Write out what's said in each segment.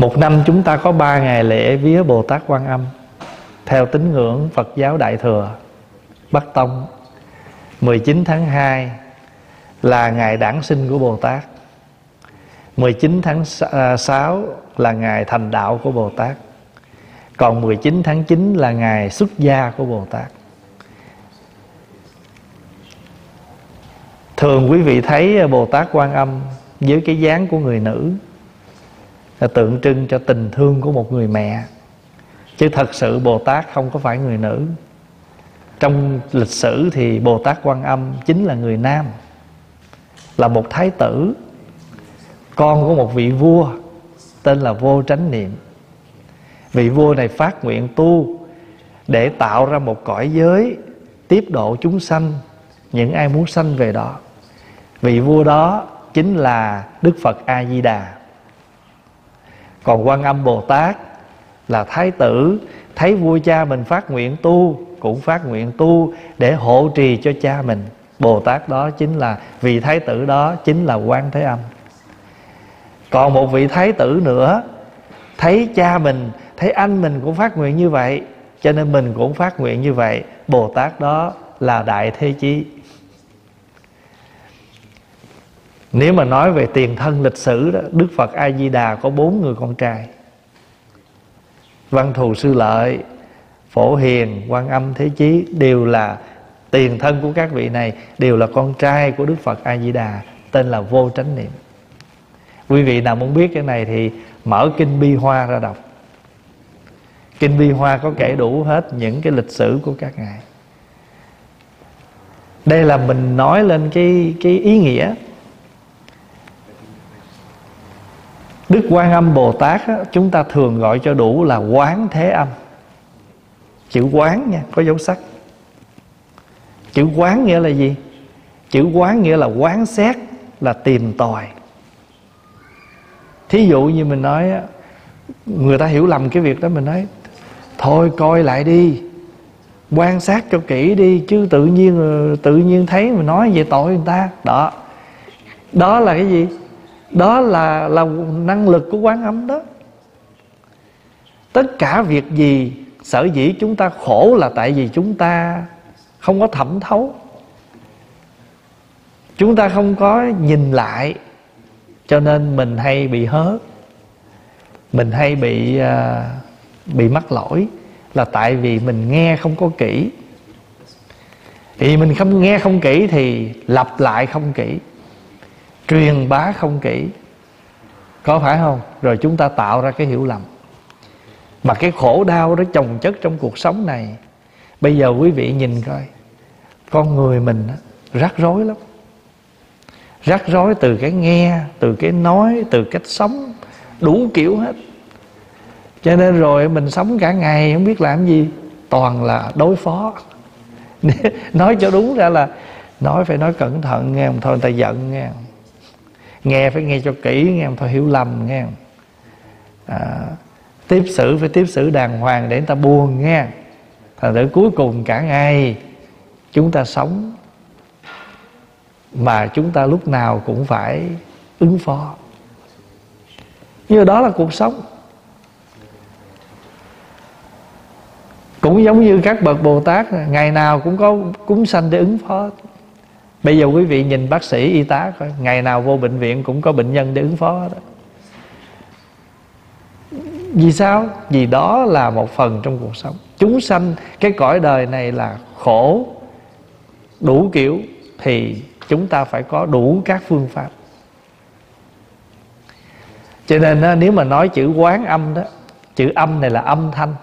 Một năm chúng ta có 3 ngày lễ vía Bồ Tát Quan Âm theo tín ngưỡng Phật giáo Đại Thừa Bắc Tông. 19 tháng 2 là ngày đản sinh của Bồ Tát. 19 tháng 6 là ngày thành đạo của Bồ Tát. Còn 19 tháng 9 là ngày xuất gia của Bồ Tát. Thường quý vị thấy Bồ Tát Quan Âm với cái dáng của người nữ là tượng trưng cho tình thương của một người mẹ. Chứ thật sự Bồ Tát không có phải người nữ. Trong lịch sử thì Bồ Tát Quan Âm chính là người nam, là một thái tử, con của một vị vua tên là Vô Chánh Niệm. Vị vua này phát nguyện tu để tạo ra một cõi giới tiếp độ chúng sanh, những ai muốn sanh về đó. Vị vua đó chính là Đức Phật A Di Đà. Còn Quan Âm Bồ Tát là thái tử, thấy vua cha mình phát nguyện tu, cũng phát nguyện tu để hộ trì cho cha mình. Bồ Tát đó chính là, vị thái tử đó chính là Quan Thế Âm. Còn một vị thái tử nữa, thấy cha mình, thấy anh mình cũng phát nguyện như vậy, cho nên mình cũng phát nguyện như vậy. Bồ Tát đó là Đại Thế Chí. Nếu mà nói về tiền thân lịch sử đó, Đức Phật A Di Đà có 4 người con trai: Văn Thù Sư Lợi, Phổ Hiền, Quan Âm, Thế Chí. Đều là tiền thân của các vị này, đều là con trai của Đức Phật A Di Đà, tên là Vô Chánh Niệm. Quý vị nào muốn biết cái này thì mở Kinh Bi Hoa ra đọc. Kinh Bi Hoa có kể đủ hết những cái lịch sử của các ngài. Đây là mình nói lên cái ý nghĩa. Đức Quan Âm Bồ Tát á, chúng ta thường gọi cho đủ là Quán Thế Âm. Chữ quán nha, có dấu sắc. Chữ quán nghĩa là gì? Chữ quán nghĩa là quán xét, là tìm tòi. Thí dụ như mình nói, người ta hiểu lầm cái việc đó, mình nói thôi coi lại đi, quan sát cho kỹ đi, chứ tự nhiên thấy mình nói về tội người ta. Đó là cái gì? Đó là năng lực của Quan Âm đó. Tất cả việc gì sở dĩ chúng ta khổ là tại vì chúng ta không có thẩm thấu, chúng ta không có nhìn lại, cho nên mình hay bị hớ, mình hay bị mắc lỗi, là tại vì mình nghe không có kỹ. Thì mình không nghe không kỹ thì lặp lại không kỹ, truyền bá không kỹ, có phải không? Rồi chúng ta tạo ra cái hiểu lầm. Mà cái khổ đau đó chồng chất trong cuộc sống này. Bây giờ quý vị nhìn coi, con người mình rắc rối lắm. Rắc rối từ cái nghe, từ cái nói, từ cách sống, đủ kiểu hết. Cho nên rồi mình sống cả ngày không biết làm gì, toàn là đối phó. Nói cho đúng ra là phải nói cẩn thận nghe, thôi người ta giận nghe. Nghe phải nghe cho kỹ nghe, thôi hiểu lầm nghe. Tiếp xử phải tiếp xử đàng hoàng để người ta buồn nghe. Thành thử cuối cùng cả ngày chúng ta sống mà chúng ta lúc nào cũng phải ứng phó. Nhưng đó là cuộc sống. Cũng giống như các bậc Bồ Tát, ngày nào cũng có cúng sanh để ứng phó. Bây giờ quý vị nhìn bác sĩ, y tá coi, ngày nào vô bệnh viện cũng có bệnh nhân để ứng phó đó. Vì sao? Vì đó là một phần trong cuộc sống. Chúng sanh, cái cõi đời này là khổ đủ kiểu, thì chúng ta phải có đủ các phương pháp. Cho nên nếu mà nói chữ quán âm đó, chữ âm này là âm thanh.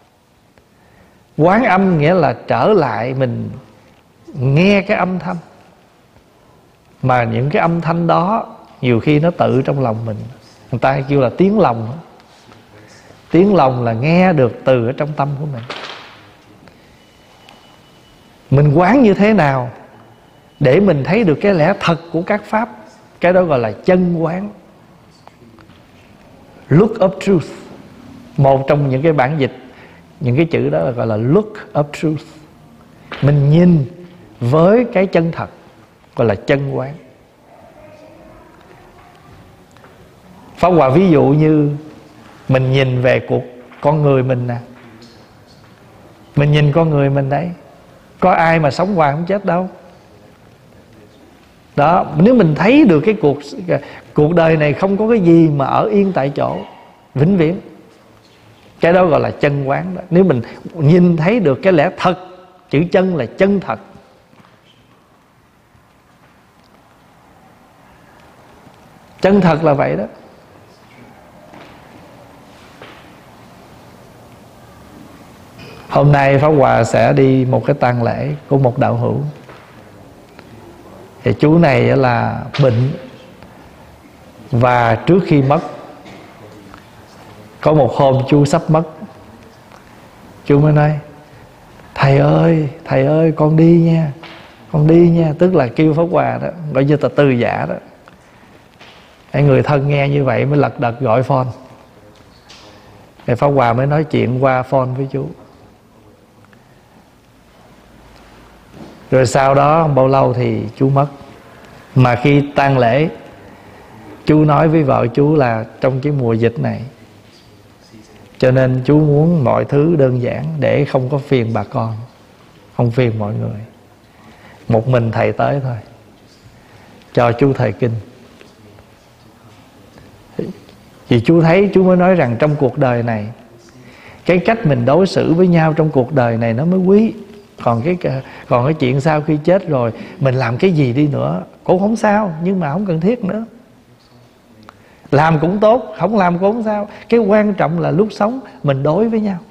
Quán âm nghĩa là trở lại mình nghe cái âm thanh. Mà những cái âm thanh đó nhiều khi nó tự trong lòng mình. Người ta kêu là tiếng lòng. Tiếng lòng là nghe được từ ở trong tâm của mình. Mình quán như thế nào để mình thấy được cái lẽ thật của các pháp, cái đó gọi là chân quán. Look of truth. Một trong những cái bản dịch, những cái chữ đó là gọi là look of truth. Mình nhìn với cái chân thật, gọi là chân quán. Pháp Hòa ví dụ như Mình nhìn về cuộc con người mình nè, mình nhìn con người mình đấy, có ai mà sống hoài không chết đâu. Đó, nếu mình thấy được cái cuộc đời này không có cái gì mà ở yên tại chỗ vĩnh viễn, cái đó gọi là chân quán đó. Nếu mình nhìn thấy được cái lẽ thật, chữ chân là chân thật. Chân thật là vậy đó. Hôm nay Pháp Hòa sẽ đi một cái tang lễ của một đạo hữu. Thì chú này là bệnh, và trước khi mất, có một hôm chú sắp mất, chú mới nói: thầy ơi con đi nha, con đi nha. Tức là kêu Pháp Hòa đó, gọi như là từ giả đó. Cái người thân nghe như vậy mới lật đật gọi phone. Thì Pháp Hòa mới nói chuyện qua phone với chú. Rồi sau đó không bao lâu thì chú mất. Mà khi tang lễ, chú nói với vợ chú là trong cái mùa dịch này, cho nên chú muốn mọi thứ đơn giản để không có phiền bà con, không phiền mọi người. Một mình thầy tới thôi, cho chú thời kinh. Vì chú thấy, chú mới nói rằng trong cuộc đời này, cái cách mình đối xử với nhau trong cuộc đời này nó mới quý. Còn cái chuyện sau khi chết rồi, mình làm cái gì đi nữa cũng không sao, nhưng mà không cần thiết nữa. Làm cũng tốt, không làm cũng không sao. Cái quan trọng là lúc sống mình đối với nhau.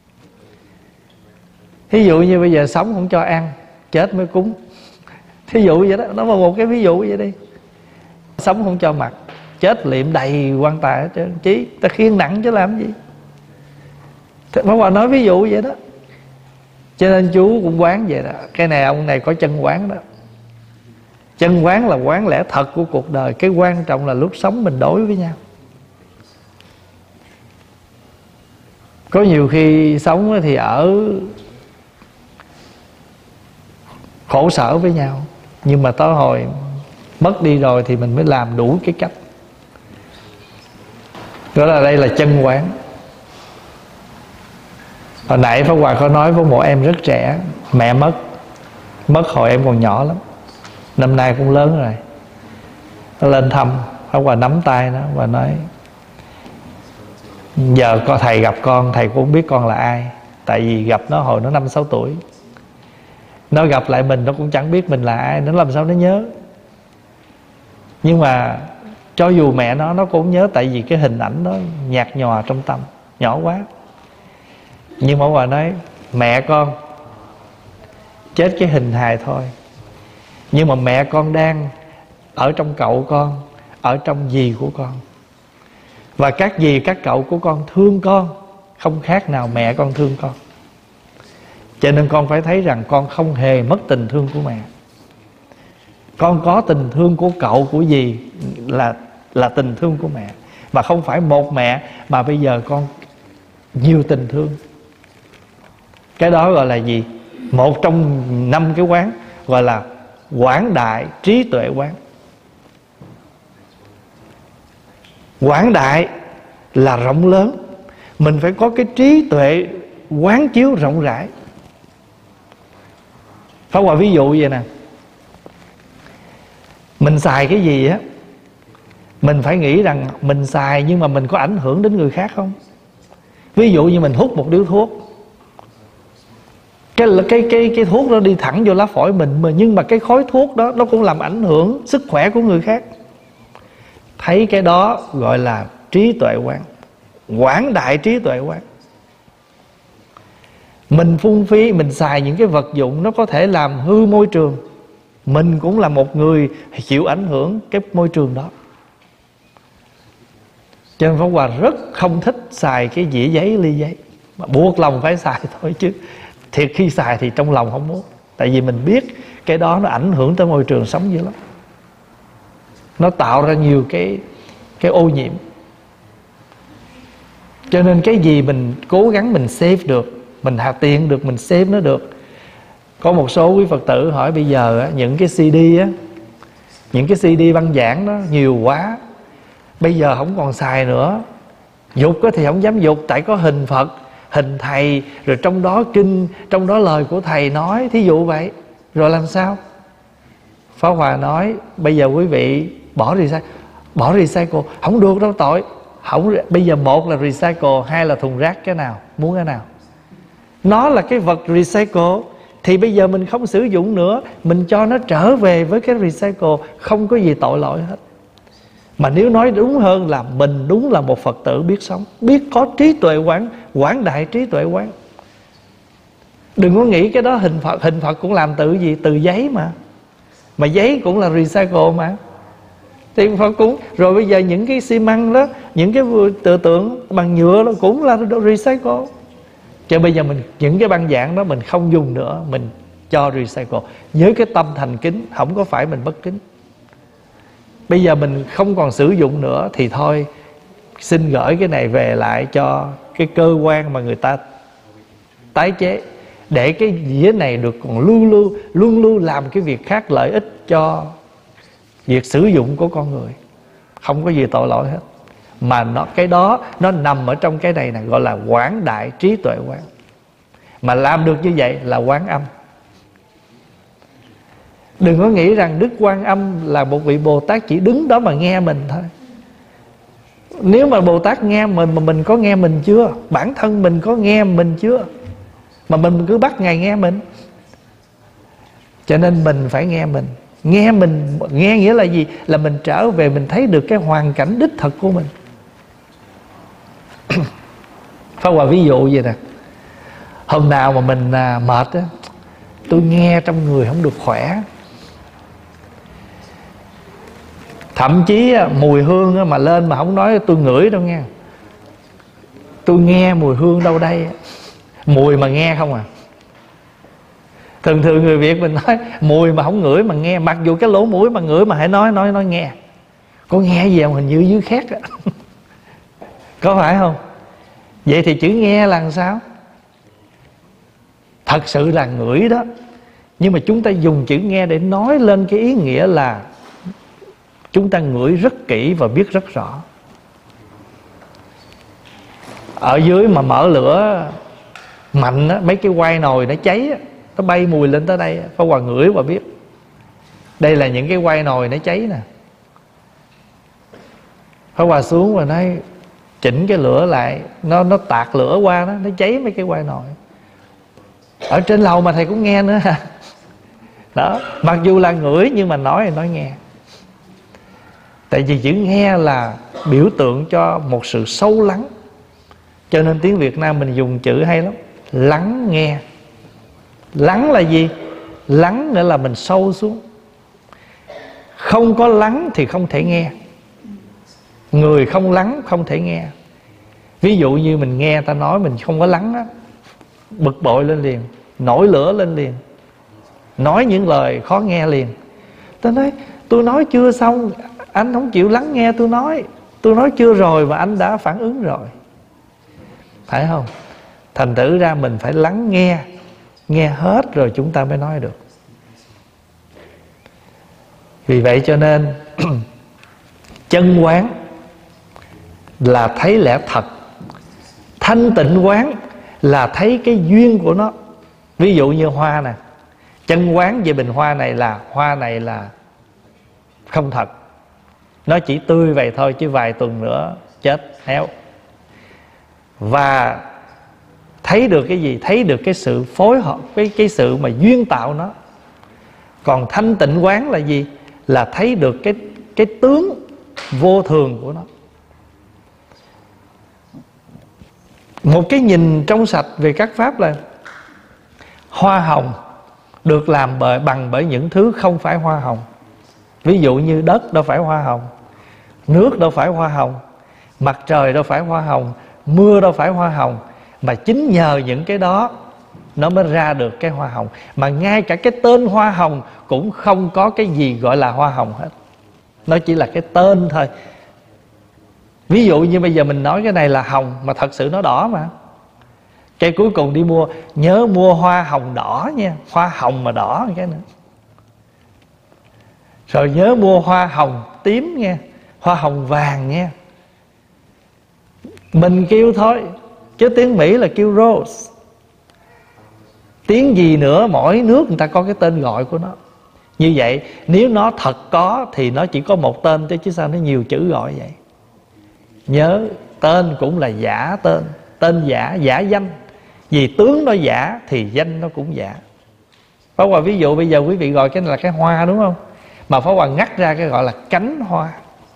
Thí dụ như bây giờ sống không cho ăn, chết mới cúng. Thí dụ vậy đó, nó là một cái ví dụ vậy đi. Sống không cho mặc, chết liệm đầy quan tài hết trơn. Chí ta khiêng nặng chứ làm gì. Pháp Hòa nói ví dụ vậy đó. Cho nên chú cũng quán vậy đó. Cái này ông này có chân quán đó. Chân quán là quán lẽ thật của cuộc đời. Cái quan trọng là lúc sống mình đối với nhau. Có nhiều khi sống thì ở khổ sở với nhau, nhưng mà tới hồi mất đi rồi thì mình mới làm đủ cái cách. Đó là đây là chân quán. Hồi nãy Pháp Hòa có nói với một em rất trẻ, mẹ mất hồi em còn nhỏ lắm, năm nay cũng lớn rồi. Nó lên thăm, Pháp Hòa nắm tay nó và nói: giờ có thầy gặp con, thầy cũng không biết con là ai. Tại vì gặp nó hồi nó 5-6 tuổi. Nó gặp lại mình, nó cũng chẳng biết mình là ai, nó làm sao nó nhớ. Nhưng mà cho dù mẹ nó cũng nhớ. Tại vì cái hình ảnh nó nhạt nhòa trong tâm, nhỏ quá. Nhưng mà Hòa nói: mẹ con chết cái hình hài thôi, nhưng mà mẹ con đang ở trong cậu con, ở trong dì của con. Và các dì các cậu của con thương con không khác nào mẹ con thương con. Cho nên con phải thấy rằng con không hề mất tình thương của mẹ. Con có tình thương của cậu, của dì là tình thương của mẹ. Và không phải một mẹ, mà bây giờ con nhiều tình thương. Cái đó gọi là gì? Một trong 5 cái quán, gọi là quảng đại trí tuệ quán. Quảng đại là rộng lớn. Mình phải có cái trí tuệ quán chiếu rộng rãi. Pháp Hòa ví dụ vậy nè. Mình xài cái gì á, mình phải nghĩ rằng mình xài nhưng mà mình có ảnh hưởng đến người khác không. Ví dụ như mình hút một điếu thuốc, cái thuốc đó đi thẳng vô lá phổi mình, mà nhưng mà cái khói thuốc đó nó cũng làm ảnh hưởng sức khỏe của người khác. Thấy cái đó gọi là trí tuệ quán, quảng đại trí tuệ quán. Mình phung phí, mình xài những cái vật dụng nó có thể làm hư môi trường, mình cũng là một người chịu ảnh hưởng cái môi trường đó. Cho nên Pháp Hòa rất không thích xài cái dĩa giấy, ly giấy, mà buộc lòng phải xài thôi. Chứ thiệt khi xài thì trong lòng không muốn. Tại vì mình biết cái đó nó ảnh hưởng tới môi trường sống dữ lắm. Nó tạo ra nhiều cái ô nhiễm. Cho nên cái gì mình cố gắng mình save được, mình hạ tiền được, mình save nó được. Có một số quý Phật tử hỏi bây giờ á, những cái CD á, những cái CD băng giảng đó nhiều quá, bây giờ không còn xài nữa, Dục thì không dám dục, tại có hình Phật, hình thầy, rồi trong đó kinh, trong đó lời của thầy nói, thí dụ vậy. Rồi làm sao? Pháp Hòa nói bây giờ quý vị bỏ recycle không được đâu tội. Không, bây giờ một là recycle, hai là thùng rác, cái nào muốn cái nào? Nó là cái vật recycle thì bây giờ mình không sử dụng nữa, mình cho nó trở về với cái recycle, không có gì tội lỗi hết. Mà nếu nói đúng hơn là mình đúng là một Phật tử biết sống, biết có trí tuệ quán, quảng đại trí tuệ quán. Đừng có nghĩ cái đó hình Phật cũng làm từ gì? Từ giấy mà giấy cũng là recycle mà. Thì Phật cũng, rồi bây giờ những cái xi măng đó, những cái tự tượng bằng nhựa đó cũng là recycle. Cho bây giờ những cái băng giảng đó mình không dùng nữa, mình cho recycle. Với cái tâm thành kính, không có phải mình bất kính. Bây giờ mình không còn sử dụng nữa thì thôi, xin gửi cái này về lại cho cái cơ quan mà người ta tái chế, để cái dĩa này được còn luôn luôn làm cái việc khác lợi ích cho việc sử dụng của con người. Không có gì tội lỗi hết. Mà cái đó nó nằm ở trong cái này nè, gọi là quảng đại trí tuệ quán. Mà làm được như vậy là Quán Âm. Đừng có nghĩ rằng Đức Quan Âm là một vị Bồ Tát chỉ đứng đó mà nghe mình thôi. Nếu mà Bồ Tát nghe mình mà mình có nghe mình chưa? Bản thân mình có nghe mình chưa? Mà mình cứ bắt Ngài nghe mình. Cho nên mình phải nghe mình. Nghe mình, nghe nghĩa là gì? Là mình trở về mình thấy được cái hoàn cảnh đích thực của mình. Pháp Hòa ví dụ vậy nè. Hôm nào mà mình mệt á, tôi nghe trong người không được khỏe. Thậm chí mùi hương mà lên mà không nói tôi ngửi đâu nghe. Tôi nghe mùi hương đâu đây? Mùi mà nghe không à. Thường người Việt mình nói mùi mà không ngửi mà nghe. Mặc dù cái lỗ mũi mà ngửi mà hãy nói nghe. Có nghe gì không? Hình như dưới khét á. Có phải không? Vậy thì chữ nghe là làm sao? Thật sự là ngửi đó. Nhưng mà chúng ta dùng chữ nghe để nói lên cái ý nghĩa là chúng ta ngửi rất kỹ và biết rất rõ. Ở dưới mà mở lửa mạnh á, mấy cái quai nồi nó cháy á, nó bay mùi lên tới đây, Pháp Hòa ngửi và biết đây là những cái quai nồi nó cháy nè. Pháp Hòa xuống và nói chỉnh cái lửa lại, nó tạt lửa qua đó, nó cháy mấy cái quai nồi. Ở trên lầu mà thầy cũng nghe nữa ha. Đó, mặc dù là ngửi nhưng mà nói thì nói nghe. Tại vì chữ nghe là biểu tượng cho một sự sâu lắng. Cho nên tiếng Việt Nam mình dùng chữ hay lắm, lắng nghe. Lắng là gì? Lắng nữa là mình sâu xuống. Không có lắng thì không thể nghe. Người không lắng không thể nghe. Ví dụ như mình nghe ta nói mình không có lắng á, bực bội lên liền, nổi lửa lên liền, nói những lời khó nghe liền. Ta nói tôi nói chưa xong, anh không chịu lắng nghe tôi nói chưa rồi mà anh đã phản ứng rồi. Phải không? Thành thử ra mình phải lắng nghe, nghe hết rồi chúng ta mới nói được. Vì vậy cho nên chân quán là thấy lẽ thật, thanh tịnh quán là thấy cái duyên của nó. Ví dụ như hoa nè, chân quán về bình hoa này là không thật. Nó chỉ tươi vậy thôi chứ vài tuần nữa chết héo. Và thấy được cái gì? Thấy được cái sự phối hợp, cái sự mà duyên tạo nó. Còn thanh tịnh quán là gì? Là thấy được cái tướng vô thường của nó. Một cái nhìn trong sạch về các pháp là hoa hồng được làm bằng bởi những thứ không phải hoa hồng. Ví dụ như đất đâu phải hoa hồng, nước đâu phải hoa hồng, mặt trời đâu phải hoa hồng, mưa đâu phải hoa hồng. Mà chính nhờ những cái đó nó mới ra được cái hoa hồng. Mà ngay cả cái tên hoa hồng cũng không có cái gì gọi là hoa hồng hết. Nó chỉ là cái tên thôi. Ví dụ như bây giờ mình nói cái này là hồng, mà thật sự nó đỏ mà. Cái cuối cùng đi mua, nhớ mua hoa hồng đỏ nha. Hoa hồng mà đỏ cái nữa. Rồi nhớ mua hoa hồng tím nha, hoa hồng vàng nha. Mình kêu thôi, chứ tiếng Mỹ là kêu rose. Tiếng gì nữa, mỗi nước người ta có cái tên gọi của nó. Như vậy nếu nó thật có thì nó chỉ có một tên chứ sao nó nhiều chữ gọi vậy. Nhớ tên cũng là giả tên. Tên giả, giả danh. Vì tướng nó giả thì danh nó cũng giả. Pháp Hòa ví dụ bây giờ quý vị gọi cái này là cái hoa đúng không? Mà Pháp Hòa ngắt ra cái gọi là cánh hoa,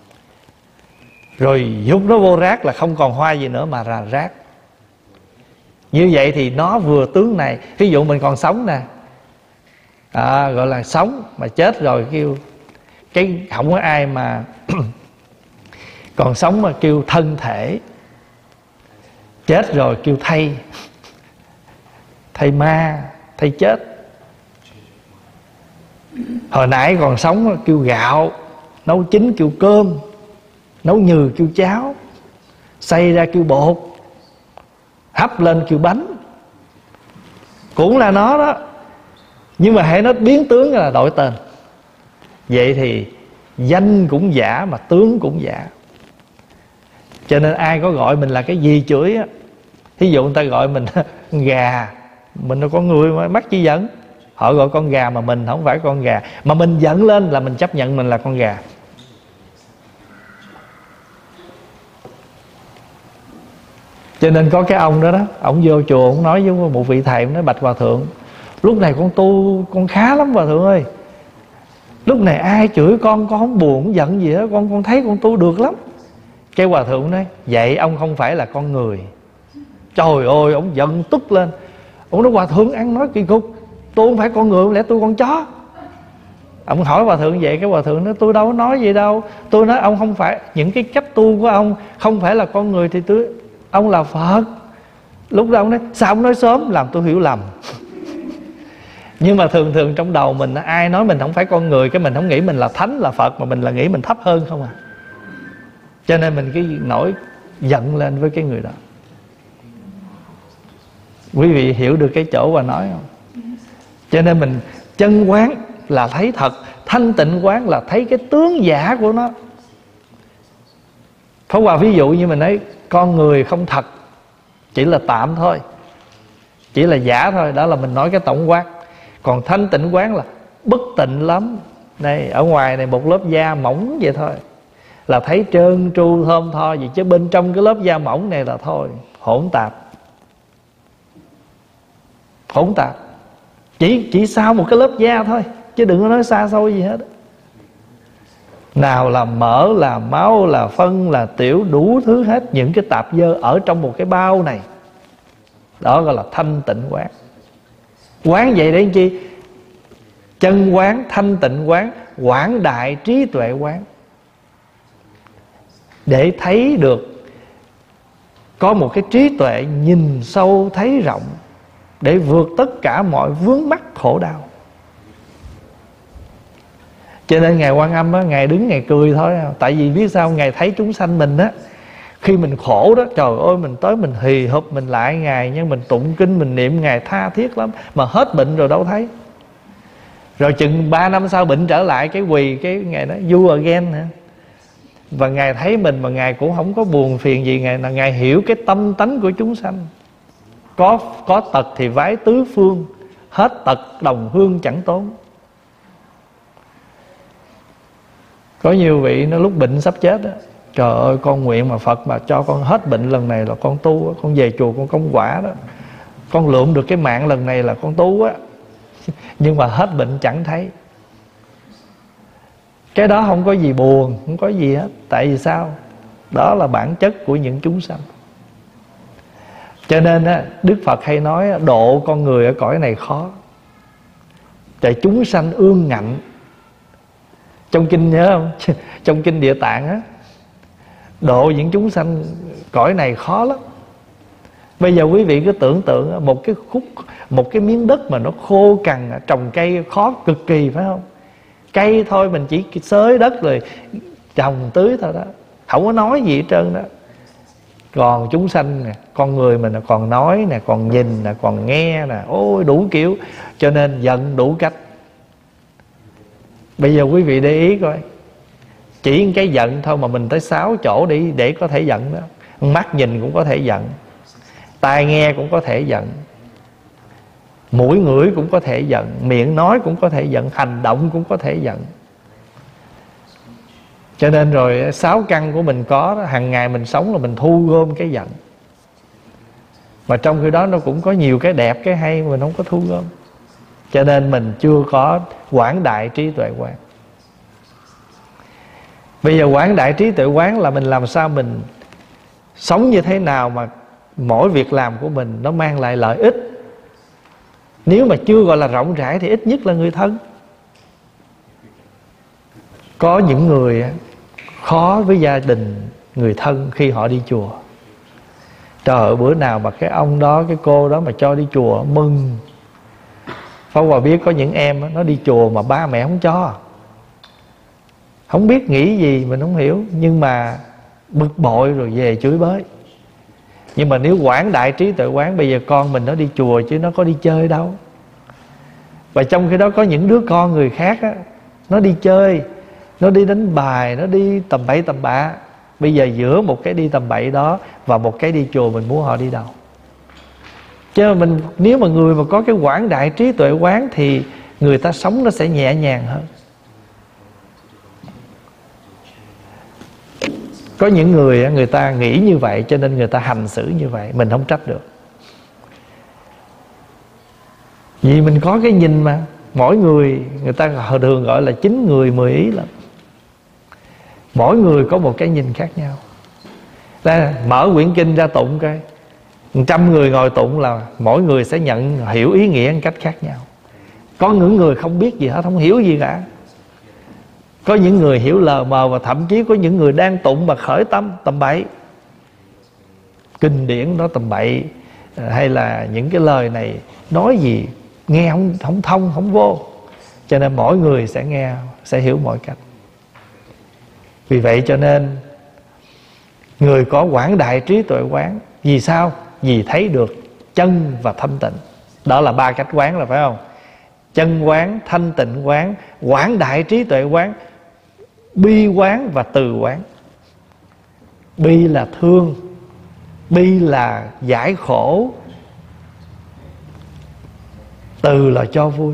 rồi giúp nó vô rác là không còn hoa gì nữa mà là rác. Như vậy thì nó vừa tướng này. Ví dụ mình còn sống nè, gọi là sống, mà chết rồi kêu cái không có ai mà còn sống mà kêu thân thể, chết rồi kêu thây, thây ma, thây chết. Hồi nãy còn sống kêu gạo, nấu chín kêu cơm, nấu nhừ kêu cháo, xay ra kêu bột, hấp lên kêu bánh. Cũng là nó đó. Nhưng mà hãy nó biến tướng là đổi tên. Vậy thì danh cũng giả mà tướng cũng giả. Cho nên ai có gọi mình là cái gì chửi á. Thí dụ người ta gọi mình gà, mình là con người mà mắc chi giận. Họ gọi con gà mà mình không phải con gà, mà mình giận lên là mình chấp nhận mình là con gà. Cho nên có cái ông đó đó, ông vô chùa, ông nói với một vị thầy, ông nói: bạch hòa thượng, lúc này con tu con khá lắm hòa thượng ơi. Lúc này ai chửi con không buồn không giận gì hết, con thấy con tu được lắm. Cái hòa thượng nói: vậy ông không phải là con người. Trời ơi, ông giận tức lên. Ông nói: hòa thượng ăn nói kỳ cục, tôi không phải con người, lẽ tôi con chó. Ông hỏi hòa thượng vậy, cái hòa thượng nói: tôi đâu có nói gì đâu. Tôi nói ông không phải, những cái cách tu của ông không phải là con người thì ông là Phật. Lúc đó ông nói: sao ông nói sớm, làm tôi hiểu lầm. Nhưng mà thường trong đầu mình, ai nói mình không phải con người, cái mình không nghĩ mình là thánh là Phật, mà mình là nghĩ mình thấp hơn không à. Cho nên mình cứ nổi giận lên với cái người đó. Quý vị hiểu được cái chỗ Hòa nói không? Cho nên mình chân quán là thấy thật, thanh tịnh quán là thấy cái tướng giả của nó. Pháp Hòa ví dụ như mình nói con người không thật, chỉ là tạm thôi, chỉ là giả thôi. Đó là mình nói cái tổng quát. Còn thanh tịnh quán là bất tịnh lắm. Đây, ở ngoài này một lớp da mỏng vậy thôi là thấy trơn tru thơm tho vậy, chứ bên trong cái lớp da mỏng này là thôi hỗn tạp. Hỗn tạp. Chỉ sau một cái lớp da thôi, chứ đừng có nói xa xôi gì hết. Nào là mỡ, là máu, là phân, là tiểu, đủ thứ hết. Những cái tạp dơ ở trong một cái bao này. Đó gọi là thanh tịnh quán. Quán vậy để làm chi? Chân quán, thanh tịnh quán, quảng đại trí tuệ quán. Để thấy được, có một cái trí tuệ nhìn sâu thấy rộng, để vượt tất cả mọi vướng mắc khổ đau. Cho nên Ngài Quan Âm á, Ngài đứng Ngài cười thôi. Tại vì biết sao? Ngài thấy chúng sanh mình á, khi mình khổ đó, trời ơi, mình tới mình hì hụp mình lại Ngài, nhưng mình tụng kinh mình niệm Ngài tha thiết lắm. Mà hết bệnh rồi đâu thấy. Rồi chừng 3 năm sau bệnh trở lại, cái quỳ cái Ngài nói you again hả? Và Ngài thấy mình mà Ngài cũng không có buồn phiền gì. Ngài hiểu cái tâm tánh của chúng sanh. Có tật thì vái tứ phương, hết tật đồng hương chẳng tốn. Có nhiều vị nó lúc bệnh sắp chết đó, trời ơi, con nguyện mà Phật mà cho con hết bệnh lần này là con tu, con về chùa con công quả đó, con lượm được cái mạng lần này là con tu á. Nhưng mà hết bệnh chẳng thấy. Cái đó không có gì buồn, không có gì hết. Tại vì sao? Đó là bản chất của những chúng sanh. Cho nên á, Đức Phật hay nói độ con người ở cõi này khó. Tại chúng sanh ương ngạnh. Trong kinh nhớ không? Trong kinh Địa Tạng á, độ những chúng sanh cõi này khó lắm. Bây giờ quý vị cứ tưởng tượng một cái miếng đất mà nó khô cằn, trồng cây khó cực kỳ, phải không? Cây thôi mình chỉ xới đất rồi trồng tưới thôi đó, không có nói gì hết trơn đó. Còn chúng sanh nè, con người mình còn nói nè, còn nhìn nè, còn nghe nè, ôi đủ kiểu. Cho nên giận đủ cách. Bây giờ quý vị để ý coi, chỉ cái giận thôi mà mình tới 6 chỗ để có thể giận đó. Mắt nhìn cũng có thể giận, tai nghe cũng có thể giận, mũi ngửi cũng có thể giận, miệng nói cũng có thể giận, hành động cũng có thể giận. Cho nên rồi 6 căn của mình có đó, hàng ngày mình sống là mình thu gom cái giận. Mà trong khi đó nó cũng có nhiều cái đẹp, cái hay mà mình không có thu gom. Cho nên mình chưa có quảng đại trí tuệ quán. Bây giờ quảng đại trí tuệ quán là mình làm sao mình sống như thế nào mà mỗi việc làm của mình nó mang lại lợi ích. Nếu mà chưa gọi là rộng rãi thì ít nhất là người thân. Có những người khó với gia đình, người thân khi họ đi chùa. Trời ơi, bữa nào mà cái ông đó, cái cô đó mà cho đi chùa mừng. Pháp Hòa biết có những em nó đi chùa mà ba mẹ không cho. Không biết nghĩ gì mình không hiểu, nhưng mà bực bội rồi về chửi bới. Nhưng mà nếu quảng đại trí tuệ quán, bây giờ con mình nó đi chùa chứ nó có đi chơi đâu. Và trong khi đó có những đứa con người khác á, nó đi chơi, nó đi đánh bài, nó đi tầm bậy tầm bạ. Bây giờ giữa một cái đi tầm bậy đó và một cái đi chùa, mình muốn họ đi đâu? Chứ mình, nếu mà người mà có cái quảng đại trí tuệ quán thì người ta sống nó sẽ nhẹ nhàng hơn. Có những người, người ta nghĩ như vậy cho nên người ta hành xử như vậy, mình không trách được. Vì mình có cái nhìn mà. Mỗi người, người ta thường gọi là 9 người 10 ý lắm. Mỗi người có một cái nhìn khác nhau. Đây, mở quyển kinh ra tụng coi, 100 người ngồi tụng là mỗi người sẽ nhận hiểu ý nghĩa một cách khác nhau. Có những người không biết gì hết, không hiểu gì cả. Có những người hiểu lờ mờ, và thậm chí có những người đang tụng mà khởi tâm tầm bậy. Kinh điển nó tầm bậy, hay là những cái lời này nói gì nghe không thông, không vô. Cho nên mỗi người sẽ nghe, sẽ hiểu mọi cách. Vì vậy cho nên người có quảng đại trí tuệ quán. Vì sao? Vì thấy được chân và thanh tịnh. Đó là 3 cách quán rồi phải không? Chân quán, thanh tịnh quán, quảng đại trí tuệ quán, bi quán và từ quán. Bi là thương, bi là giải khổ, từ là cho vui.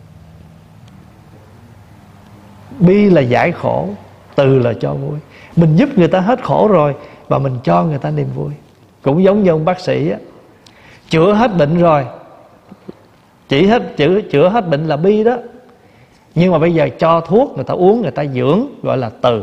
Bi là giải khổ, từ là cho vui. Mình giúp người ta hết khổ rồi và mình cho người ta niềm vui. Cũng giống như ông bác sĩ á, chữa hết bệnh rồi, chữa hết bệnh là bi đó. Nhưng mà bây giờ cho thuốc người ta uống, người ta dưỡng, gọi là từ.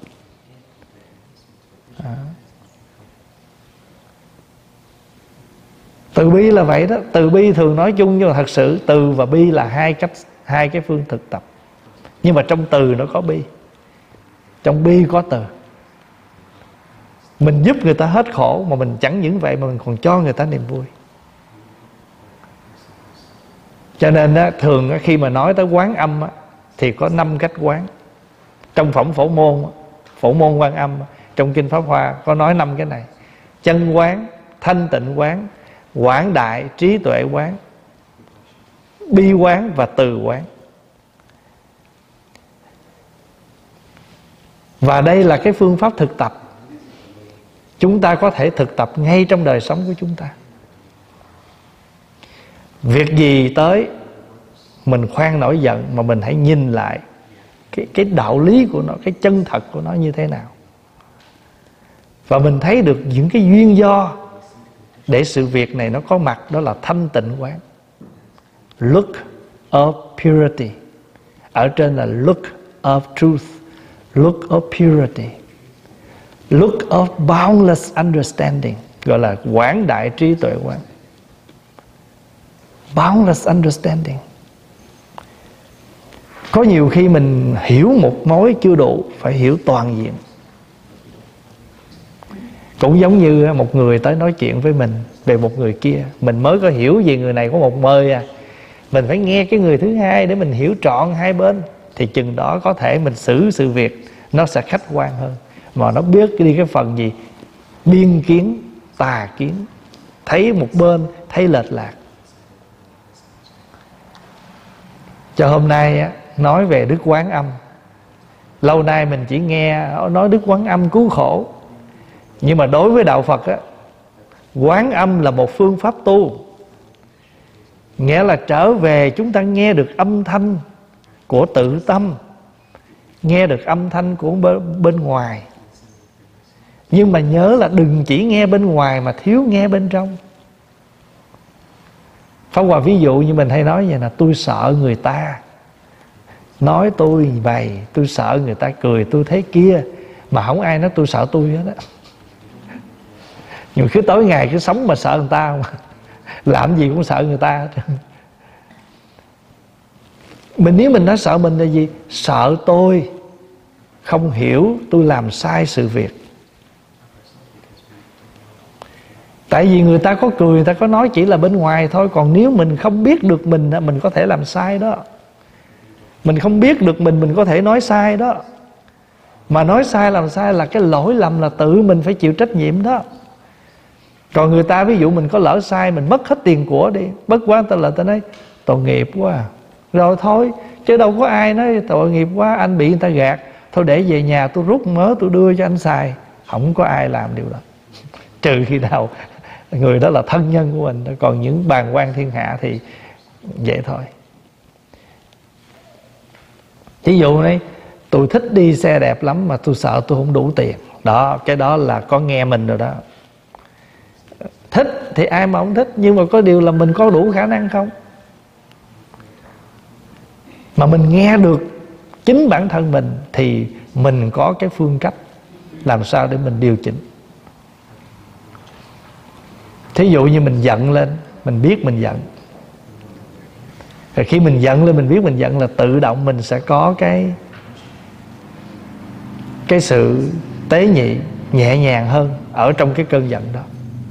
Từ bi là vậy đó. Từ bi thường nói chung, nhưng mà thật sự từ và bi là hai cái phương thực tập. Nhưng mà trong từ nó có bi, trong bi có từ. Mình giúp người ta hết khổ, mà mình chẳng những vậy mà mình còn cho người ta niềm vui. Cho nên á, thường á, khi mà nói tới quán âm á, thì có 5 cách quán. Trong phẩm Phổ môn Quan Âm, trong kinh Pháp Hoa có nói 5 cái này: chân quán, thanh tịnh quán, quảng đại trí tuệ quán, bi quán và từ quán. Và đây là cái phương pháp thực tập. Chúng ta có thể thực tập ngay trong đời sống của chúng ta. Việc gì tới mình khoan nổi giận, mà mình hãy nhìn lại cái đạo lý của nó, cái chân thật của nó như thế nào. Và mình thấy được những cái duyên do để sự việc này nó có mặt, đó là thanh tịnh quán. Look of purity. Ở trên là look of truth, look of purity, look of boundless understanding, gọi là quảng đại trí tuệ quán. Boundless understanding. Có nhiều khi mình hiểu một mối chưa đủ, phải hiểu toàn diện. Cũng giống như một người tới nói chuyện với mình về một người kia, mình mới có hiểu về người này có một mơi à. Mình phải nghe cái người thứ hai để mình hiểu trọn hai bên, thì chừng đó có thể mình xử sự việc nó sẽ khách quan hơn. Mà nó biết đi cái phần gì biên kiến, tà kiến, thấy một bên thấy lệch lạc. Cho hôm nay á, nói về Đức Quán Âm. Lâu nay mình chỉ nghe nói Đức Quán Âm cứu khổ, Nhưng mà đối với đạo Phật á, Quán Âm là một phương pháp tu. Nghĩa là trở về chúng ta nghe được âm thanh của tự tâm, nghe được âm thanh của bên ngoài. Nhưng mà nhớ là đừng chỉ nghe bên ngoài mà thiếu nghe bên trong. Pháp Hòa ví dụ như mình hay nói vậy là tôi sợ người ta nói tôi vậy, tôi sợ người ta cười tôi thế kia, mà không ai nói tôi sợ tôi hết á. Nhưng cứ tối ngày cứ sống mà sợ người ta mà. Làm gì cũng sợ người ta hết. Nếu mình nói sợ mình là gì? Sợ tôi không hiểu tôi làm sai sự việc. Tại vì người ta có cười, người ta có nói chỉ là bên ngoài thôi. Còn nếu mình không biết được mình có thể làm sai đó. Mình không biết được mình có thể nói sai đó. Mà nói sai làm sai là cái lỗi lầm là tự mình phải chịu trách nhiệm đó. Còn người ta ví dụ mình có lỡ sai, mình mất hết tiền của đi, bất quá ta nói tội nghiệp quá rồi thôi. Chứ đâu có ai nói tội nghiệp quá anh bị người ta gạt, thôi để về nhà tôi rút mớ tôi đưa cho anh xài. Không có ai làm điều đó. Trừ khi nào người đó là thân nhân của mình. Còn những bàng quan thiên hạ thì vậy thôi. Ví dụ này, tôi thích đi xe đẹp lắm mà tôi sợ tôi không đủ tiền. Đó, cái đó là có nghe mình rồi đó. Thích thì ai mà không thích, nhưng mà có điều là mình có đủ khả năng không. Mà mình nghe được chính bản thân mình thì mình có cái phương cách làm sao để mình điều chỉnh. Thí dụ như mình giận lên, mình biết mình giận. Rồi khi mình giận lên, mình biết mình giận là tự động mình sẽ có cái sự tế nhị, nhẹ nhàng hơn ở trong cái cơn giận đó.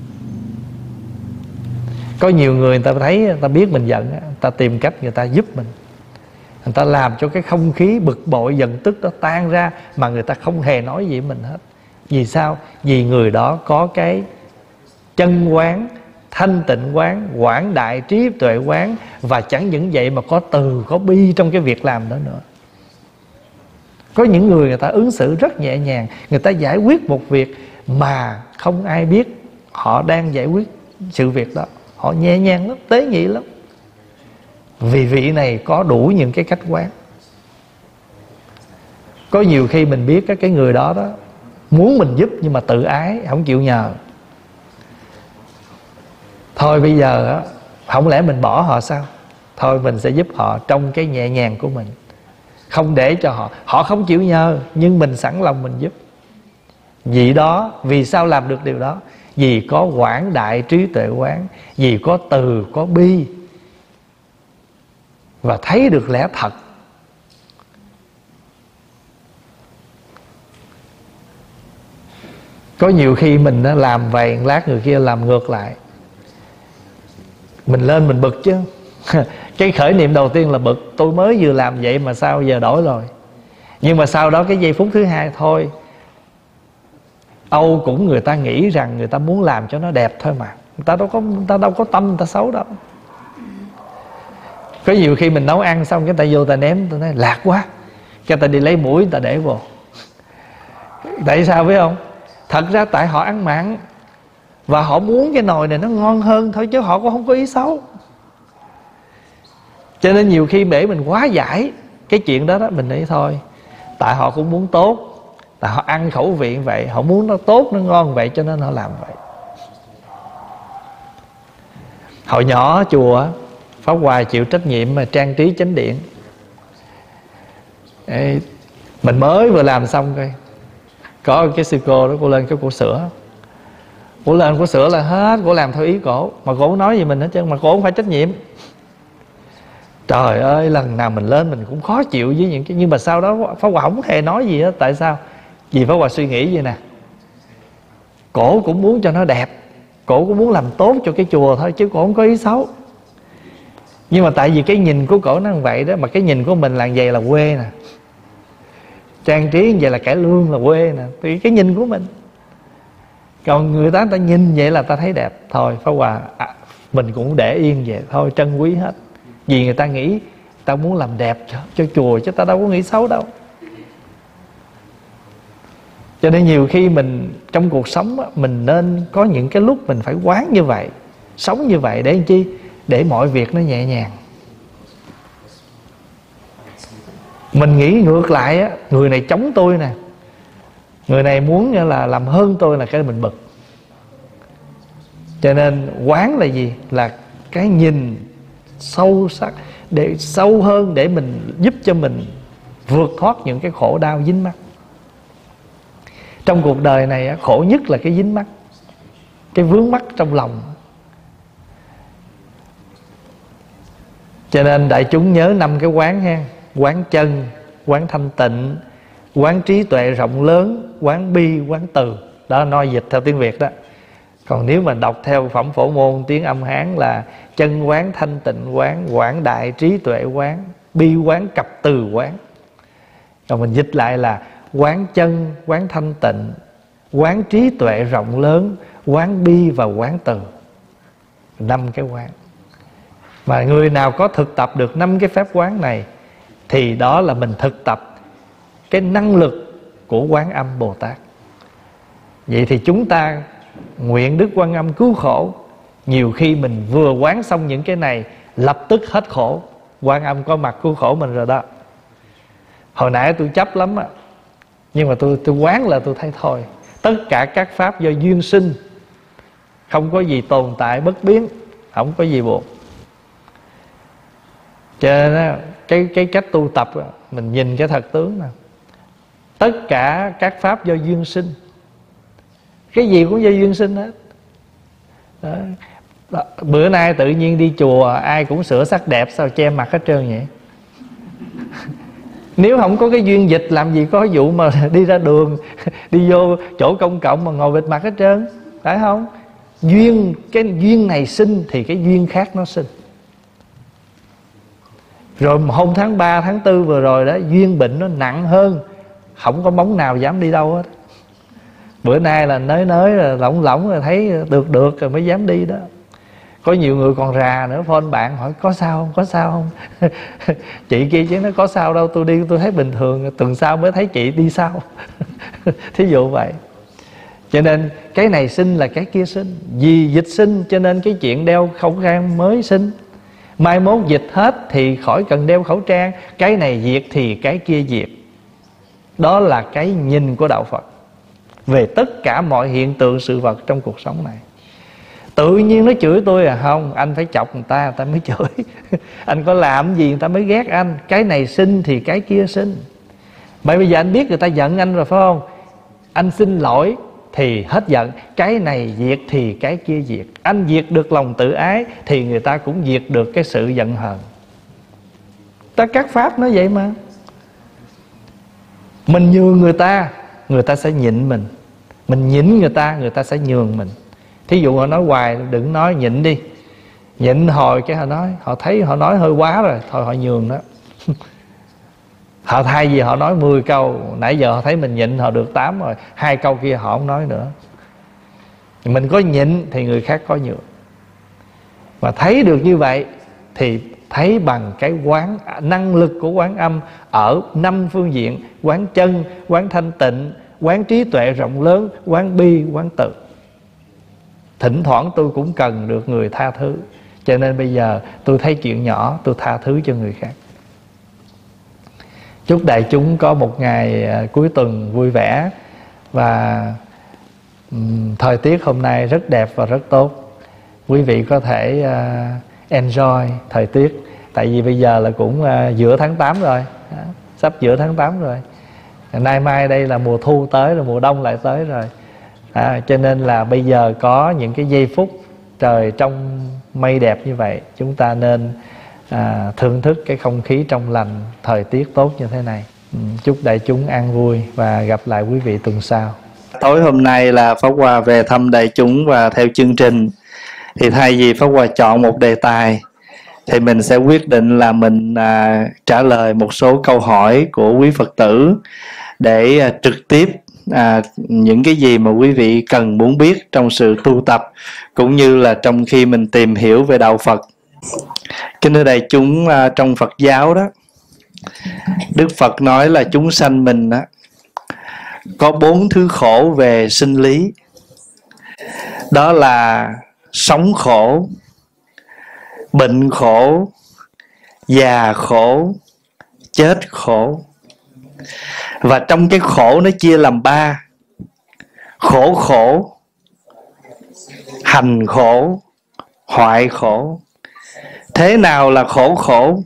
Có nhiều người ta thấy, người ta biết mình giận, người ta tìm cách người ta giúp mình. Người ta làm cho cái không khí bực bội, giận tức đó tan ra mà người ta không hề nói gì với mình hết. Vì sao? Vì người đó có cái chân quán, thanh tịnh quán, quảng đại trí tuệ quán. Và chẳng những vậy mà có từ, có bi trong cái việc làm đó nữa. Có những người người ta ứng xử rất nhẹ nhàng, người ta giải quyết một việc mà không ai biết họ đang giải quyết sự việc đó. Họ nhẹ nhàng lắm, tế nhị lắm. Vì vị này có đủ những cái cách quán. Có nhiều khi mình biết cái người đó đó muốn mình giúp nhưng mà tự ái, không chịu nhờ. Thôi bây giờ không lẽ mình bỏ họ sao? Thôi mình sẽ giúp họ trong cái nhẹ nhàng của mình. Không để cho họ không chịu nhờ, nhưng mình sẵn lòng mình giúp. Vì đó, vì sao làm được điều đó? Vì có quảng đại trí tuệ quán, vì có từ, có bi, và thấy được lẽ thật. Có nhiều khi mình làm vậy, lát người kia làm ngược lại. Mình lên mình bực chứ. Cái khởi niệm đầu tiên là bực, tôi mới vừa làm vậy mà sao giờ đổi rồi. Nhưng mà sau đó cái giây phút thứ hai thôi, Âu cũng người ta nghĩ rằng người ta muốn làm cho nó đẹp thôi mà. Người ta đâu có tâm người ta xấu đâu. Có nhiều khi mình nấu ăn xong cái ta vô ta ném, ta nói lạc quá, cái ta đi lấy muỗng ta để vô. Tại sao biết không? Thật ra tại họ ăn mặn và họ muốn cái nồi này nó ngon hơn thôi, chứ họ cũng không có ý xấu. Cho nên nhiều khi để mình quá giải cái chuyện đó đó, mình nghĩ thôi, tại họ cũng muốn tốt, tại họ ăn khẩu vị vậy, họ muốn nó tốt, nó ngon vậy, cho nên họ làm vậy. Hồi nhỏ chùa Pháp Hòa chịu trách nhiệm mà trang trí chánh điện. Ê, mình mới vừa làm xong coi, có cái sư cô đó, cô lên cái cô sửa. Cô lên cô sửa là hết, cô làm theo ý cổ. Mà cô không nói gì mình hết trơn, mà cô không phải trách nhiệm. Trời ơi, lần nào mình lên mình cũng khó chịu với những cái. Nhưng mà sau đó Pháp Hòa không hề nói gì hết. Tại sao? Vì Pháp Hòa suy nghĩ vậy nè, cổ cũng muốn cho nó đẹp, cổ cũng muốn làm tốt cho cái chùa thôi, chứ cổ không có ý xấu. Nhưng mà tại vì cái nhìn của cổ nó như vậy đó, mà cái nhìn của mình là vậy là quê nè, trang trí như vậy là cải lương là quê nè, thì cái nhìn của mình. Còn người ta nhìn vậy là ta thấy đẹp. Thôi Pháp Hòa mình cũng để yên vậy thôi, trân quý hết. Vì người ta nghĩ ta muốn làm đẹp cho chùa, chứ ta đâu có nghĩ xấu đâu. Cho nên nhiều khi mình trong cuộc sống á, mình nên có những cái lúc mình phải quán như vậy, sống như vậy để làm chi? Để mọi việc nó nhẹ nhàng. Mình nghĩ ngược lại á, người này chống tôi nè, người này muốn là làm hơn tôi, là cái mình bực. Cho nên quán là gì? Là cái nhìn sâu sắc, để sâu hơn, để mình giúp cho mình vượt thoát những cái khổ đau dính mắc. Trong cuộc đời này khổ nhất là cái dính mắc, cái vướng mắc trong lòng. Cho nên đại chúng nhớ 5 cái quán ha: quán chân, quán thanh tịnh, quán trí tuệ rộng lớn, quán bi, quán từ. Đó nói dịch theo tiếng Việt đó. Còn nếu mà đọc theo phẩm phổ môn tiếng Âm Hán là chân quán, thanh tịnh quán, quảng đại trí tuệ quán, bi quán, cập từ quán. Còn mình dịch lại là quán chân, quán thanh tịnh, quán trí tuệ rộng lớn, quán bi và quán từ. 5 cái quán. Mà người nào có thực tập được 5 cái phép quán này thì đó là mình thực tập cái năng lực của Quán Âm Bồ Tát. Vậy thì chúng ta nguyện Đức Quan Âm cứu khổ. Nhiều khi mình vừa quán xong những cái này, lập tức hết khổ. Quan Âm có mặt cứu khổ mình rồi đó. Hồi nãy tôi chấp lắm á, nhưng mà tôi quán là tôi thấy thôi, tất cả các pháp do duyên sinh, không có gì tồn tại bất biến, không có gì buộc. Cho nên cái cách tu tập mình nhìn cái thật tướng nè, tất cả các pháp do duyên sinh, cái gì cũng do duyên sinh hết đó. Bữa nay tự nhiên đi chùa ai cũng sửa sắc đẹp, sao che mặt hết trơn vậy? Nếu không có cái duyên dịch, làm gì có vụ mà đi ra đường, đi vô chỗ công cộng mà ngồi bịt mặt hết trơn, phải không? Duyên, cái duyên này sinh thì cái duyên khác nó sinh. Rồi hôm tháng 3, tháng 4 vừa rồi đó, duyên bệnh nó nặng hơn, không có móng nào dám đi đâu hết. Bữa nay là nới rồi lỏng rồi thấy được rồi mới dám đi đó. Có nhiều người còn rà nữa, phone bạn hỏi có sao không, có sao không? Chị kia chứ nó có sao đâu, tôi đi tôi thấy bình thường, tuần sau mới thấy chị đi sao. Thí dụ vậy. Cho nên cái này sinh là cái kia sinh. Vì dịch sinh cho nên cái chuyện đeo khẩu trang mới sinh. Mai mốt dịch hết thì khỏi cần đeo khẩu trang. Cái này diệt thì cái kia diệt. Đó là cái nhìn của Đạo Phật về tất cả mọi hiện tượng sự vật trong cuộc sống này. Tự nhiên nó chửi tôi à? Không, anh phải chọc người ta mới chửi. Anh có làm gì người ta mới ghét anh. Cái này sinh thì cái kia sinh. Bây giờ anh biết người ta giận anh rồi phải không? Anh xin lỗi thì hết giận. Cái này diệt thì cái kia diệt. Anh diệt được lòng tự ái thì người ta cũng diệt được cái sự giận hờn. Tất các pháp nó vậy mà. Mình nhường người ta sẽ nhịn mình. Mình nhịn người ta sẽ nhường mình. Thí dụ họ nói hoài, đừng nói, nhịn đi. Nhịn hồi cái họ nói, họ thấy họ nói hơi quá rồi, thôi họ nhường đó. Họ thay vì họ nói 10 câu, nãy giờ họ thấy mình nhịn họ được 8 rồi, 2 câu kia họ không nói nữa. Mình có nhịn thì người khác có nhường. Và thấy được như vậy thì thấy bằng cái quán, năng lực của Quán Âm ở 5 phương diện: quán chân, quán thanh tịnh, quán trí tuệ rộng lớn, quán bi, quán từ. Thỉnh thoảng tôi cũng cần được người tha thứ, cho nên bây giờ tôi thấy chuyện nhỏ tôi tha thứ cho người khác. Chúc đại chúng có một ngày cuối tuần vui vẻ. Và thời tiết hôm nay rất đẹp và rất tốt. Quý vị có thể enjoy thời tiết. Tại vì bây giờ là cũng giữa tháng 8 rồi, sắp giữa tháng 8 rồi. Nay mai đây là mùa thu tới rồi, mùa đông lại tới rồi. Cho nên là bây giờ có những cái giây phút trời trong mây đẹp như vậy, chúng ta nên thưởng thức cái không khí trong lành, thời tiết tốt như thế này. Chúc đại chúng an vui và gặp lại quý vị tuần sau. Tối hôm nay là Pháp Hòa về thăm đại chúng, và theo chương trình thì thay vì Pháp Hòa chọn một đề tài thì mình sẽ quyết định là mình trả lời một số câu hỏi của quý Phật tử để trực tiếp những cái gì mà quý vị cần muốn biết trong sự tu tập, cũng như là trong khi mình tìm hiểu về đạo Phật. Kính thưa đại chúng, trong Phật giáo đó, Đức Phật nói là chúng sanh mình đó Có 4 thứ khổ về sinh lý. Đó là sống khổ, bệnh khổ, già khổ, chết khổ. Và trong cái khổ nó chia làm 3: khổ khổ, hành khổ, hoại khổ. Thế nào là khổ khổ?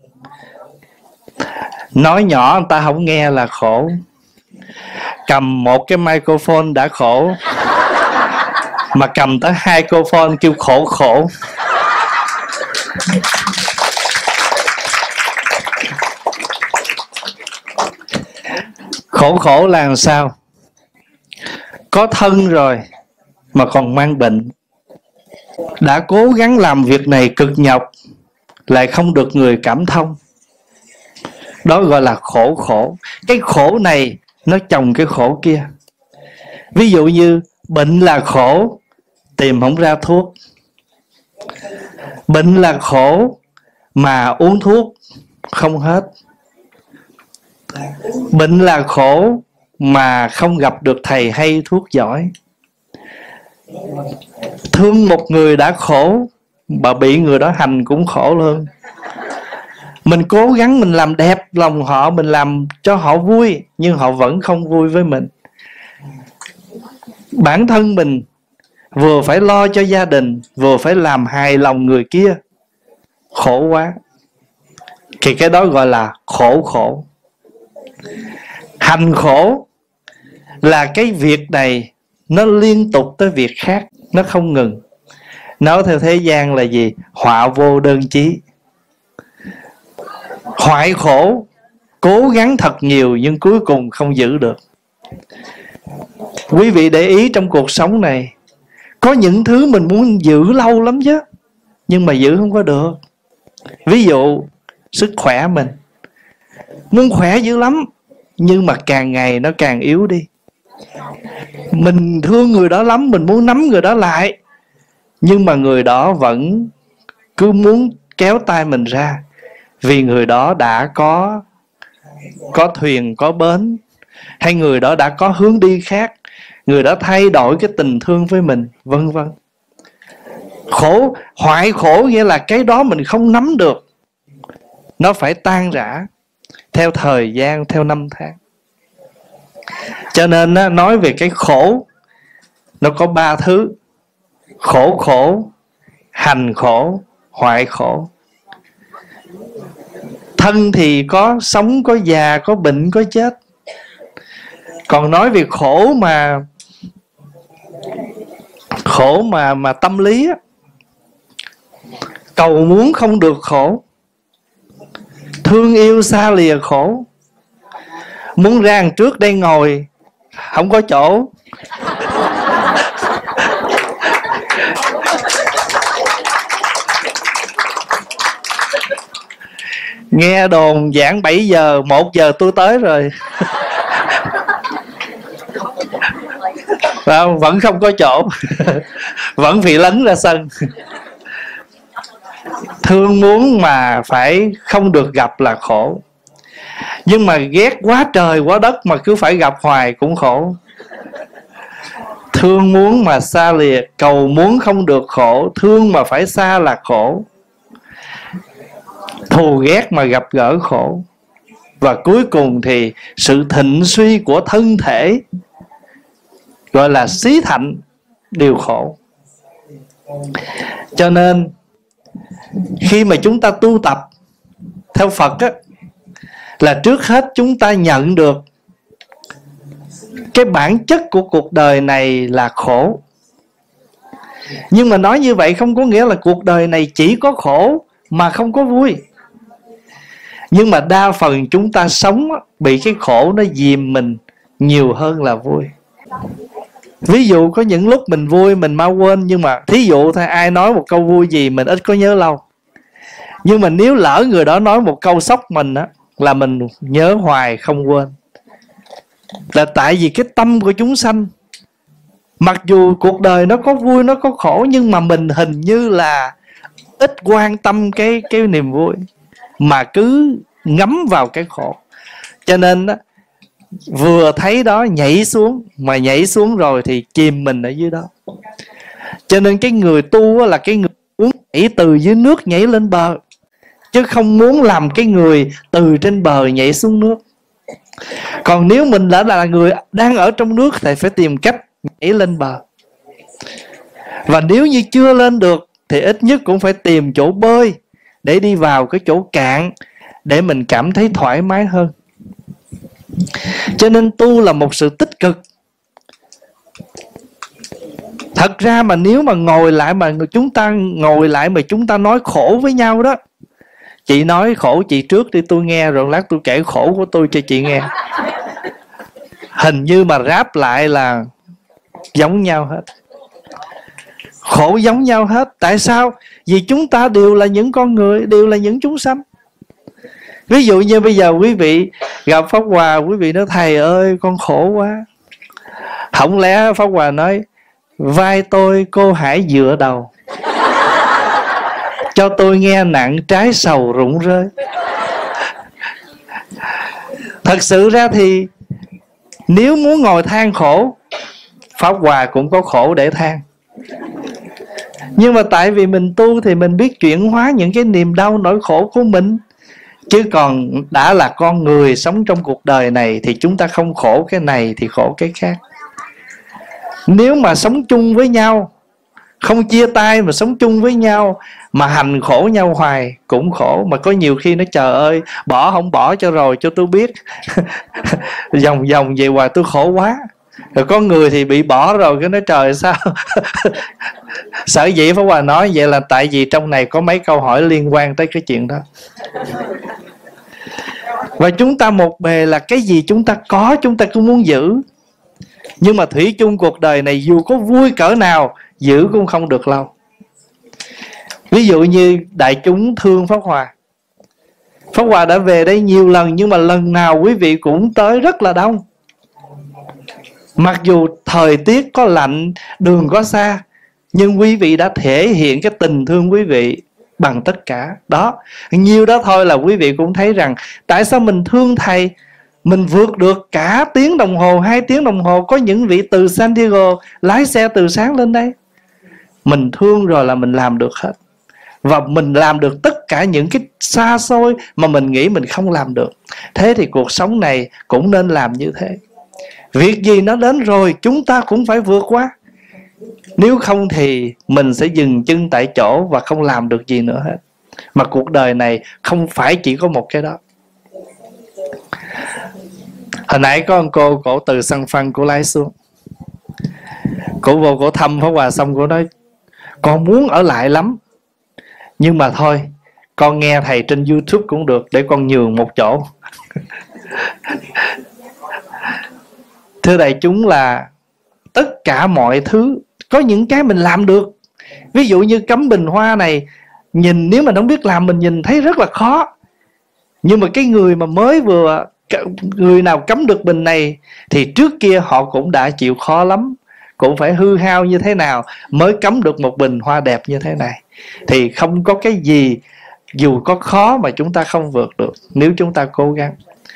Nói nhỏ người ta không nghe là khổ. Cầm một cái microphone đã khổ, mà cầm tới 2 microphone kêu khổ khổ. Khổ khổ là làm sao? Có thân rồi mà còn mang bệnh. Đã cố gắng làm việc này cực nhọc, lại không được người cảm thông. Đó gọi là khổ khổ. Cái khổ này nó chồng cái khổ kia. Ví dụ như bệnh là khổ, tìm không ra thuốc. Bệnh là khổ mà uống thuốc không hết. Bệnh là khổ mà không gặp được thầy hay thuốc giỏi. Thương một người đã khổ, mà bị người đó hành cũng khổ luôn. Mình cố gắng mình làm đẹp lòng họ, mình làm cho họ vui, nhưng họ vẫn không vui với mình. Bản thân mình vừa phải lo cho gia đình, vừa phải làm hài lòng người kia, khổ quá. Thì cái đó gọi là khổ khổ. Hành khổ là cái việc này nó liên tục tới việc khác, nó không ngừng. Nói theo thế gian là gì? Họa vô đơn chí. Hoại khổ, cố gắng thật nhiều nhưng cuối cùng không giữ được. Quý vị để ý trong cuộc sống này, có những thứ mình muốn giữ lâu lắm chứ, nhưng mà giữ không có được. Ví dụ sức khỏe mình, muốn khỏe dữ lắm, nhưng mà càng ngày nó càng yếu đi. Mình thương người đó lắm, mình muốn nắm người đó lại, nhưng mà người đó vẫn cứ muốn kéo tay mình ra. Vì người đó đã có thuyền, có bến, hay người đó đã có hướng đi khác, người đó thay đổi cái tình thương với mình, vân vân. Khổ, hoại khổ nghĩa là cái đó mình không nắm được, nó phải tan rã theo thời gian, theo năm tháng. Cho nên nói về cái khổ, nó có 3 thứ: khổ khổ, hành khổ, hoại khổ. Thân thì có sống, có già, có bệnh, có chết. Còn nói về khổ mà tâm lý á, cầu muốn không được khổ, thương yêu xa lìa khổ, muốn ra đằng trước đây ngồi không có chỗ. Nghe đồn giảng 7 giờ, 1 giờ tôi tới rồi. Vẫn không có chỗ. Vẫn bị lấn ra sân. Thương muốn mà phải không được gặp là khổ. Nhưng mà ghét quá trời quá đất mà cứ phải gặp hoài cũng khổ. Thương muốn mà xa lìa, cầu muốn không được khổ, thương mà phải xa là khổ. Thù ghét mà gặp gỡ khổ. Và cuối cùng thì sự thịnh suy của thân thể, gọi là xí thạnh, đều khổ. Cho nên khi mà chúng ta tu tập theo Phật á, là trước hết chúng ta nhận được cái bản chất của cuộc đời này là khổ. Nhưng mà nói như vậy không có nghĩa là cuộc đời này chỉ có khổ mà không có vui. Nhưng mà đa phần chúng ta sống bị cái khổ nó dìm mình nhiều hơn là vui. Ví dụ có những lúc mình vui mình mau quên, nhưng mà thí dụ thôi, ai nói một câu vui gì mình ít có nhớ lâu. Nhưng mà nếu lỡ người đó nói một câu sốc mình á, là mình nhớ hoài không quên. Là tại vì cái tâm của chúng sanh, mặc dù cuộc đời nó có vui nó có khổ, nhưng mà mình hình như là ít quan tâm cái niềm vui, mà cứ ngấm vào cái khổ. Cho nên vừa thấy đó nhảy xuống, mà nhảy xuống rồi thì chìm mình ở dưới đó. Cho nên cái người tu là cái người muốn nhảy từ dưới nước nhảy lên bờ, chứ không muốn làm cái người từ trên bờ nhảy xuống nước. Còn nếu mình đã là người đang ở trong nước thì phải tìm cách nhảy lên bờ. Và nếu như chưa lên được thì ít nhất cũng phải tìm chỗ bơi để đi vào cái chỗ cạn, để mình cảm thấy thoải mái hơn. Cho nên tu là một sự tích cực. Thật ra mà nếu mà ngồi lại mà chúng ta nói khổ với nhau đó, chị nói khổ chị trước đi tôi nghe, rồi lát tôi kể khổ của tôi cho chị nghe. Hình như mà ráp lại là giống nhau hết, khổ giống nhau hết. Tại sao? Vì chúng ta đều là những con người, đều là những chúng sanh. Ví dụ như bây giờ quý vị gặp Pháp Hòa, quý vị nói thầy ơi con khổ quá. Không lẽ Pháp Hòa nói vai tôi cô hãy dựa đầu, cho tôi nghe nặng trái sầu rụng rơi. Thật sự ra thì nếu muốn ngồi than khổ, Pháp Hòa cũng có khổ để than. Nhưng mà tại vì mình tu thì mình biết chuyển hóa những cái niềm đau nỗi khổ của mình. Chứ còn đã là con người sống trong cuộc đời này thì chúng ta không khổ cái này thì khổ cái khác. Nếu mà sống chung với nhau, không chia tay mà sống chung với nhau, mà hành khổ nhau hoài cũng khổ. Mà có nhiều khi nó trời ơi, bỏ không bỏ cho rồi cho tôi biết. Vòng vòng về hoài tôi khổ quá. Rồi có người thì bị bỏ rồi cái nói trời sao. Sở dĩ Pháp Hòa nói vậy là tại vì trong này có mấy câu hỏi liên quan tới cái chuyện đó. Và chúng ta một bề là cái gì chúng ta có chúng ta cũng muốn giữ. Nhưng mà thủy chung cuộc đời này dù có vui cỡ nào giữ cũng không được lâu. Ví dụ như đại chúng thương Pháp Hòa, Pháp Hòa đã về đây nhiều lần, nhưng mà lần nào quý vị cũng tới rất là đông. Mặc dù thời tiết có lạnh, đường có xa, nhưng quý vị đã thể hiện cái tình thương quý vị bằng tất cả. Đó, nhiều đó thôi là quý vị cũng thấy rằng tại sao mình thương thầy. Mình vượt được cả tiếng đồng hồ, 2 tiếng đồng hồ. Có những vị từ San Diego lái xe từ sáng lên đây. Mình thương rồi là mình làm được hết. Và mình làm được tất cả những cái xa xôi mà mình nghĩ mình không làm được. Thế thì cuộc sống này cũng nên làm như thế. Việc gì nó đến rồi chúng ta cũng phải vượt qua. Nếu không thì mình sẽ dừng chân tại chỗ và không làm được gì nữa hết. Mà cuộc đời này không phải chỉ có một cái đó. Hồi nãy có con cô, cổ từ San Phăng, cổ lái xuống. Cổ vô cổ thăm Pháp Hòa xong cổ nói con muốn ở lại lắm, nhưng mà thôi con nghe thầy trên YouTube cũng được, để con nhường một chỗ. Thưa đại chúng là tất cả mọi thứ có những cái mình làm được. Ví dụ như cắm bình hoa này, nhìn nếu mà không biết làm mình nhìn thấy rất là khó. Nhưng mà cái người mà mới vừa, người nào cắm được bình này thì trước kia họ cũng đã chịu khó lắm, cũng phải hư hao như thế nào mới cắm được một bình hoa đẹp như thế này. Thì không có cái gì dù có khó mà chúng ta không vượt được nếu chúng ta cố gắng.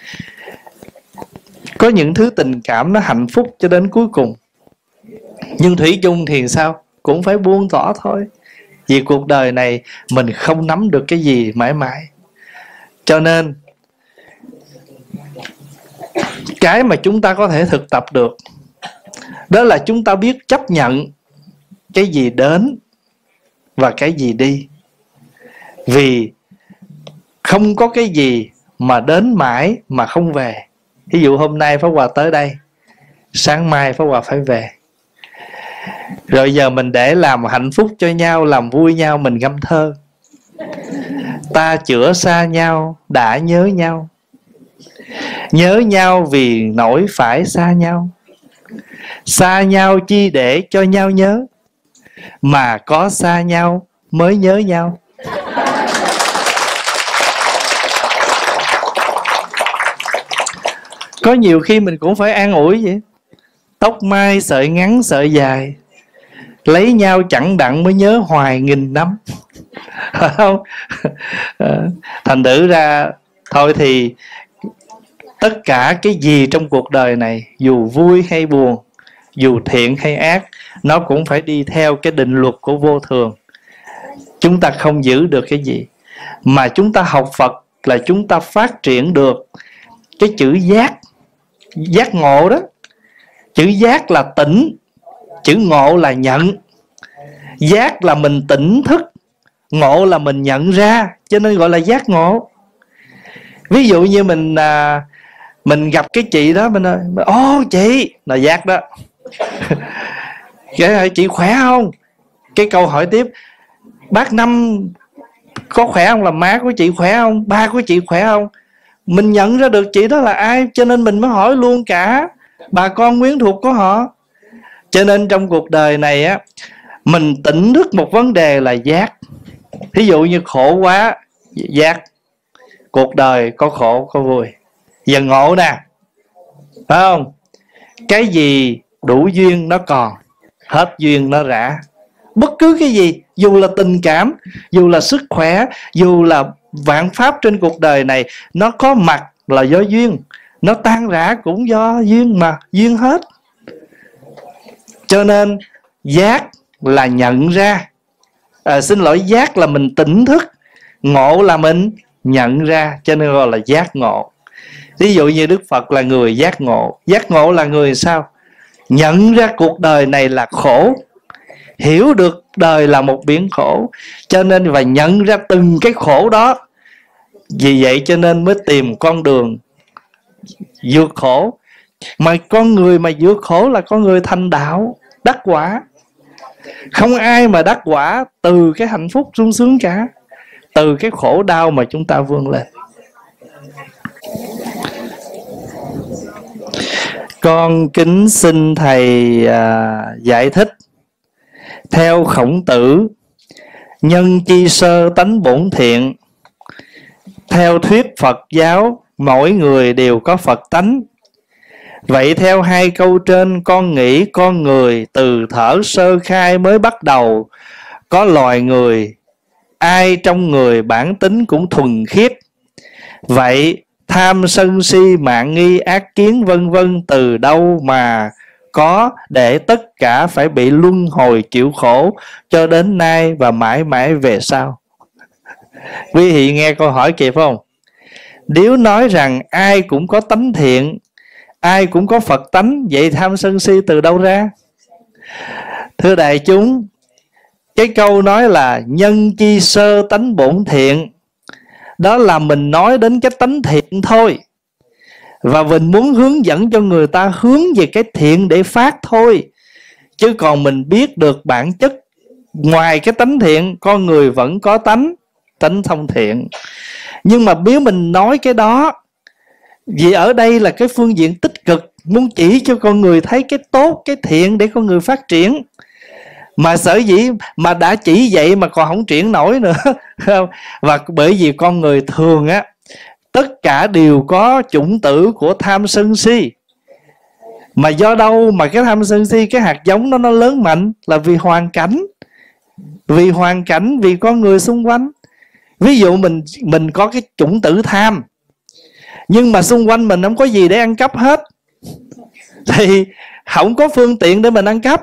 Có những thứ tình cảm nó hạnh phúc cho đến cuối cùng, nhưng thủy chung thì sao? Cũng phải buông tỏ thôi. Vì cuộc đời này mình không nắm được cái gì mãi mãi. Cho nên cái mà chúng ta có thể thực tập được đó là chúng ta biết chấp nhận cái gì đến và cái gì đi. Vì không có cái gì mà đến mãi mà không về. Ví dụ hôm nay Pháp Hòa tới đây, sáng mai Pháp Hòa phải về. Rồi giờ mình để làm hạnh phúc cho nhau, làm vui nhau, mình ngâm thơ. Ta chữa xa nhau đã nhớ nhau, nhớ nhau vì nỗi phải xa nhau. Xa nhau chi để cho nhau nhớ, mà có xa nhau mới nhớ nhau. Có nhiều khi mình cũng phải an ủi vậy. Tóc mai sợi ngắn sợi dài, lấy nhau chẳng đặng mới nhớ hoài nghìn năm. Phải không? Thành thử ra thôi thì Tất cả cái gì trong cuộc đời này, dù vui hay buồn, dù thiện hay ác, nó cũng phải đi theo cái định luật của vô thường. Chúng ta không giữ được cái gì. Mà chúng ta học Phật là chúng ta phát triển được cái chữ giác. Giác ngộ đó. Chữ giác là tỉnh, chữ ngộ là nhận. Giác là mình tỉnh thức, ngộ là mình nhận ra, cho nên gọi là giác ngộ. Ví dụ như mình gặp cái chị đó, mình nói ô chị, là giác đó. Cái hỏi chị khỏe không? Cái câu hỏi tiếp, bác Năm có khỏe không? Là má của chị khỏe không? Ba của chị khỏe không? Mình nhận ra được chị đó là ai, cho nên mình mới hỏi luôn cả bà con quyến thuộc của họ. Cho nên trong cuộc đời này á, mình tỉnh thức một vấn đề là giác. Ví dụ như khổ quá, giác. Cuộc đời có khổ có vui. Giờ ngộ nè, phải không? Cái gì đủ duyên nó còn, hết duyên nó rã. Bất cứ cái gì, dù là tình cảm, dù là sức khỏe, dù là vạn pháp trên cuộc đời này, nó có mặt là do duyên, nó tan rã cũng do duyên, mà duyên hết. Cho nên giác là nhận ra, giác là mình tỉnh thức, ngộ là mình nhận ra, cho nên gọi là giác ngộ. Ví dụ như Đức Phật là người giác ngộ. Giác ngộ là người sao? Nhận ra cuộc đời này là khổ, hiểu được đời là một biển khổ, cho nên và nhận ra từng cái khổ đó. Vì vậy cho nên mới tìm con đường vượt khổ. Mà con người mà vượt khổ là con người thành đạo, đắc quả. Không ai mà đắc quả từ cái hạnh phúc sung sướng cả, từ cái khổ đau mà chúng ta vươn lên. Con kính xin thầy giải thích. Theo Khổng Tử, nhân chi sơ tánh bổn thiện. Theo thuyết Phật giáo, mỗi người đều có Phật tánh. Vậy theo hai câu trên, con nghĩ con người từ thở sơ khai mới bắt đầu có loài người, ai trong người bản tính cũng thuần khiết. Vậy tham sân si mạn nghi ác kiến vân vân từ đâu mà có để tất cả phải bị luân hồi chịu khổ cho đến nay và mãi mãi về sau? Quý vị nghe câu hỏi kịp không? Nếu nói rằng ai cũng có tánh thiện, ai cũng có Phật tánh, vậy tham sân si từ đâu ra? Thưa đại chúng, cái câu nói là nhân chi sơ tánh bổn thiện, đó là mình nói đến cái tánh thiện thôi, và mình muốn hướng dẫn cho người ta hướng về cái thiện để phát thôi. Chứ còn mình biết được bản chất, ngoài cái tánh thiện, con người vẫn có tánh không thiện. Nhưng mà nếu mình nói cái đó, vì ở đây là cái phương diện tích cực, muốn chỉ cho con người thấy cái tốt, cái thiện để con người phát triển. Mà sở dĩ mà đã chỉ vậy mà còn không triển nổi nữa. Và bởi vì con người thường á, tất cả đều có chủng tử của tham sân si. Mà do đâu mà cái tham sân si, cái hạt giống nó lớn mạnh? Là vì hoàn cảnh. Vì hoàn cảnh, vì con người xung quanh. Ví dụ mình có cái chủng tử tham, nhưng mà xung quanh mình không có gì để ăn cắp hết, thì không có phương tiện để mình ăn cắp.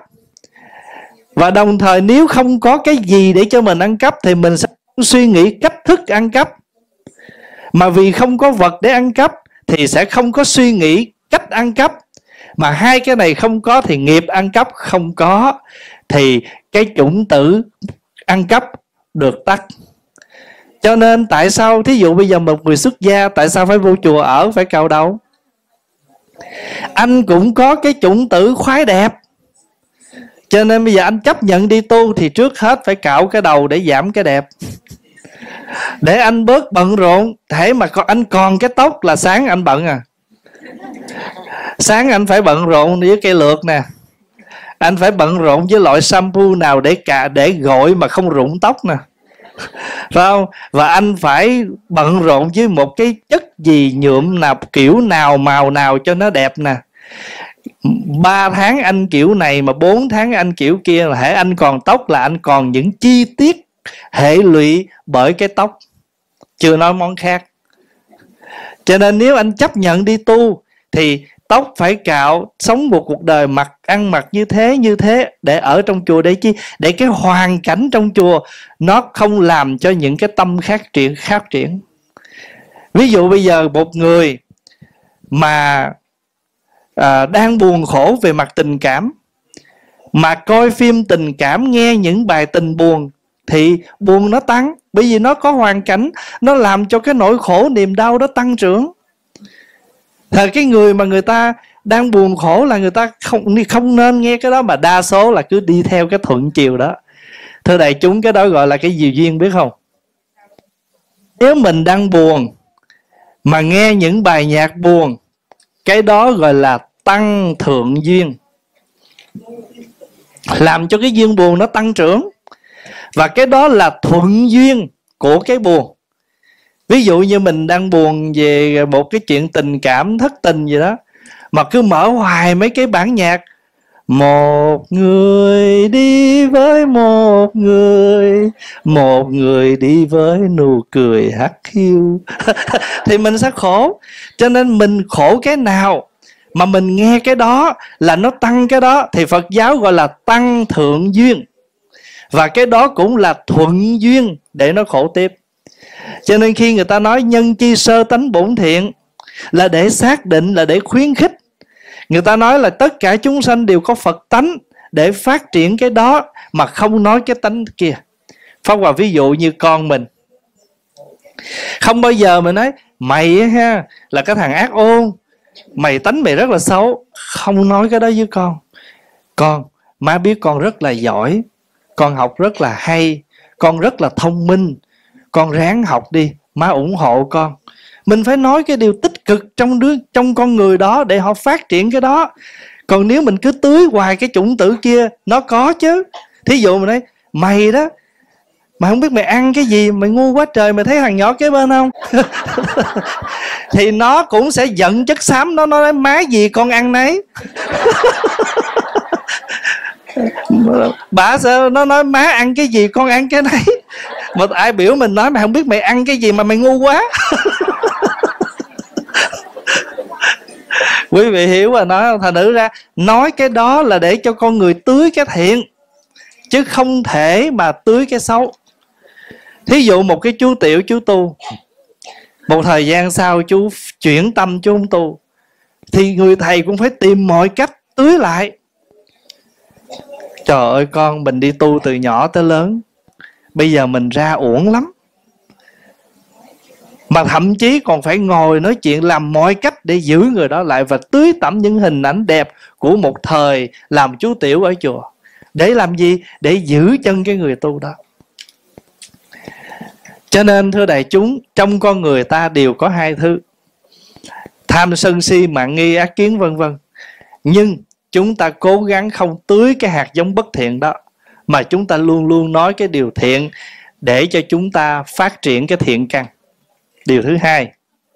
Và đồng thời nếu không có cái gì để cho mình ăn cắp, thì mình sẽ suy nghĩ cách thức ăn cắp. Mà vì không có vật để ăn cắp, thì sẽ không có suy nghĩ cách ăn cắp. Mà hai cái này không có thì nghiệp ăn cắp không có, thì cái chủng tử ăn cắp được tắt. Cho nên tại sao thí dụ bây giờ một người xuất gia, tại sao phải vô chùa ở, phải cạo đầu? Anh cũng có cái chủng tử khoái đẹp, cho nên bây giờ anh chấp nhận đi tu thì trước hết phải cạo cái đầu để giảm cái đẹp, để anh bớt bận rộn. Thế mà anh còn cái tóc là sáng anh bận à. Sáng anh phải bận rộn với cây lược nè, anh phải bận rộn với loại shampoo nào để gội mà không rụng tóc nè, phải không? Và anh phải bận rộn với một cái chất gì nhuộm nào, kiểu nào, màu nào cho nó đẹp nè. 3 tháng anh kiểu này mà 4 tháng anh kiểu kia, là hễ anh còn tóc là anh còn những chi tiết hệ lụy bởi cái tóc, chưa nói món khác. Cho nên nếu anh chấp nhận đi tu thì tóc phải cạo, sống một cuộc đời ăn mặc như thế để ở trong chùa. Để chi? Để cái hoàn cảnh trong chùa nó không làm cho những cái tâm khác triển. Ví dụ bây giờ một người mà đang buồn khổ về mặt tình cảm, mà coi phim tình cảm, nghe những bài tình buồn, thì buồn nó tăng. Bởi vì nó có hoàn cảnh, nó làm cho cái nỗi khổ niềm đau đó tăng trưởng. Thời cái người mà người ta đang buồn khổ là người ta không nên nghe cái đó, mà đa số là cứ đi theo cái thuận chiều đó. Thưa đại chúng, cái đó gọi là cái diều duyên, biết không? Nếu mình đang buồn mà nghe những bài nhạc buồn, cái đó gọi là tăng thượng duyên, làm cho cái duyên buồn nó tăng trưởng. Và cái đó là thuận duyên của cái buồn. Ví dụ như mình đang buồn về một cái chuyện tình cảm, thất tình gì đó, mà cứ mở hoài mấy cái bản nhạc một người đi với một người đi với nụ cười hắt hiu thì mình sẽ khổ. Cho nên mình khổ cái nào mà mình nghe cái đó là nó tăng cái đó, thì Phật giáo gọi là tăng thượng duyên. Và cái đó cũng là thuận duyên để nó khổ tiếp. Cho nên khi người ta nói nhân chi sơ tánh bổn thiện, là để xác định, là để khuyến khích. Người ta nói là tất cả chúng sanh đều có Phật tánh để phát triển cái đó, mà không nói cái tánh kia. Pháp Hòa ví dụ như con mình, không bao giờ mình nói mày ha là cái thằng ác ôn, mày tánh mày rất là xấu. Không nói cái đó với con. Con, má biết con rất là giỏi, con học rất là hay, con rất là thông minh, con ráng học đi, má ủng hộ con. Mình phải nói cái điều tích cực trong con người đó để họ phát triển cái đó. Còn nếu mình cứ tưới hoài cái chủng tử kia, nó có chứ. Thí dụ mình nói mày đó, mày không biết mày ăn cái gì, mày ngu quá trời, mày thấy thằng nhỏ kế bên không? Thì nó cũng sẽ giận chất xám, nó nói má gì con ăn nấy. Bà sẽ nó nói má ăn cái gì con ăn cái nấy. Mà ai biểu mình nói mày không biết mày ăn cái gì mà mày ngu quá. Quý vị hiểu rồi, nói thành nữ ra nói cái đó là để cho con người tưới cái thiện, chứ không thể mà tưới cái xấu. Thí dụ một cái chú Tiểu, chú tu, một thời gian sau chú chuyển tâm chú không tu, thì người thầy cũng phải tìm mọi cách tưới lại. Trời ơi con, mình đi tu từ nhỏ tới lớn, bây giờ mình ra uổng lắm. Mà thậm chí còn phải ngồi nói chuyện, làm mọi cách để giữ người đó lại, và tưới tẩm những hình ảnh đẹp của một thời làm chú Tiểu ở chùa. Để làm gì? Để giữ chân cái người tu đó. Cho nên thưa đại chúng, trong con người ta đều có hai thứ: tham sân si mạn nghi ác kiến vân vân. Nhưng chúng ta cố gắng không tưới cái hạt giống bất thiện đó, mà chúng ta luôn luôn nói cái điều thiện để cho chúng ta phát triển cái thiện căn. Điều thứ hai,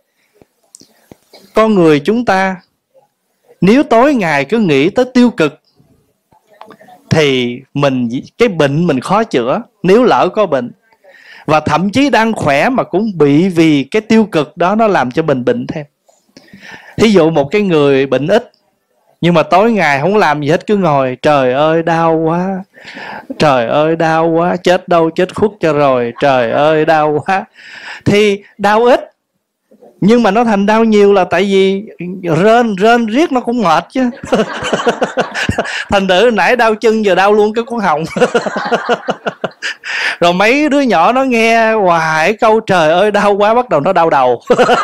con người chúng ta nếu tối ngày cứ nghĩ tới tiêu cực thì cái bệnh mình khó chữa, nếu lỡ có bệnh. Và thậm chí đang khỏe mà cũng bị vì cái tiêu cực đó nó làm cho mình bệnh thêm. Thí dụ một cái người bệnh ít, nhưng mà tối ngày không làm gì hết, cứ ngồi trời ơi đau quá, trời ơi đau quá, chết đâu chết khuất cho rồi, trời ơi đau quá. Thì đau ít, nhưng mà nó thành đau nhiều là tại vì rên riết nó cũng mệt chứ. Thành thử nãy đau chân giờ đau luôn cái cuốn họng. Rồi mấy đứa nhỏ nó nghe hoài câu trời ơi đau quá, bắt đầu nó đau đầu.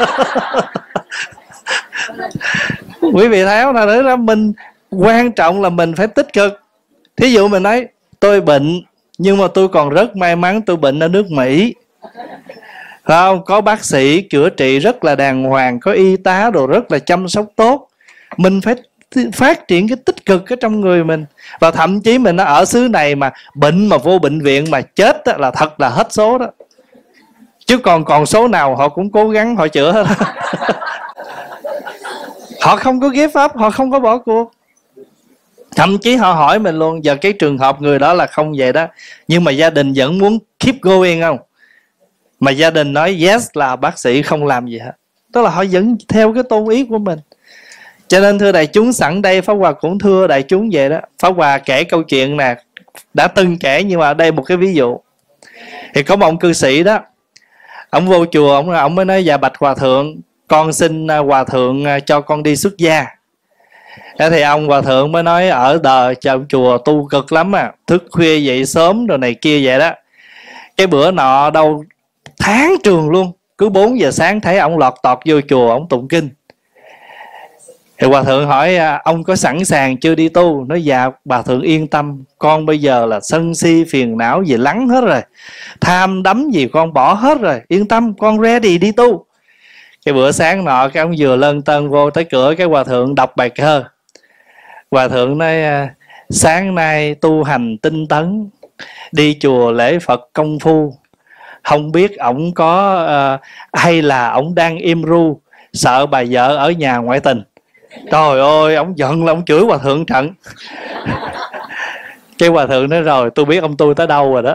Quý vị thấy không? Thành ra mình quan trọng là mình phải tích cực. Thí dụ mình nói tôi bệnh, nhưng mà tôi còn rất may mắn tôi bệnh ở nước Mỹ, không? Có bác sĩ chữa trị rất là đàng hoàng, có y tá đồ rất là chăm sóc tốt. Mình phải phát triển cái tích cực ở trong người mình. Và thậm chí mình nó ở xứ này mà bệnh mà vô bệnh viện mà chết là thật là hết số đó. Chứ còn số nào họ cũng cố gắng họ chữa hết. Họ không có give up, họ không có bỏ cuộc. Thậm chí họ hỏi mình luôn, giờ cái trường hợp người đó là không vậy đó, nhưng mà gia đình vẫn muốn keep going không? Mà gia đình nói yes là bác sĩ không làm gì hết. tức là họ vẫn theo cái tôn ý của mình. Cho nên thưa đại chúng, sẵn đây Pháp Hòa cũng thưa đại chúng vậy đó. Pháp Hòa kể câu chuyện nè, đã từng kể nhưng mà đây một cái ví dụ. Thì có một ông cư sĩ đó, ông vô chùa, ông mới nói: dạ bạch hòa thượng, con xin hòa thượng cho con đi xuất gia. Thế thì ông hòa thượng mới nói: ở đời trong chùa tu cực lắm à, thức khuya dậy sớm rồi này kia vậy đó. Cái bữa nọ đâu tháng trường luôn, cứ 4 giờ sáng thấy ông lọt tọt vô chùa, ông tụng kinh. Thì hòa thượng hỏi: ông có sẵn sàng chưa đi tu? Nói: dạ hòa thượng yên tâm, con bây giờ là sân si phiền não gì lắng hết rồi, tham đắm gì con bỏ hết rồi, yên tâm, con ready đi tu. Cái bữa sáng nọ, cái ông vừa lân tân vô tới cửa, cái hòa thượng đọc bài thơ. Hòa thượng nói: sáng nay tu hành tinh tấn, đi chùa lễ Phật công phu, không biết ổng có hay là ổng đang im ru, sợ bà vợ ở nhà ngoại tình. Trời ơi, ổng giận là ổng chửi hòa thượng trận. Cái hòa thượng nói: rồi tôi biết ông tôi tới đâu rồi đó.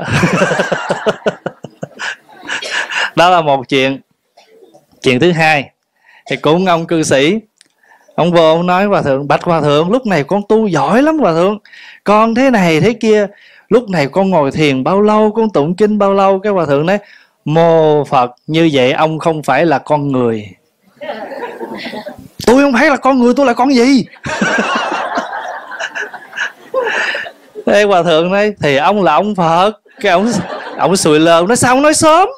Đó là một chuyện. Chuyện thứ hai thì cũng ông cư sĩ, ông vô ông nói: hòa thượng, bạch hòa thượng, lúc này con tu giỏi lắm hòa thượng, con thế này thế kia, lúc này con ngồi thiền bao lâu, con tụng kinh bao lâu. Cái hòa thượng nói: mô Phật, như vậy ông không phải là con người. Tôi không phải là con người, tôi là con gì? Thế hòa thượng nói: thì ông là ông Phật. Cái ông sùi lơ, nói: sao ông nói sớm?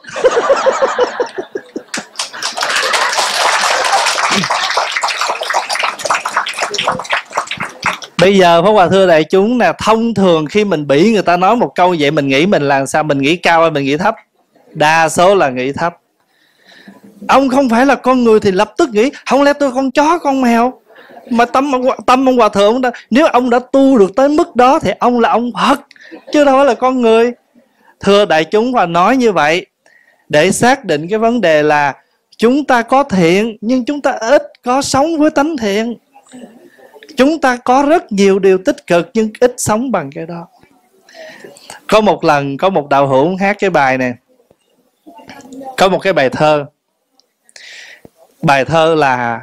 Bây giờ Pháp Hòa thưa đại chúng nè, thông thường khi mình bị người ta nói một câu vậy, mình nghĩ mình làm sao? Mình nghĩ cao hay mình nghĩ thấp? Đa số là nghĩ thấp. Ông không phải là con người thì lập tức nghĩ: không lẽ tôi con chó con mèo? Mà tâm ông hòa thượng đó, nếu ông đã tu được tới mức đó thì ông là ông Phật, chứ đâu phải là con người. Thưa đại chúng, và nói như vậy để xác định cái vấn đề là chúng ta có thiện nhưng chúng ta ít có sống với tánh thiện. Chúng ta có rất nhiều điều tích cực nhưng ít sống bằng cái đó. Có một lần có một đạo hữu hát cái bài này, có một cái bài thơ. Bài thơ là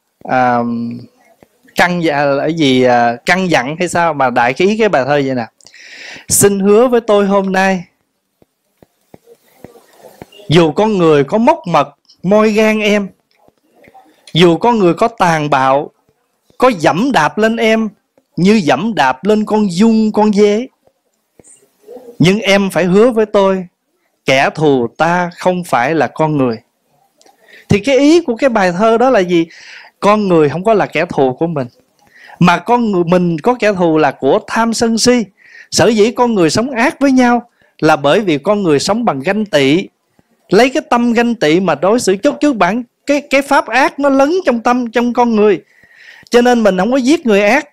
căn dặn hay sao, mà đại cái ý cái bài thơ vậy nè: xin hứa với tôi hôm nay, dù con người có móc mật moi gan em, dù con người có tàn bạo, có dẫm đạp lên em như dẫm đạp lên con giun con dế, nhưng em phải hứa với tôi, kẻ thù ta không phải là con người. Thì cái ý của cái bài thơ đó là gì? Con người không có là kẻ thù của mình, mà con người mình có kẻ thù là của tham sân si. Sở dĩ con người sống ác với nhau là bởi vì con người sống bằng ganh tị, lấy cái tâm ganh tị mà đối xử chút bản cái pháp ác nó lấn trong tâm trong con người. Cho nên mình không có giết người ác.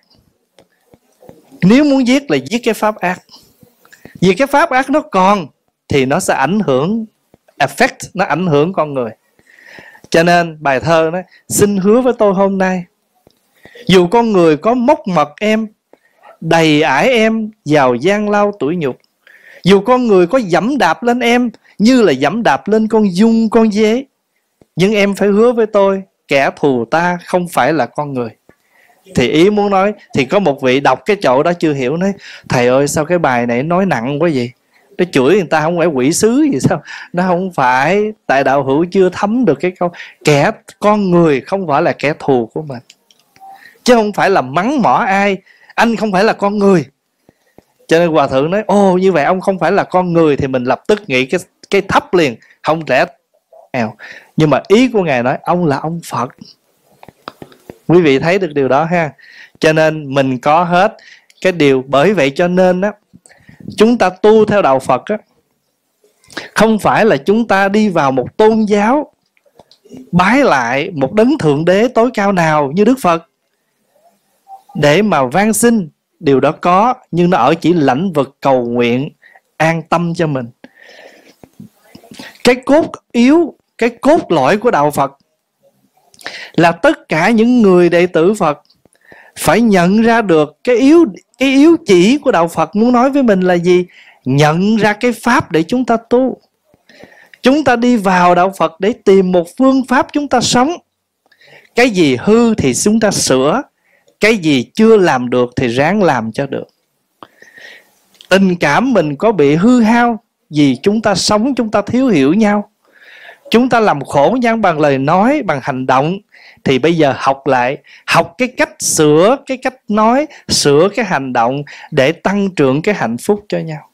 Nếu muốn giết là giết cái pháp ác. Vì cái pháp ác nó còn thì nó sẽ ảnh hưởng, affect, nó ảnh hưởng con người. Cho nên bài thơ nói: xin hứa với tôi hôm nay, dù con người có móc mật em, đầy ải em vào gian lao tủi nhục, dù con người có dẫm đạp lên em như là dẫm đạp lên con giun con dế, nhưng em phải hứa với tôi, kẻ thù ta không phải là con người. Thì ý muốn nói, thì có một vị đọc cái chỗ đó chưa hiểu, nói: thầy ơi, sao cái bài này nói nặng quá vậy? Nó chửi người ta không phải quỷ sứ gì sao? Nó không phải, tại đạo hữu chưa thấm được cái câu con người không phải là kẻ thù của mình, chứ không phải là mắng mỏ ai. Anh không phải là con người. Cho nên hòa thượng nói: ồ, như vậy ông không phải là con người, thì mình lập tức nghĩ cái thấp liền, không lẽ nghèo. Nhưng mà ý của ngài nói ông là ông Phật. Quý vị thấy được điều đó ha. Cho nên mình có hết cái điều. Bởi vậy cho nên á, chúng ta tu theo đạo Phật á, không phải là chúng ta đi vào một tôn giáo bái lại một đấng thượng đế tối cao nào như Đức Phật để mà van xin. Điều đó có, nhưng nó ở chỉ lãnh vực cầu nguyện, an tâm cho mình. Cái cốt yếu, cái cốt lõi của đạo Phật là tất cả những người đệ tử Phật phải nhận ra được cái yếu chỉ của đạo Phật muốn nói với mình là gì? Nhận ra cái pháp để chúng ta tu. Chúng ta đi vào đạo Phật để tìm một phương pháp chúng ta sống. Cái gì hư thì chúng ta sửa, cái gì chưa làm được thì ráng làm cho được. Tình cảm mình có bị hư hao vì chúng ta sống, chúng ta thiếu hiểu nhau, chúng ta làm khổ nhau bằng lời nói, bằng hành động. Thì bây giờ học lại, học cái cách sửa cái cách nói, sửa cái hành động để tăng trưởng cái hạnh phúc cho nhau.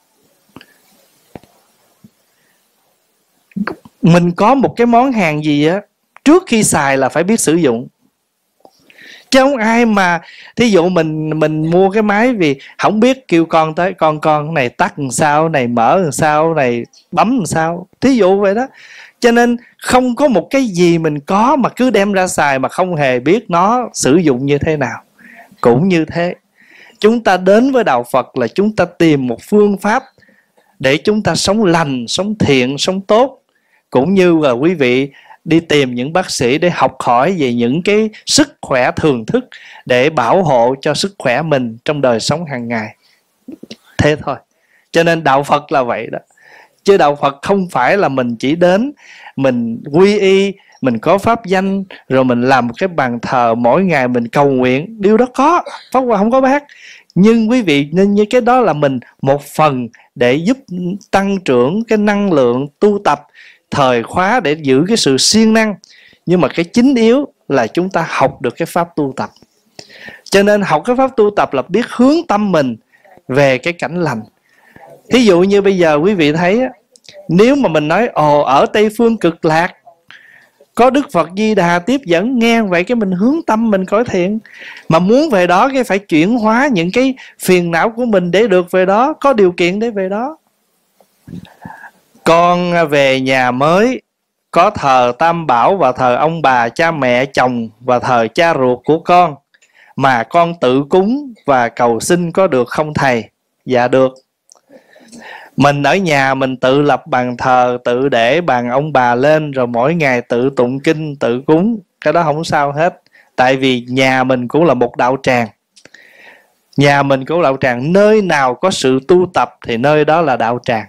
Mình có một cái món hàng gì á, trước khi xài là phải biết sử dụng. Chứ không ai mà, thí dụ mình mua cái máy vì không biết, kêu con tới, con này tắt làm sao, này mở làm sao, này bấm làm sao, thí dụ vậy đó. Cho nên không có một cái gì mình có mà cứ đem ra xài mà không hề biết nó sử dụng như thế nào. Cũng như thế, chúng ta đến với đạo Phật là chúng ta tìm một phương pháp để chúng ta sống lành, sống thiện, sống tốt. Cũng như là quý vị đi tìm những bác sĩ để học hỏi về những cái sức khỏe thường thức để bảo hộ cho sức khỏe mình trong đời sống hàng ngày. Thế thôi. Cho nên đạo Phật là vậy đó. Chứ đạo Phật không phải là mình chỉ đến, mình quy y, mình có pháp danh, rồi mình làm một cái bàn thờ mỗi ngày mình cầu nguyện. Điều đó có, Pháp Hòa không có bác. Nhưng quý vị nên như cái đó là mình một phần để giúp tăng trưởng cái năng lượng tu tập thời khóa để giữ cái sự siêng năng. Nhưng mà cái chính yếu là chúng ta học được cái pháp tu tập. Cho nên học cái pháp tu tập là biết hướng tâm mình về cái cảnh lành. Thí dụ như bây giờ quý vị thấy, nếu mà mình nói ở Tây Phương Cực Lạc có Đức Phật Di Đà tiếp dẫn, nghe vậy cái mình hướng tâm mình cõi thiện. Mà muốn về đó cái phải chuyển hóa những cái phiền não của mình để được về đó, có điều kiện để về đó. Con về nhà mới có thờ Tam Bảo và thờ ông bà, cha mẹ, chồng và thờ cha ruột của con, mà con tự cúng và cầu xin có được không thầy? Dạ được. Mình ở nhà mình tự lập bàn thờ, tự để bàn ông bà lên, rồi mỗi ngày tự tụng kinh, tự cúng, cái đó không sao hết. Tại vì nhà mình cũng là một đạo tràng. Nhà mình cũng là đạo tràng. Nơi nào có sự tu tập thì nơi đó là đạo tràng.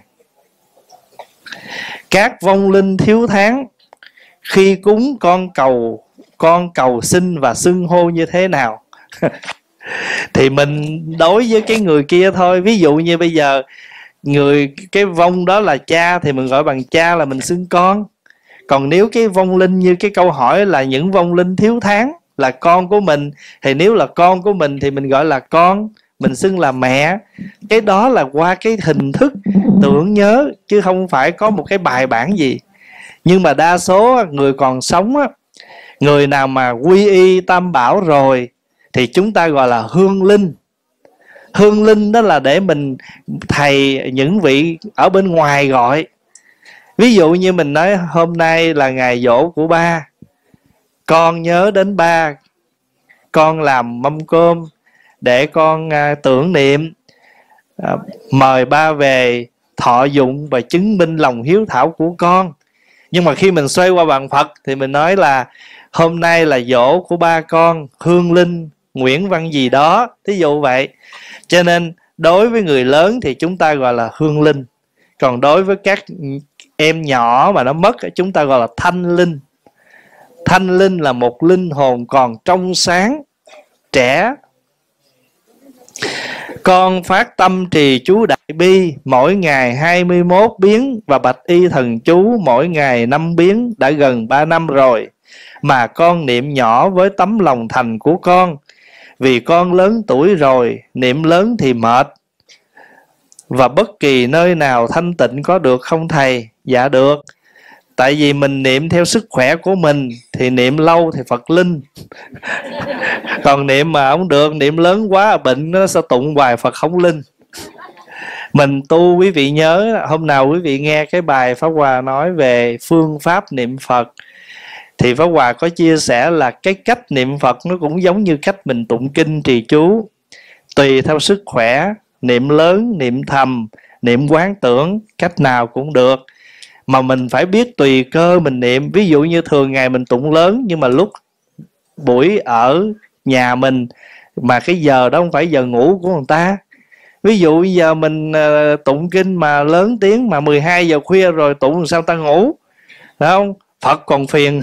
Các vong linh thiếu tháng khi cúng con cầu xin và xưng hô như thế nào? Thì mình đối với cái người kia thôi. Ví dụ như bây giờ cái vong đó là cha thì mình gọi bằng cha, là mình xưng con. Còn nếu cái vong linh như cái câu hỏi là những vong linh thiếu tháng là con của mình, thì nếu là con của mình thì mình gọi là con, mình xưng là mẹ. Cái đó là qua cái hình thức tưởng nhớ, chứ không phải có một cái bài bản gì. Nhưng mà đa số người còn sống á, người nào mà quy y Tam Bảo rồi thì chúng ta gọi là hương linh. Hương linh đó là để mình thầy những vị ở bên ngoài gọi. Ví dụ như mình nói hôm nay là ngày giỗ của ba, con nhớ đến ba, con làm mâm cơm để con tưởng niệm, mời ba về thọ dụng và chứng minh lòng hiếu thảo của con. Nhưng mà khi mình xoay qua bàn Phật thì mình nói là hôm nay là giỗ của ba con Hương Linh Nguyễn Văn gì đó, thí dụ vậy. Cho nên đối với người lớn thì chúng ta gọi là hương linh. Còn đối với các em nhỏ mà nó mất, chúng ta gọi là thanh linh. Thanh linh là một linh hồn còn trong sáng, trẻ. Con phát tâm trì chú Đại Bi mỗi ngày 21 biến và bạch y thần chú mỗi ngày 5 biến đã gần 3 năm rồi. Mà con niệm nhỏ với tấm lòng thành của con. Vì con lớn tuổi rồi, niệm lớn thì mệt. Và bất kỳ nơi nào thanh tịnh có được không thầy? Dạ được. Tại vì mình niệm theo sức khỏe của mình thì niệm lâu thì Phật linh. Còn niệm mà không được, niệm lớn quá bệnh nó sẽ tụng hoài Phật không linh. Mình tu, quý vị nhớ hôm nào quý vị nghe cái bài Pháp Hòa nói về phương pháp niệm Phật thì Pháp Hòa có chia sẻ là cái cách niệm Phật nó cũng giống như cách mình tụng kinh trì chú. Tùy theo sức khỏe, niệm lớn, niệm thầm, niệm quán tưởng, cách nào cũng được. Mà mình phải biết tùy cơ mình niệm. Ví dụ như thường ngày mình tụng lớn, nhưng mà lúc buổi ở nhà mình mà cái giờ đó không phải giờ ngủ của người ta. Ví dụ giờ mình tụng kinh mà lớn tiếng, mà 12 giờ khuya rồi tụng làm sao ta ngủ, phải không? Phật còn phiền.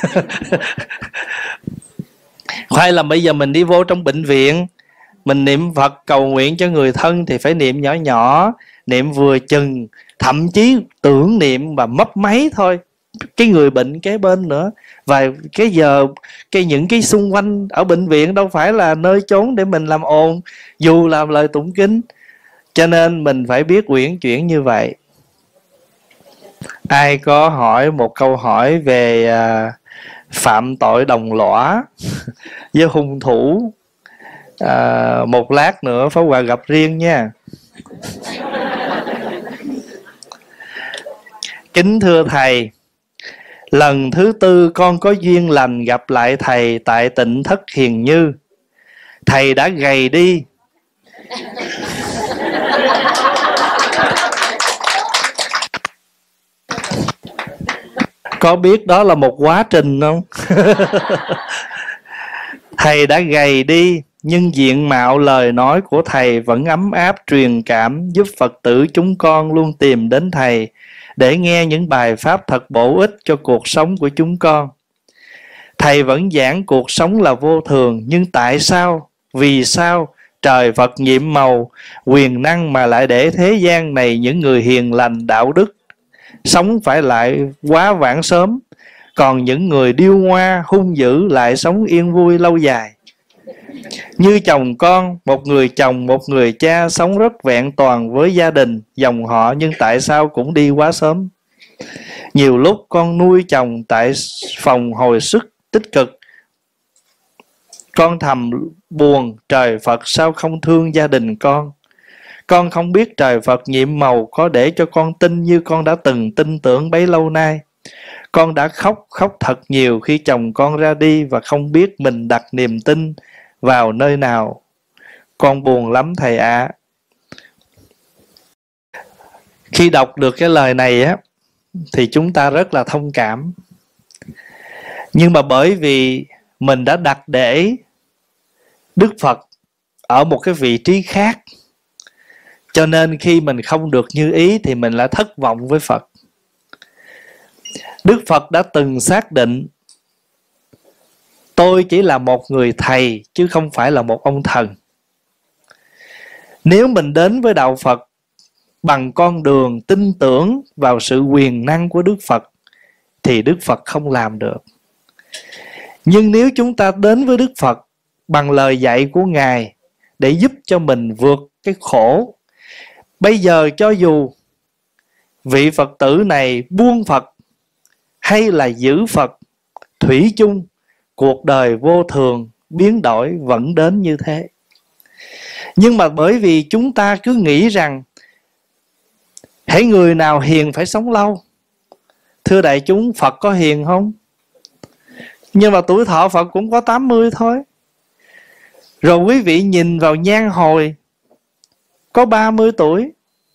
Hay là bây giờ mình đi vô trong bệnh viện, mình niệm Phật cầu nguyện cho người thân thì phải niệm nhỏ nhỏ, niệm vừa chừng, thậm chí tưởng niệm và mấp máy thôi, cái người bệnh kế bên nữa. Và cái giờ những cái xung quanh ở bệnh viện đâu phải là nơi chốn để mình làm ồn, dù làm lời tụng kinh. Cho nên mình phải biết uyển chuyển như vậy. Ai có hỏi một câu hỏi về phạm tội đồng lõa với hung thủ, một lát nữa Pháp Hòa gặp riêng nha. Kính thưa thầy, lần thứ tư con có duyên lành gặp lại thầy tại Tịnh Thất Hiền Như. Thầy đã gầy đi. Có biết đó là một quá trình không? Thầy đã gầy đi, nhưng diện mạo lời nói của thầy vẫn ấm áp truyền cảm, giúp Phật tử chúng con luôn tìm đến thầy để nghe những bài pháp thật bổ ích cho cuộc sống của chúng con. Thầy vẫn giảng cuộc sống là vô thường, nhưng tại sao, vì sao trời Phật nhiệm màu, quyền năng mà lại để thế gian này những người hiền lành đạo đức sống phải lại quá vãng sớm, còn những người điêu ngoa hung dữ lại sống yên vui lâu dài? Như chồng con, một người chồng, một người cha sống rất vẹn toàn với gia đình, dòng họ, nhưng tại sao cũng đi quá sớm? Nhiều lúc con nuôi chồng tại phòng hồi sức tích cực, con thầm buồn, trời Phật sao không thương gia đình con? Con không biết trời Phật nhiệm màu có để cho con tin như con đã từng tin tưởng bấy lâu nay. Con đã khóc thật nhiều khi chồng con ra đi và không biết mình đặt niềm tin vào nơi nào. Con buồn lắm thầy ạ. Khi đọc được cái lời này á, thì chúng ta rất là thông cảm. Nhưng mà bởi vì mình đã đặt để Đức Phật ở một cái vị trí khác, cho nên khi mình không được như ý thì mình lại thất vọng với Phật. Đức Phật đã từng xác định tôi chỉ là một người thầy chứ không phải là một ông thần. Nếu mình đến với đạo Phật bằng con đường tin tưởng vào sự quyền năng của Đức Phật thì Đức Phật không làm được. Nhưng nếu chúng ta đến với Đức Phật bằng lời dạy của Ngài để giúp cho mình vượt cái khổ, bây giờ cho dù vị Phật tử này buông Phật hay là giữ Phật, thủy chung cuộc đời vô thường biến đổi vẫn đến như thế. Nhưng mà bởi vì chúng ta cứ nghĩ rằng hễ người nào hiền phải sống lâu. Thưa đại chúng, Phật có hiền không? Nhưng mà tuổi thọ Phật cũng có 80 thôi. Rồi quý vị nhìn vào nhan hồi có 30 tuổi.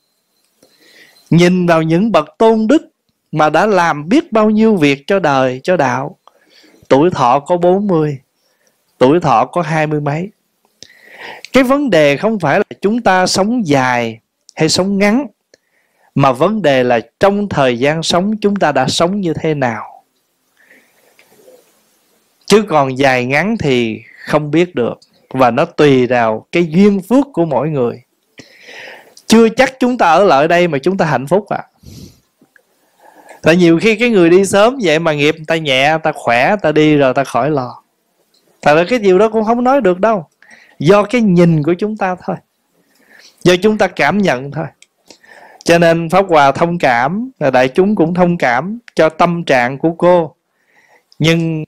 Nhìn vào những bậc tôn đức mà đã làm biết bao nhiêu việc cho đời, cho đạo, tuổi thọ có 40, tuổi thọ có 20 mấy. Cái vấn đề không phải là chúng ta sống dài hay sống ngắn, mà vấn đề là trong thời gian sống chúng ta đã sống như thế nào. Chứ còn dài ngắn thì không biết được, và nó tùy vào cái duyên phước của mỗi người. Chưa chắc chúng ta ở lại đây mà chúng ta hạnh phúc à. Tại nhiều khi cái người đi sớm vậy mà nghiệp người ta nhẹ, người ta khỏe, người ta đi rồi người ta khỏi lo. Thật ra cái điều đó cũng không nói được đâu. Do cái nhìn của chúng ta thôi, do chúng ta cảm nhận thôi. Cho nên Pháp Hòa thông cảm, đại chúng cũng thông cảm cho tâm trạng của cô. Nhưng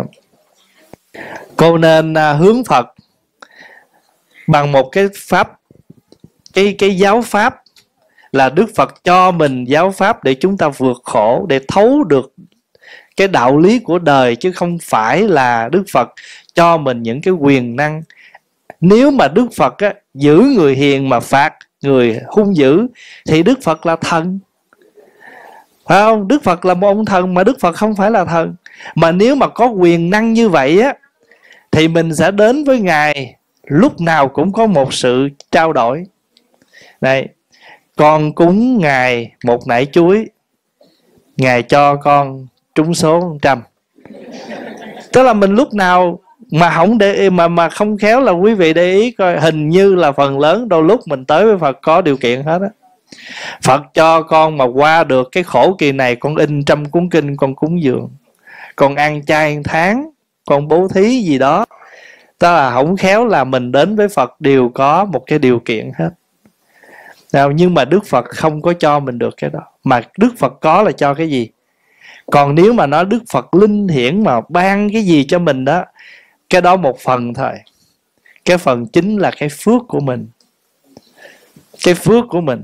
cô nên hướng Phật bằng một cái pháp, cái giáo pháp là Đức Phật cho mình giáo pháp để chúng ta vượt khổ, để thấu được cái đạo lý của đời, chứ không phải là Đức Phật cho mình những cái quyền năng. Nếu mà Đức Phật á, giữ người hiền mà phạt người hung dữ thì Đức Phật là thần, phải không? Đức Phật là một ông thần mà Đức Phật không phải là thần. Mà nếu mà có quyền năng như vậy á, thì mình sẽ đến với Ngài lúc nào cũng có một sự trao đổi. Đây, con cúng Ngài một nải chuối, Ngài cho con trúng số 100. Tức là mình lúc nào mà không để mà không khéo là quý vị để ý coi, hình như là phần lớn đôi lúc mình tới với Phật có điều kiện hết á. Phật cho con mà qua được cái khổ kỳ này, con in 100 cuốn kinh, con cúng dường, con ăn chay ăn tháng, con bố thí gì đó. Tức là không khéo là mình đến với Phật đều có một cái điều kiện hết. Nhưng mà Đức Phật không có cho mình được cái đó. Mà Đức Phật có là cho cái gì? Còn nếu mà nói Đức Phật linh hiển mà ban cái gì cho mình đó, cái đó một phần thôi. Cái phần chính là cái phước của mình. Cái phước của mình.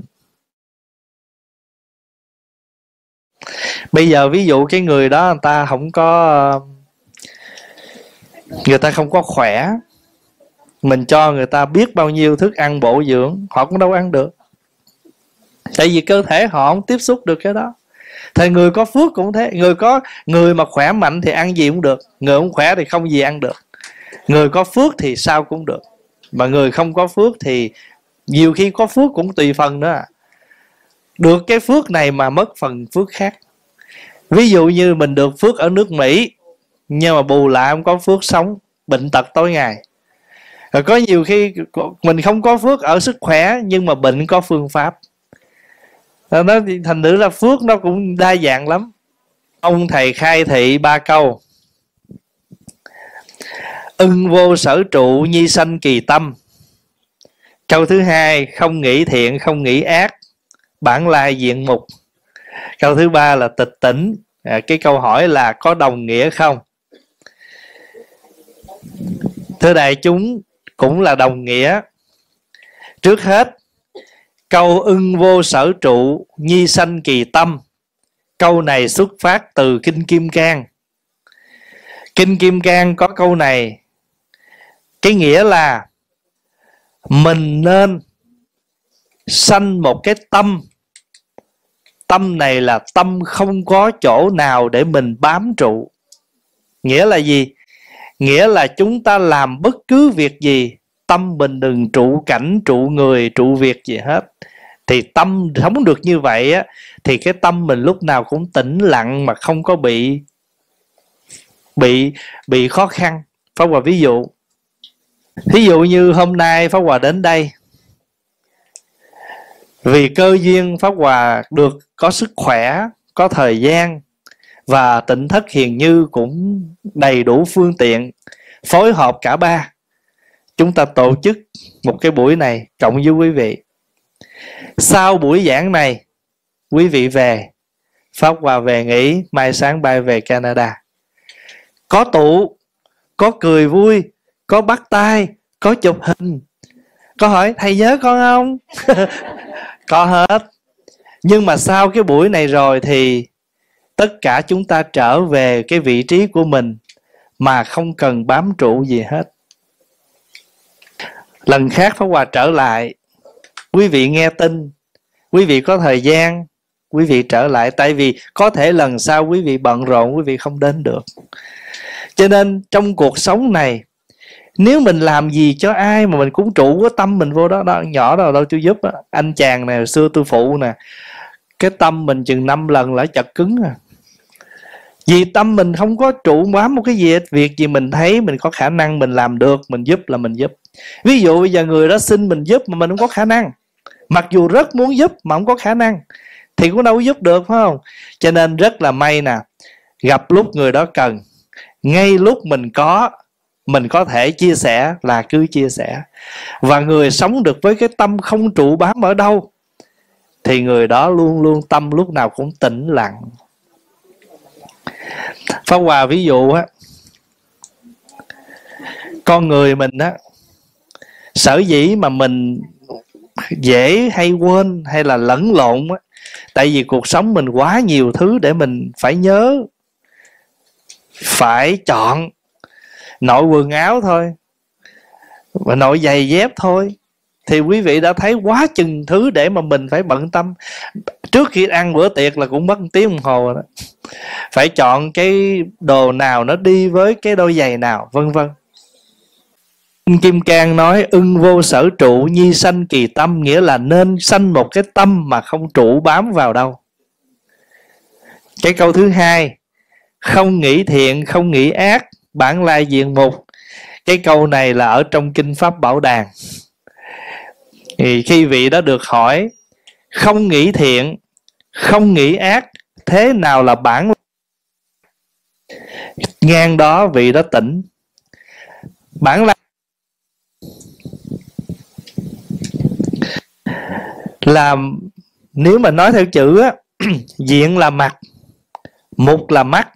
Bây giờ ví dụ cái người đó người ta không có, người ta không có khỏe, mình cho người ta biết bao nhiêu thức ăn bổ dưỡng, họ cũng đâu ăn được. Tại vì cơ thể họ không tiếp xúc được cái đó. Thì người có phước cũng thế. Người mà khỏe mạnh thì ăn gì cũng được, người không khỏe thì không gì ăn được. Người có phước thì sao cũng được, mà người không có phước thì nhiều khi có phước cũng tùy phần nữa. Được cái phước này mà mất phần phước khác. Ví dụ như mình được phước ở nước Mỹ, nhưng mà bù lại không có phước sống, bệnh tật tối ngày. Rồi có nhiều khi mình không có phước ở sức khỏe, nhưng mà bệnh có phương pháp. Nó thành thử là phước nó cũng đa dạng lắm. Ông thầy khai thị 3 câu: ưng vô sở trụ, nhi sanh kỳ tâm. Câu thứ hai: không nghĩ thiện không nghĩ ác, bản lai diện mục. Câu thứ ba là tịch tỉnh. Cái câu hỏi là có đồng nghĩa không? Thưa đại chúng, cũng là đồng nghĩa. Trước hết, câu ưng vô sở trụ, nhi sanh kỳ tâm, câu này xuất phát từ Kinh Kim Cang. Kinh Kim Cang có câu này, cái nghĩa là mình nên sanh một cái tâm. Tâm này là tâm không có chỗ nào để mình bám trụ. Nghĩa là gì? Nghĩa là chúng ta làm bất cứ việc gì, tâm mình đừng trụ cảnh, trụ người, trụ việc gì hết. Thì tâm sống được như vậy á, thì cái tâm mình lúc nào cũng tĩnh lặng, mà không có bị khó khăn. Pháp Hòa ví dụ. Ví dụ như hôm nay Pháp Hòa đến đây, vì cơ duyên Pháp Hòa được có sức khỏe, có thời gian, và Tịnh Thất Hiền Như cũng đầy đủ phương tiện, phối hợp cả ba. Chúng ta tổ chức một cái buổi này cộng với quý vị. Sau buổi giảng này, quý vị về, Pháp Hòa về nghỉ, mai sáng bay về Canada. Có tụ, có cười vui, có bắt tay, có chụp hình, có hỏi thầy nhớ con không? Có hết. Nhưng mà sau cái buổi này rồi thì tất cả chúng ta trở về cái vị trí của mình, mà không cần bám trụ gì hết. Lần khác Pháp Hòa trở lại, quý vị nghe tin, quý vị có thời gian, quý vị trở lại. Tại vì có thể lần sau quý vị bận rộn, quý vị không đến được. Cho nên trong cuộc sống này, nếu mình làm gì cho ai mà mình cũng trụ cái tâm mình vô đó, nhỏ đâu đâu tôi giúp đó. Anh chàng này hồi xưa tôi phụ nè, cái tâm mình chừng 5 lần là chật cứng à. Vì tâm mình không có trụ bám một cái gì hết. Việc gì mình thấy mình có khả năng mình làm được, mình giúp là mình giúp. Ví dụ bây giờ người đó xin mình giúp mà mình không có khả năng, mặc dù rất muốn giúp mà không có khả năng, thì cũng đâu có giúp được, phải không? Cho nên rất là may nè, gặp lúc người đó cần, ngay lúc mình có thể chia sẻ là cứ chia sẻ. Và người sống được với cái tâm không trụ bám ở đâu, thì người đó luôn luôn tâm lúc nào cũng tĩnh lặng. Pháp Hòa ví dụ á, con người mình á, sở dĩ mà mình dễ hay quên hay là lẫn lộn á, tại vì cuộc sống mình quá nhiều thứ để mình phải nhớ, phải chọn. Nội quần áo thôi, và nội giày dép thôi, thì quý vị đã thấy quá chừng thứ để mà mình phải bận tâm. Trước khi ăn bữa tiệc là cũng mất 1 tiếng đồng hồ rồi đó. Phải chọn cái đồ nào nó đi với cái đôi giày nào, vân vân. Kim Cang nói ưng vô sở trụ nhi sanh kỳ tâm, nghĩa là nên sanh một cái tâm mà không trụ bám vào đâu. Cái câu thứ hai, không nghĩ thiện không nghĩ ác, bản lai diện mục. Cái câu này là ở trong Kinh Pháp Bảo Đàn. Thì khi vị đó được hỏi không nghĩ thiện không nghĩ ác, thế nào là bản, ngang đó vị đó tỉnh. Bản lai là, nếu mà nói theo chữ á, diện là mặt, mục là mắt.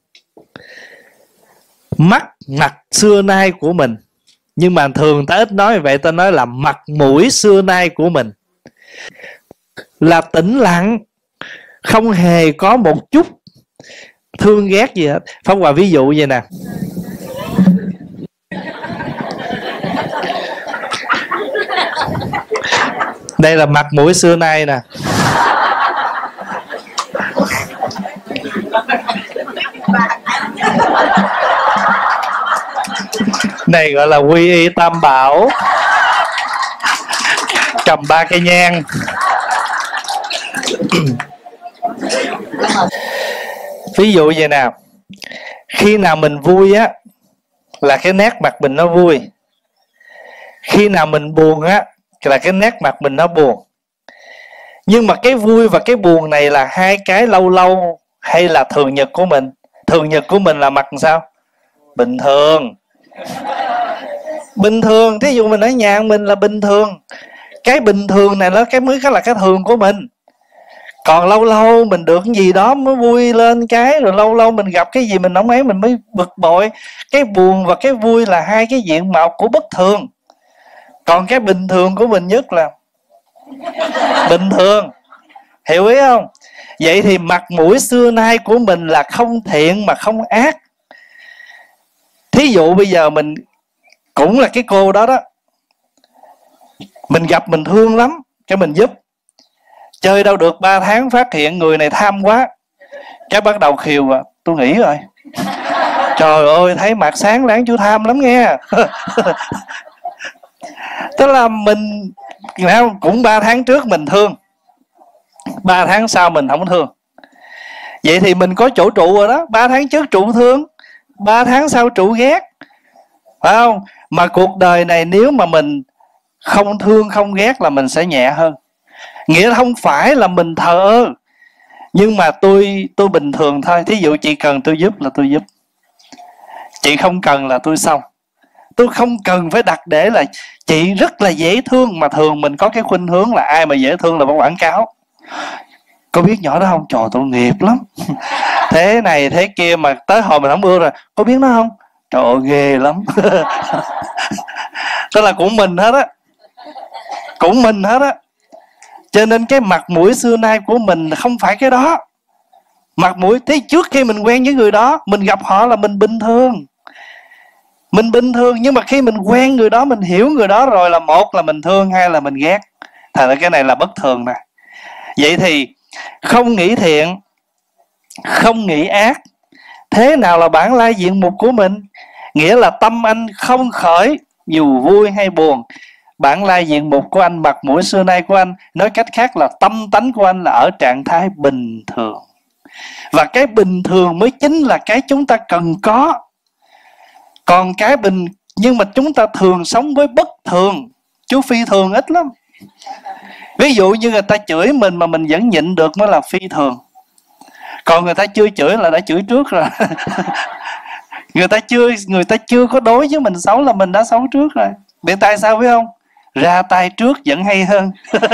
Mắt, mặt xưa nay của mình. Nhưng mà thường ta ít nói vậy, ta nói là mặt mũi xưa nay của mình. Là tĩnh lặng, không hề có một chút thương ghét gì hết. Pháp Hòa ví dụ vậy nè. Đây là mặt mũi xưa nay nè. Này gọi là quy y tam bảo, cầm 3 cây nhang. Ví dụ vậy nào, khi nào mình vui á là cái nét mặt mình nó vui, khi nào mình buồn á là cái nét mặt mình nó buồn. Nhưng mà cái vui và cái buồn này là hai cái lâu lâu hay là thường nhật của mình? Thường nhật của mình là mặt làm sao? Bình thường. Bình thường, thí dụ mình ở nhà mình là bình thường. Cái bình thường này nó cái mới là cái thường của mình. Còn lâu lâu mình được cái gì đó mới vui lên cái, rồi lâu lâu mình gặp cái gì mình không ấy mình mới bực bội. Cái buồn và cái vui là hai cái diện mạo của bất thường. Còn cái bình thường của mình nhất là bình thường. Hiểu ý không? Vậy thì mặt mũi xưa nay của mình là không thiện mà không ác. Thí dụ bây giờ mình cũng là cái cô đó đó, mình gặp mình thương lắm, cái mình giúp. Chơi đâu được 3 tháng phát hiện người này tham quá, cái bắt đầu khiều à, tôi nghĩ rồi. Trời ơi, thấy mặt sáng láng chú tham lắm nghe. Tức là mình cũng 3 tháng trước mình thương, 3 tháng sau mình không thương. Vậy thì mình có chỗ trụ rồi đó. 3 tháng trước trụ thương, 3 tháng sau trụ ghét, phải không? Mà cuộc đời này nếu mà mình không thương không ghét là mình sẽ nhẹ hơn. Nghĩa là không phải là mình thờ ơ, nhưng mà tôi bình thường thôi. Thí dụ chị cần tôi giúp là tôi giúp, chị không cần là tôi xong. Tôi không cần phải đặt để là chị rất là dễ thương. Mà thường mình có cái khuynh hướng là ai mà dễ thương là phải quảng cáo. Có biết nhỏ đó không? Trời, tội nghiệp lắm. Thế này thế kia mà tới hồi mình không ưa rồi. Có biết nó không? Trời ơi, ghê lắm. Tức là cũng mình hết á. Cũng mình hết á. Cho nên cái mặt mũi xưa nay của mình không phải cái đó. Mặt mũi, thế trước khi mình quen với người đó, mình gặp họ là mình bình thường. Mình bình thường, nhưng mà khi mình quen người đó, mình hiểu người đó rồi là một là mình thương, hai là mình ghét. Thật ra cái này là bất thường nè. Vậy thì không nghĩ thiện, không nghĩ ác, thế nào là bản lai diện mục của mình? Nghĩa là tâm anh không khởi dù vui hay buồn. Bản lai diện mục của anh, mặt mũi xưa nay của anh, nói cách khác là tâm tánh của anh là ở trạng thái bình thường. Và cái bình thường mới chính là cái chúng ta cần có. Còn cái nhưng mà chúng ta thường sống với bất thường. Chú phi thường ít lắm. Ví dụ như người ta chửi mình mà mình vẫn nhịn được mới là phi thường. Còn người ta chưa chửi là đã chửi trước rồi. Người ta chưa có đối với mình xấu là mình đã xấu trước rồi. Biết tại sao biết không? Ra tay trước vẫn hay hơn.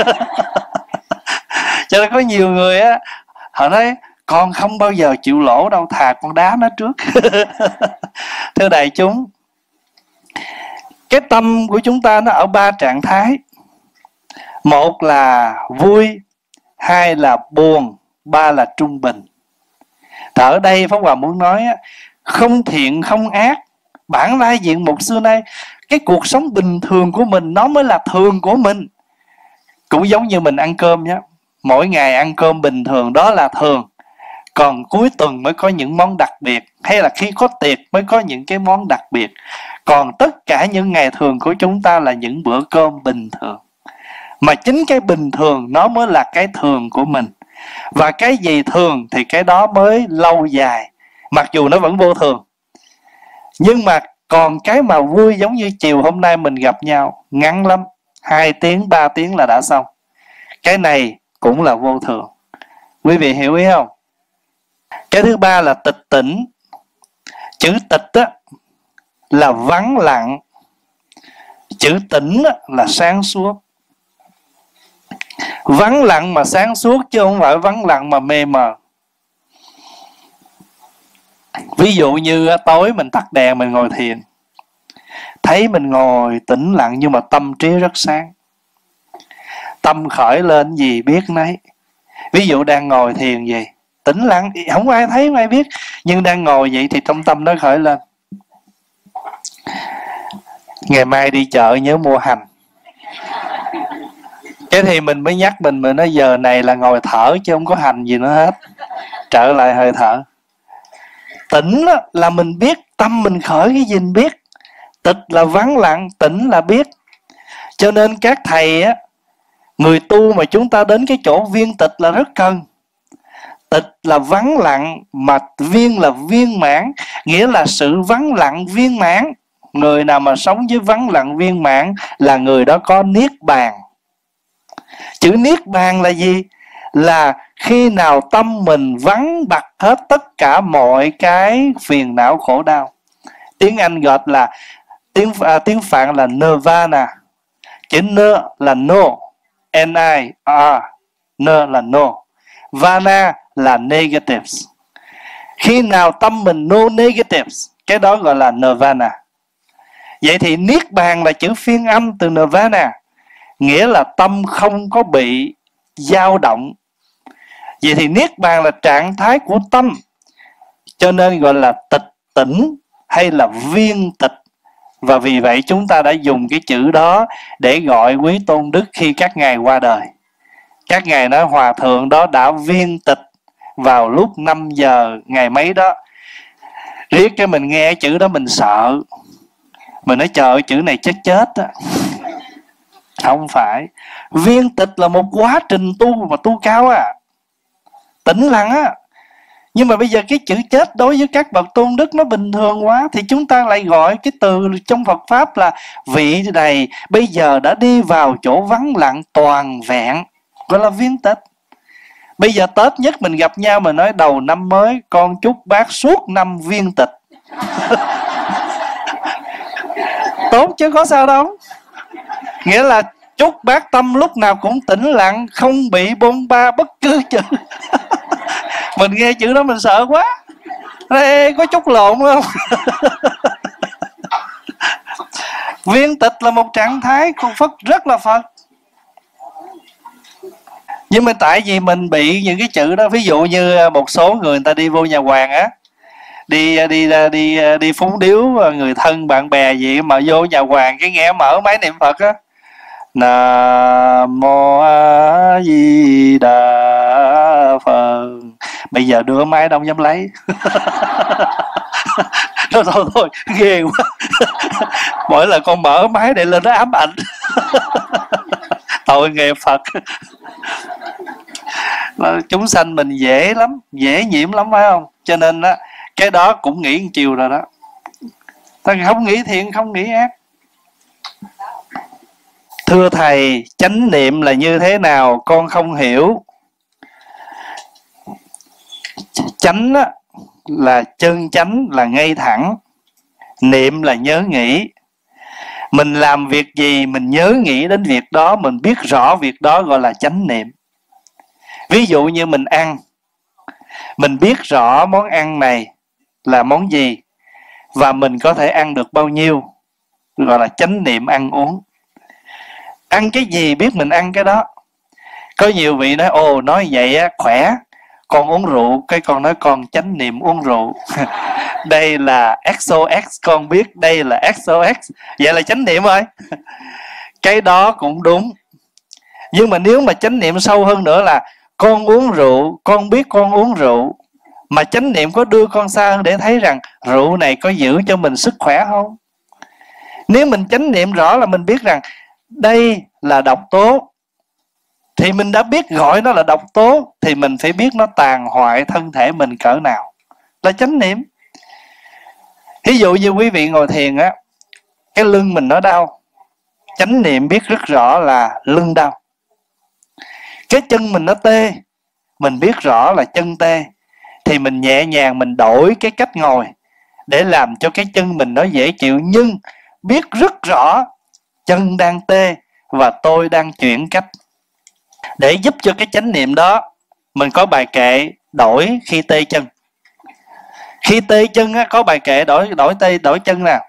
Cho nên có nhiều người á, họ nói con không bao giờ chịu lỗ đâu, thà con đá nó trước. Thưa đại chúng, cái tâm của chúng ta nó ở 3 trạng thái. Một là vui, hai là buồn, ba là trung bình. Thì ở đây Pháp Hòa muốn nói không thiện không ác, bản lai diện mục xưa nay. Cái cuộc sống bình thường của mình nó mới là thường của mình. Cũng giống như mình ăn cơm nhé. Mỗi ngày ăn cơm bình thường đó là thường. Còn cuối tuần mới có những món đặc biệt, hay là khi có tiệc mới có những cái món đặc biệt. Còn tất cả những ngày thường của chúng ta là những bữa cơm bình thường. Mà chính cái bình thường nó mới là cái thường của mình. Và cái gì thường thì cái đó mới lâu dài, mặc dù nó vẫn vô thường. Nhưng mà còn cái mà vui giống như chiều hôm nay mình gặp nhau, ngắn lắm, 2 tiếng, 3 tiếng là đã xong. Cái này cũng là vô thường. Quý vị hiểu ý không? Cái thứ ba là tịch tỉnh. Chữ tịch á, là vắng lặng. Chữ tỉnh á, là sáng suốt. Vắng lặng mà sáng suốt, chứ không phải vắng lặng mà mê mờ. Ví dụ như tối mình tắt đèn, mình ngồi thiền, thấy mình ngồi tĩnh lặng nhưng mà tâm trí rất sáng. Tâm khởi lên gì biết nấy. Ví dụ đang ngồi thiền vậy, tĩnh lặng, không ai thấy, không ai biết, nhưng đang ngồi vậy thì trong tâm nó khởi lên: ngày mai đi chợ nhớ mua hành. Cái thì mình mới nhắc mình nói giờ này là ngồi thở chứ không có hành gì nữa hết. Trở lại hơi thở. Tỉnh là mình biết, tâm mình khởi cái gì mình biết. Tịch là vắng lặng, tỉnh là biết. Cho nên các thầy á, người tu mà chúng ta đến cái chỗ viên tịch là rất cần. Tịch là vắng lặng, mà viên là viên mãn, nghĩa là sự vắng lặng viên mãn. Người nào mà sống với vắng lặng viên mãn là người đó có niết bàn. Chữ niết bàn là gì? Là khi nào tâm mình vắng bặt hết tất cả mọi cái phiền não khổ đau. Tiếng Anh gọi là tiếng Phạn là nirvana. Chữ nơ là no, N-I-R, nơ là no, vana là negatives. Khi nào tâm mình no negatives, cái đó gọi là nirvana. Vậy thì niết bàn là chữ phiên âm từ nirvana, nghĩa là tâm không có bị dao động. Vậy thì niết bàn là trạng thái của tâm, cho nên gọi là tịch tỉnh hay là viên tịch. Và vì vậy chúng ta đã dùng cái chữ đó để gọi quý tôn đức khi các ngài qua đời. Các ngài nói hòa thượng đó đã viên tịch vào lúc 5 giờ ngày mấy đó. Riết cái mình nghe chữ đó mình sợ. Mình nói trời ơi, chữ này chết á. Không phải. Viên tịch là một quá trình tu mà tu cao à, tĩnh lặng á. Nhưng mà bây giờ cái chữ chết đối với các bậc tôn đức nó bình thường quá, thì chúng ta lại gọi cái từ trong Phật Pháp là vị này bây giờ đã đi vào chỗ vắng lặng toàn vẹn, gọi là viên tịch. Bây giờ Tết nhất mình gặp nhau, mình nói đầu năm mới con chúc bác suốt năm viên tịch. Tốt chứ có sao đâu. Nghĩa là chúc bác tâm lúc nào cũng tĩnh lặng, không bị bôn ba bất cứ chữ. Mình nghe chữ đó mình sợ quá. Ê, có chút lộn không? Viên tịch là một trạng thái của Phật, rất là Phật. Nhưng mà tại vì mình bị những cái chữ đó, ví dụ như một số người ta đi vô nhà hoàng á, đi phúng điếu người thân bạn bè gì mà vô nhà hoàng cái nghe mở máy niệm Phật á, Nam Mô A Di Đà Phật. Bây giờ đưa máy đâu dám lấy. Thôi ghê quá. Mỗi lần con mở máy để lên nó ám ảnh. Tội nghiệp Phật. Chúng sanh mình dễ lắm, dễ nhiễm lắm phải không? Cho nên á, cái đó cũng nghĩ một chiều rồi đó. Ta không nghĩ thiện, không nghĩ ác. Thưa thầy, chánh niệm là như thế nào con không hiểu. Chánh á, là chân chánh, là ngay thẳng. Niệm là nhớ nghĩ. Mình làm việc gì mình nhớ nghĩ đến việc đó, mình biết rõ việc đó gọi là chánh niệm. Ví dụ như mình ăn, mình biết rõ món ăn này là món gì và mình có thể ăn được bao nhiêu, gọi là chánh niệm ăn uống. Ăn cái gì biết mình ăn cái đó. Có nhiều vị nói ồ nói vậy á khỏe, con uống rượu, cái con nói con chánh niệm uống rượu. Đây là XOX, con biết đây là XOX, vậy là chánh niệm rồi. Cái đó cũng đúng. Nhưng mà nếu mà chánh niệm sâu hơn nữa là con uống rượu, con biết con uống rượu, mà chánh niệm có đưa con xa hơn để thấy rằng rượu này có giữ cho mình sức khỏe không? Nếu mình chánh niệm rõ là mình biết rằng đây là độc tố, thì mình đã biết gọi nó là độc tố, thì mình phải biết nó tàn hoại thân thể mình cỡ nào, là chánh niệm. Ví dụ như quý vị ngồi thiền á, cái lưng mình nó đau, chánh niệm biết rất rõ là lưng đau. Cái chân mình nó tê, mình biết rõ là chân tê, thì mình nhẹ nhàng mình đổi cái cách ngồi để làm cho cái chân mình nó dễ chịu, nhưng biết rất rõ chân đang tê và tôi đang chuyển cách. Để giúp cho cái chánh niệm đó, mình có bài kệ đổi khi tê chân. Khi tê chân á, có bài kệ đổi chân nào.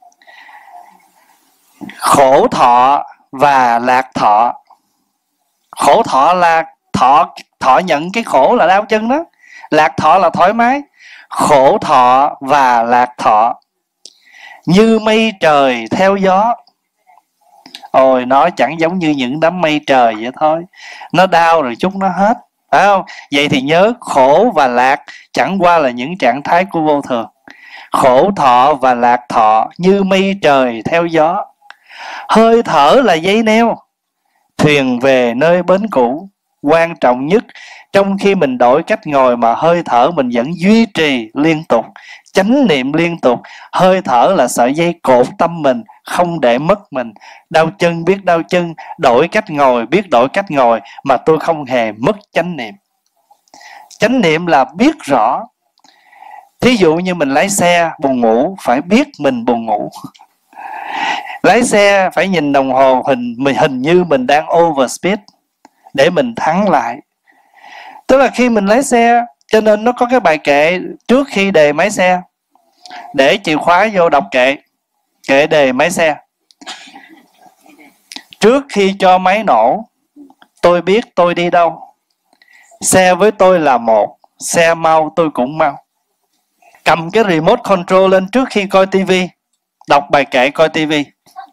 Khổ thọ và lạc thọ. Khổ thọ là thọ nhận cái khổ là đau chân đó. Lạc thọ là thoải mái. Khổ thọ và lạc thọ như mây trời theo gió. Ôi, nó chẳng giống như những đám mây trời vậy thôi. Nó đau rồi chút nó hết, phải không? Vậy thì nhớ khổ và lạc chẳng qua là những trạng thái của vô thường. Khổ thọ và lạc thọ như mây trời theo gió. Hơi thở là dây neo, thuyền về nơi bến cũ. Quan trọng nhất, trong khi mình đổi cách ngồi mà hơi thở mình vẫn duy trì liên tục, chánh niệm liên tục. Hơi thở là sợi dây cột tâm mình, không để mất mình. Đau chân biết đau chân, đổi cách ngồi biết đổi cách ngồi, mà tôi không hề mất chánh niệm. Chánh niệm là biết rõ. Thí dụ như mình lái xe buồn ngủ, phải biết mình buồn ngủ. Lái xe phải nhìn đồng hồ, hình như mình đang overspeed để mình thắng lại. Tức là khi mình lái xe, cho nên nó có cái bài kệ trước khi đề máy xe, để chìa khóa vô đọc kệ đề máy xe. Trước khi cho máy nổ, tôi biết tôi đi đâu. Xe với tôi là một, xe mau tôi cũng mau. Cầm cái remote control lên trước khi coi tivi, đọc bài kệ coi tivi.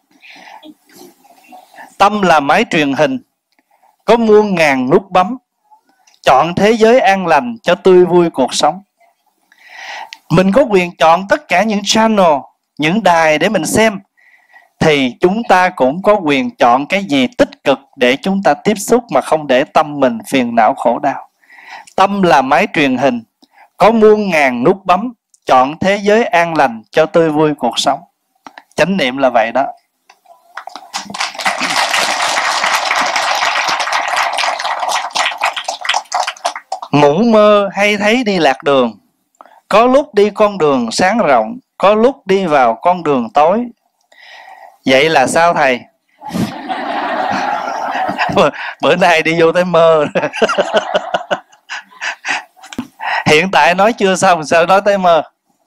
Tâm là máy truyền hình, có muôn ngàn nút bấm, chọn thế giới an lành cho tươi vui cuộc sống. Mình có quyền chọn tất cả những channel, những đài để mình xem, thì chúng ta cũng có quyền chọn cái gì tích cực để chúng ta tiếp xúc, mà không để tâm mình phiền não khổ đau. Tâm là máy truyền hình, có muôn ngàn nút bấm, chọn thế giới an lành cho tươi vui cuộc sống. Chánh niệm là vậy đó. Ngủ mơ hay thấy đi lạc đường, có lúc đi con đường sáng rộng, có lúc đi vào con đường tối. Vậy là sao thầy? Bữa nay đi vô tới mơ. Hiện tại nói chưa xong, sao nói tới mơ?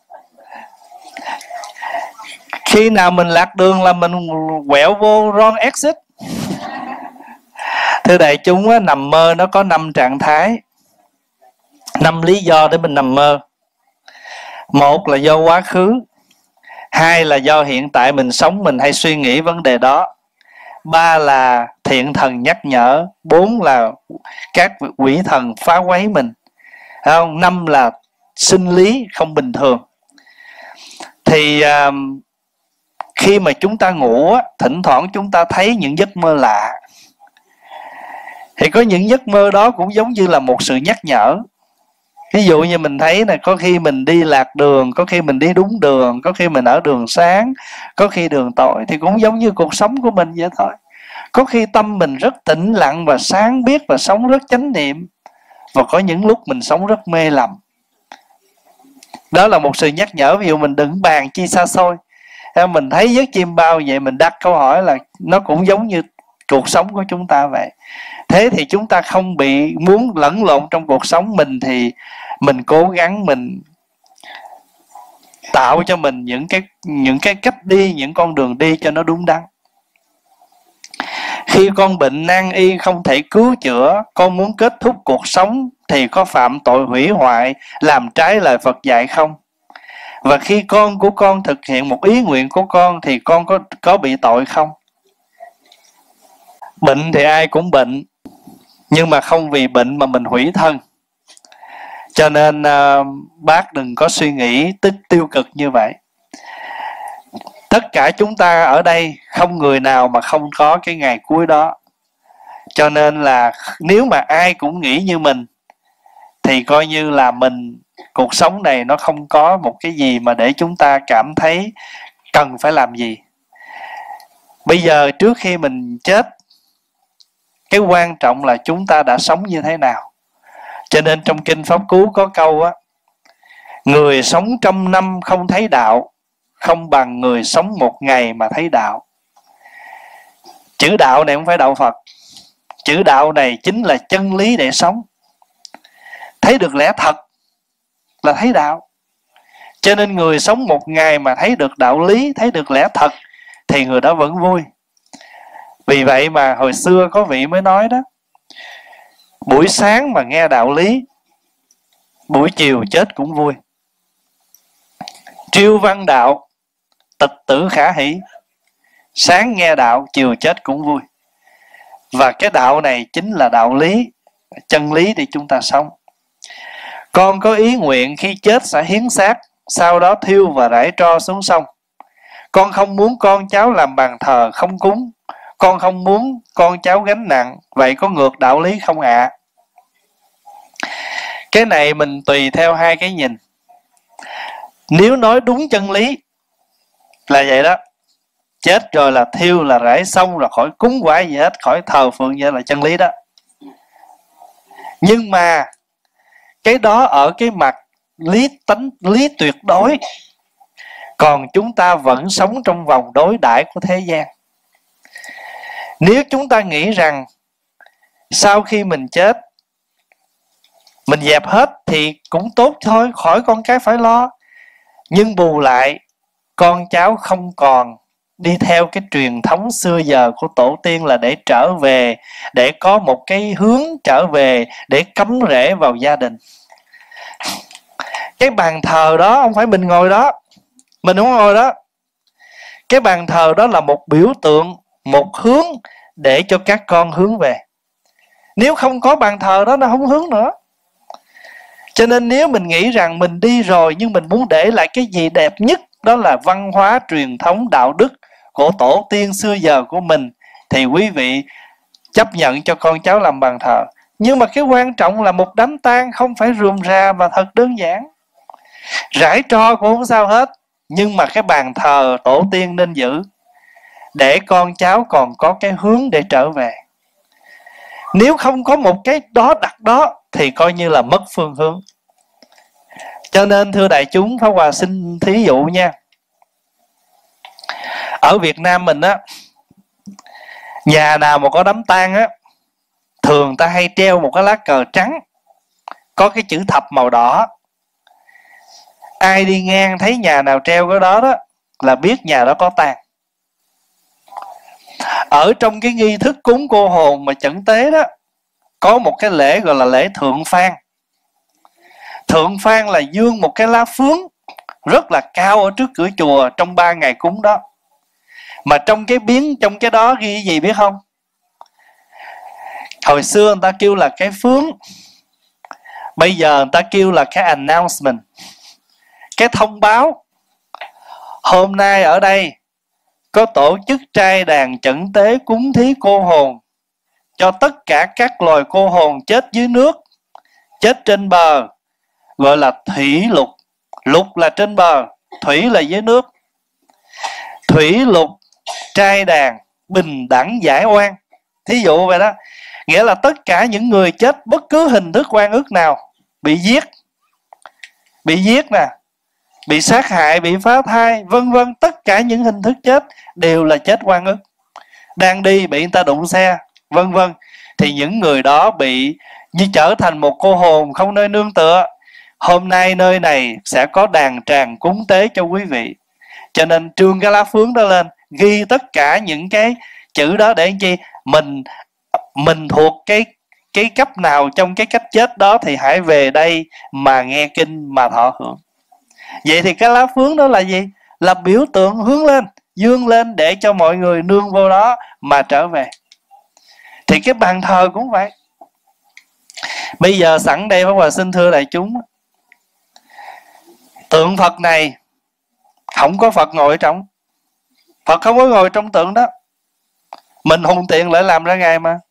Khi nào mình lạc đường là mình quẹo vô wrong exit. Thưa đại chúng, nằm mơ nó có 5 trạng thái, 5 lý do để mình nằm mơ. Một là do quá khứ, 2 là do hiện tại mình sống, mình hay suy nghĩ vấn đề đó, 3 là thiện thần nhắc nhở, 4 là các quỷ thần phá quấy mình, 5 là sinh lý không bình thường. Thì khi mà chúng ta ngủ, thỉnh thoảng chúng ta thấy những giấc mơ lạ. Thì có những giấc mơ đó cũng giống như là một sự nhắc nhở. Ví dụ như mình thấy là có khi mình đi lạc đường, có khi mình đi đúng đường, có khi mình ở đường sáng, có khi đường tối, thì cũng giống như cuộc sống của mình vậy thôi. Có khi tâm mình rất tĩnh lặng và sáng biết và sống rất chánh niệm, và có những lúc mình sống rất mê lầm. Đó là một sự nhắc nhở. Ví dụ mình đừng bàn chi xa xôi, mình thấy giấc chim bao vậy, mình đặt câu hỏi là nó cũng giống như cuộc sống của chúng ta vậy. Thế thì chúng ta không bị muốn lẫn lộn trong cuộc sống mình, thì mình cố gắng mình tạo cho mình những cái cách đi, những con đường đi cho nó đúng đắn. Khi con bệnh nan y không thể cứu chữa, con muốn kết thúc cuộc sống thì có phạm tội hủy hoại, làm trái lời Phật dạy không? Và khi con của con thực hiện một ý nguyện của con thì con có bị tội không? Bệnh thì ai cũng bệnh, nhưng mà không vì bệnh mà mình hủy thân. Cho nên bác đừng có suy nghĩ tiêu cực như vậy. Tất cả chúng ta ở đây không người nào mà không có cái ngày cuối đó. Cho nên là nếu mà ai cũng nghĩ như mình thì coi như là cuộc sống này nó không có một cái gì mà để chúng ta cảm thấy cần phải làm gì. Bây giờ trước khi mình chết, cái quan trọng là chúng ta đã sống như thế nào. Cho nên trong Kinh Pháp Cú có câu á: người sống 100 năm không thấy đạo, không bằng người sống 1 ngày mà thấy đạo. Chữ đạo này không phải đạo Phật. Chữ đạo này chính là chân lý để sống. Thấy được lẽ thật là thấy đạo. Cho nên người sống 1 ngày mà thấy được đạo lý, thấy được lẽ thật thì người đó vẫn vui. Vì vậy mà hồi xưa có vị mới nói đó: buổi sáng mà nghe đạo lý, buổi chiều chết cũng vui. Triêu văn đạo, tịch tử khả hỷ. Sáng nghe đạo, chiều chết cũng vui. Và cái đạo này chính là đạo lý, chân lý để chúng ta sống. Con có ý nguyện khi chết sẽ hiến xác, sau đó thiêu và rải tro xuống sông. Con không muốn con cháu làm bàn thờ không cúng. Con không muốn con cháu gánh nặng. Vậy có ngược đạo lý không ạ? Cái này mình tùy theo hai cái nhìn. Nếu nói đúng chân lý là vậy đó, chết rồi là thiêu là rải sông, là khỏi cúng quả gì hết, khỏi thờ phượng gì hết, là chân lý đó. Nhưng mà cái đó ở cái mặt lý tuyệt đối. Còn chúng ta vẫn sống trong vòng đối đãi của thế gian. Nếu chúng ta nghĩ rằng sau khi mình chết, mình dẹp hết thì cũng tốt thôi, khỏi con cái phải lo. Nhưng bù lại, con cháu không còn đi theo cái truyền thống xưa giờ của tổ tiên là để trở về, để có một cái hướng trở về, để cắm rễ vào gia đình. Cái bàn thờ đó không phải mình ngồi đó, mình không ngồi đó. Cái bàn thờ đó là một biểu tượng, một hướng để cho các con hướng về. Nếu không có bàn thờ đó, nó không hướng nữa. Cho nên nếu mình nghĩ rằng mình đi rồi nhưng mình muốn để lại cái gì đẹp nhất, đó là văn hóa, truyền thống, đạo đức của tổ tiên xưa giờ của mình, thì quý vị chấp nhận cho con cháu làm bàn thờ. Nhưng mà cái quan trọng là một đám tang không phải rườm rà và thật đơn giản. Rải tro cũng không sao hết, nhưng mà cái bàn thờ tổ tiên nên giữ, để con cháu còn có cái hướng để trở về. Nếu không có một cái đó đặt đó thì coi như là mất phương hướng. Cho nên thưa đại chúng, Pháp Hòa xin thí dụ nha. Ở Việt Nam mình á, nhà nào mà có đám tang á, thường ta hay treo một cái lá cờ trắng có cái chữ thập màu đỏ. Ai đi ngang thấy nhà nào treo cái đó đó là biết nhà đó có tang. Ở trong cái nghi thức cúng cô hồn mà chẩn tế đó, có một cái lễ gọi là lễ thượng phan. Thượng phan là dương một cái lá phướng rất là cao ở trước cửa chùa trong 3 ngày cúng đó. Mà trong cái biến, trong cái đó ghi cái gì biết không? Hồi xưa người ta kêu là cái phướng, bây giờ người ta kêu là cái announcement, cái thông báo. Hôm nay ở đây có tổ chức trai đàn chẩn tế cúng thí cô hồn cho tất cả các loài cô hồn chết dưới nước, chết trên bờ, gọi là thủy lục. Lục là trên bờ, thủy là dưới nước. Thủy lục trai đàn bình đẳng giải oan. Thí dụ vậy đó. Nghĩa là tất cả những người chết bất cứ hình thức oan ức nào, bị giết nè, bị sát hại, bị phá thai, vân vân, tất cả những hình thức chết đều là chết oan ức. Đang đi bị người ta đụng xe, vân vân, thì những người đó bị như trở thành một cô hồn không nơi nương tựa. Hôm nay nơi này sẽ có đàn tràng cúng tế cho quý vị. Cho nên trương cái lá phướng đó lên, ghi tất cả những cái chữ đó để làm chi? Mình thuộc cái cấp nào trong cái cách chết đó thì hãy về đây mà nghe kinh mà thọ hưởng. Vậy thì cái lá phướng đó là gì? Là biểu tượng hướng lên, dương lên để cho mọi người nương vô đó mà trở về. Thì cái bàn thờ cũng vậy. Bây giờ sẵn đây Pháp Hòa xin thưa đại chúng, tượng Phật này không có Phật ngồi ở trong. Phật không có ngồi trong tượng đó. Mình hùng tiện lại làm ra Ngài mà.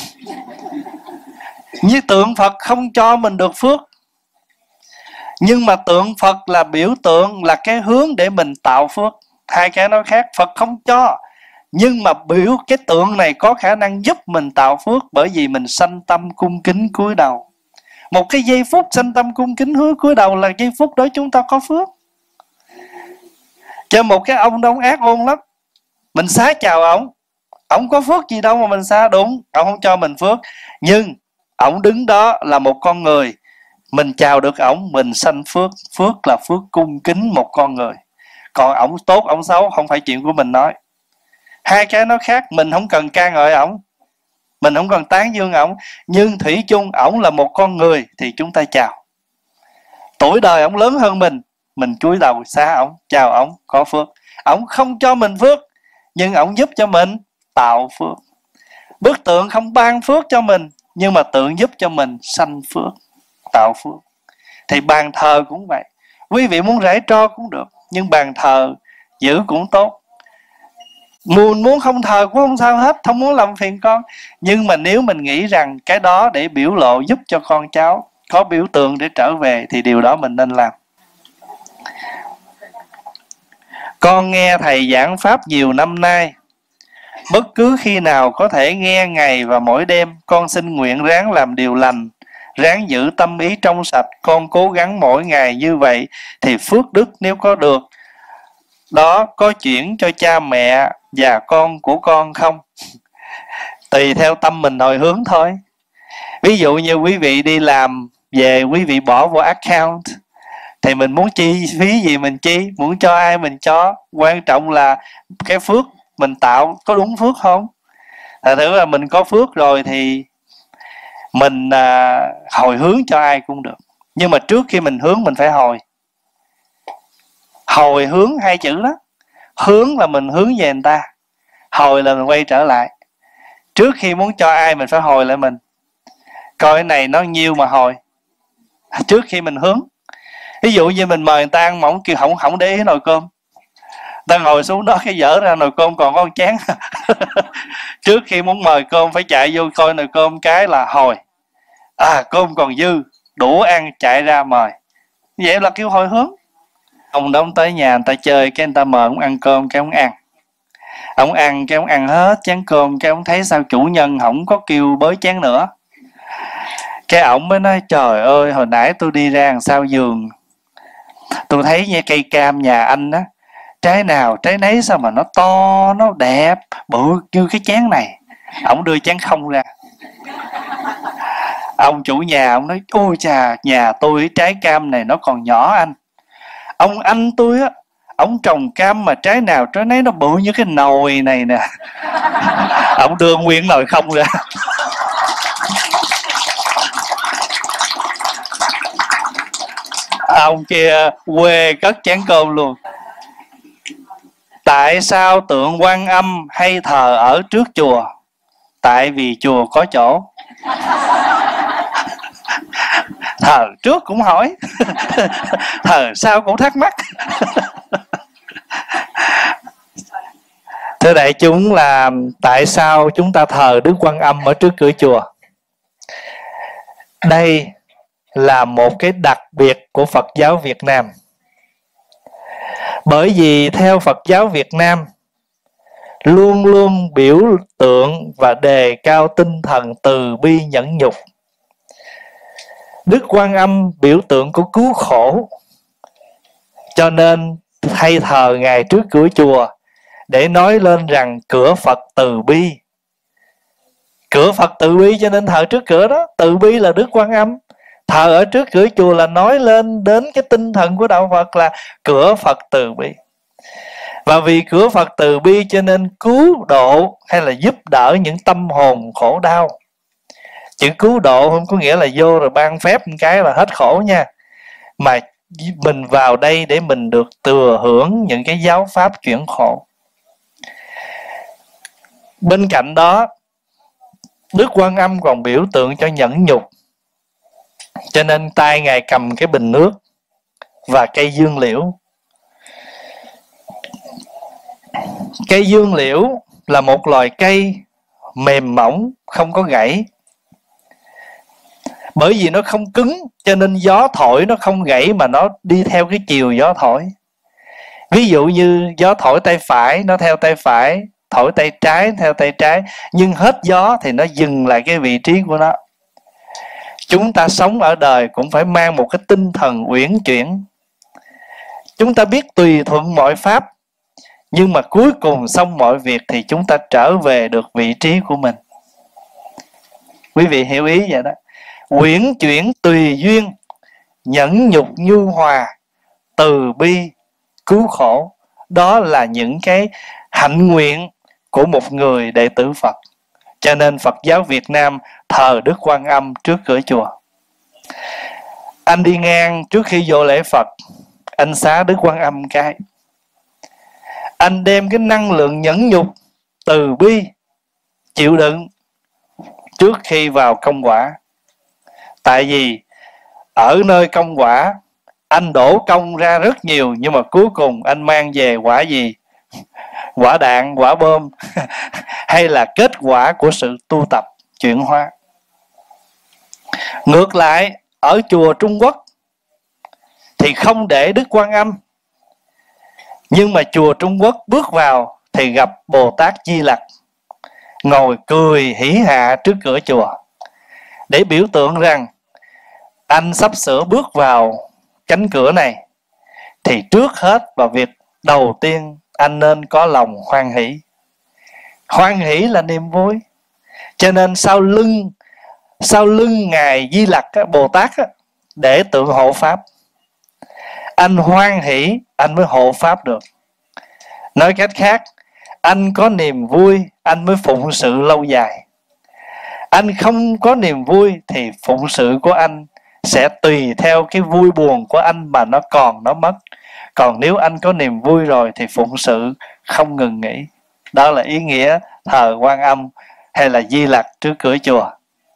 Như tượng Phật không cho mình được phước, nhưng mà tượng Phật là biểu tượng, là cái hướng để mình tạo phước. Hai cái nó khác. Phật không cho, nhưng mà biểu cái tượng này có khả năng giúp mình tạo phước, bởi vì mình sanh tâm cung kính cúi đầu. Một cái giây phút sanh tâm cung kính hứa cúi đầu là giây phút đó chúng ta có phước. Cho một cái ông đông ác ôn lắm, mình xá chào ổng có phước gì đâu mà mình xá. Đúng, ổng không cho mình phước, nhưng ổng đứng đó là một con người, mình chào được ổng, mình sanh phước. Phước là phước cung kính một con người. Còn ổng tốt ổng xấu không phải chuyện của mình nói. Hai cái nó khác. Mình không cần ca ngợi ổng, mình không cần tán dương ổng, nhưng thủy chung ổng là một con người thì chúng ta chào. Tuổi đời ổng lớn hơn mình cúi đầu xá ổng, chào ổng, có phước. Ổng không cho mình phước, nhưng ổng giúp cho mình tạo phước. Bức tượng không ban phước cho mình, nhưng mà tượng giúp cho mình sanh phước, tạo phước. Thì bàn thờ cũng vậy. Quý vị muốn rải tro cũng được, nhưng bàn thờ giữ cũng tốt. Muốn không thờ cũng không sao hết, không muốn làm phiền con. Nhưng mà nếu mình nghĩ rằng cái đó để biểu lộ giúp cho con cháu có biểu tượng để trở về, thì điều đó mình nên làm. Con nghe thầy giảng pháp nhiều năm nay, bất cứ khi nào có thể nghe ngày và mỗi đêm, con xin nguyện ráng làm điều lành, ráng giữ tâm ý trong sạch. Con cố gắng mỗi ngày như vậy thì phước đức nếu có được đó có chuyển cho cha mẹ và con của con không? Tùy theo tâm mình hồi hướng thôi. Ví dụ như quý vị đi làm về, quý vị bỏ vô account, thì mình muốn chi phí gì mình chi, muốn cho ai mình cho. Quan trọng là cái phước mình tạo có đúng phước không. Thật thử là mình có phước rồi thì mình hồi hướng cho ai cũng được. Nhưng mà trước khi mình hướng mình phải hồi. Hồi hướng hai chữ đó. Hướng là mình hướng về người ta, hồi là mình quay trở lại. Trước khi muốn cho ai mình phải hồi lại mình, coi cái này nó nhiêu mà hồi, trước khi mình hướng. Ví dụ như mình mời người ta ăn mà ông kêu không để ý nồi cơm, ta ngồi xuống đó cái dở ra nồi cơm còn có một chén. Trước khi muốn mời cơm phải chạy vô coi nồi cơm cái là hồi. Cơm còn dư đủ ăn, chạy ra mời. Vậy là kêu hồi hướng. Ông đó tới nhà người ta chơi, cái người ta mời ông ăn cơm, cái ông ăn. Ông ăn cái ông ăn hết chén cơm, cái ông thấy sao chủ nhân không có kêu bới chén nữa. Cái ổng mới nói trời ơi, hồi nãy tôi đi ra đằng sau giường, tôi thấy như cây cam nhà anh á, trái nào trái nấy sao mà nó to, nó đẹp, bự như cái chén này. Ổng đưa chén không ra. Ông chủ nhà ông nói ôi chà, nhà tôi trái cam này nó còn nhỏ anh. Ông anh tôi á, ông trồng cam mà trái nào trái nấy nó bự như cái nồi này nè. Ông đưa nguyên nồi không ra. Ông kia quê cất chén cơm luôn. Tại sao tượng Quan Âm hay thờ ở trước chùa? Tại vì chùa có chỗ. Thờ trước cũng hỏi, thờ sau cũng thắc mắc. Thưa đại chúng, là tại sao chúng ta thờ Đức Quan Âm ở trước cửa chùa? Đây là một cái đặc biệt của Phật giáo Việt Nam. Bởi vì theo Phật giáo Việt Nam luôn luôn biểu tượng và đề cao tinh thần từ bi nhẫn nhục. Đức Quan Âm biểu tượng của cứu khổ, cho nên hay thờ Ngài trước cửa chùa để nói lên rằng cửa Phật từ bi. Cửa Phật từ bi cho nên thờ trước cửa đó. Từ bi là Đức Quan Âm. Thờ ở trước cửa chùa là nói lên đến cái tinh thần của đạo Phật là cửa Phật từ bi. Và vì cửa Phật từ bi cho nên cứu độ hay là giúp đỡ những tâm hồn khổ đau. Chữ cứu độ không có nghĩa là vô rồi ban phép một cái là hết khổ nha. Mà mình vào đây để mình được thừa hưởng những cái giáo pháp chuyển khổ. Bên cạnh đó, Đức Quan Âm còn biểu tượng cho nhẫn nhục. Cho nên tay Ngài cầm cái bình nước và cây dương liễu. Cây dương liễu là một loài cây mềm mỏng, không có gãy. Bởi vì nó không cứng cho nên gió thổi nó không gãy, mà nó đi theo cái chiều gió thổi. Ví dụ như gió thổi tay phải nó theo tay phải, thổi tay trái theo tay trái, nhưng hết gió thì nó dừng lại cái vị trí của nó. Chúng ta sống ở đời cũng phải mang một cái tinh thần uyển chuyển. Chúng ta biết tùy thuận mọi pháp, nhưng mà cuối cùng xong mọi việc thì chúng ta trở về được vị trí của mình. Quý vị hiểu ý vậy đó. Uyển chuyển tùy duyên, nhẫn nhục nhu hòa, từ bi cứu khổ. Đó là những cái hạnh nguyện của một người đệ tử Phật. Cho nên Phật giáo Việt Nam thờ Đức Quan Âm trước cửa chùa. Anh đi ngang trước khi vô lễ Phật, anh xá Đức Quan Âm cái. Anh đem cái năng lượng nhẫn nhục, từ bi, chịu đựng trước khi vào công quả. Tại vì ở nơi công quả, anh đổ công ra rất nhiều, nhưng mà cuối cùng anh mang về quả gì? Quả đạn, quả bom hay là kết quả của sự tu tập, chuyển hóa. Ngược lại, ở chùa Trung Quốc thì không để Đức Quan Âm, nhưng mà chùa Trung Quốc bước vào thì gặp Bồ Tát Di Lặc ngồi cười hỉ hạ trước cửa chùa, để biểu tượng rằng anh sắp sửa bước vào cánh cửa này, thì trước hết và việc đầu tiên anh nên có lòng hoan hỷ. Hoan hỷ là niềm vui. Cho nên sau lưng ngài Di Lặc Bồ Tát để tượng hộ pháp. Anh hoan hỷ anh mới hộ pháp được. Nói cách khác, anh có niềm vui anh mới phụng sự lâu dài. Anh không có niềm vui thì phụng sự của anh sẽ tùy theo cái vui buồn của anh mà nó còn nó mất. Còn nếu anh có niềm vui rồi thì phụng sự không ngừng nghỉ. Đó là ý nghĩa thờ Quan Âm hay là Di Lặc trước cửa chùa.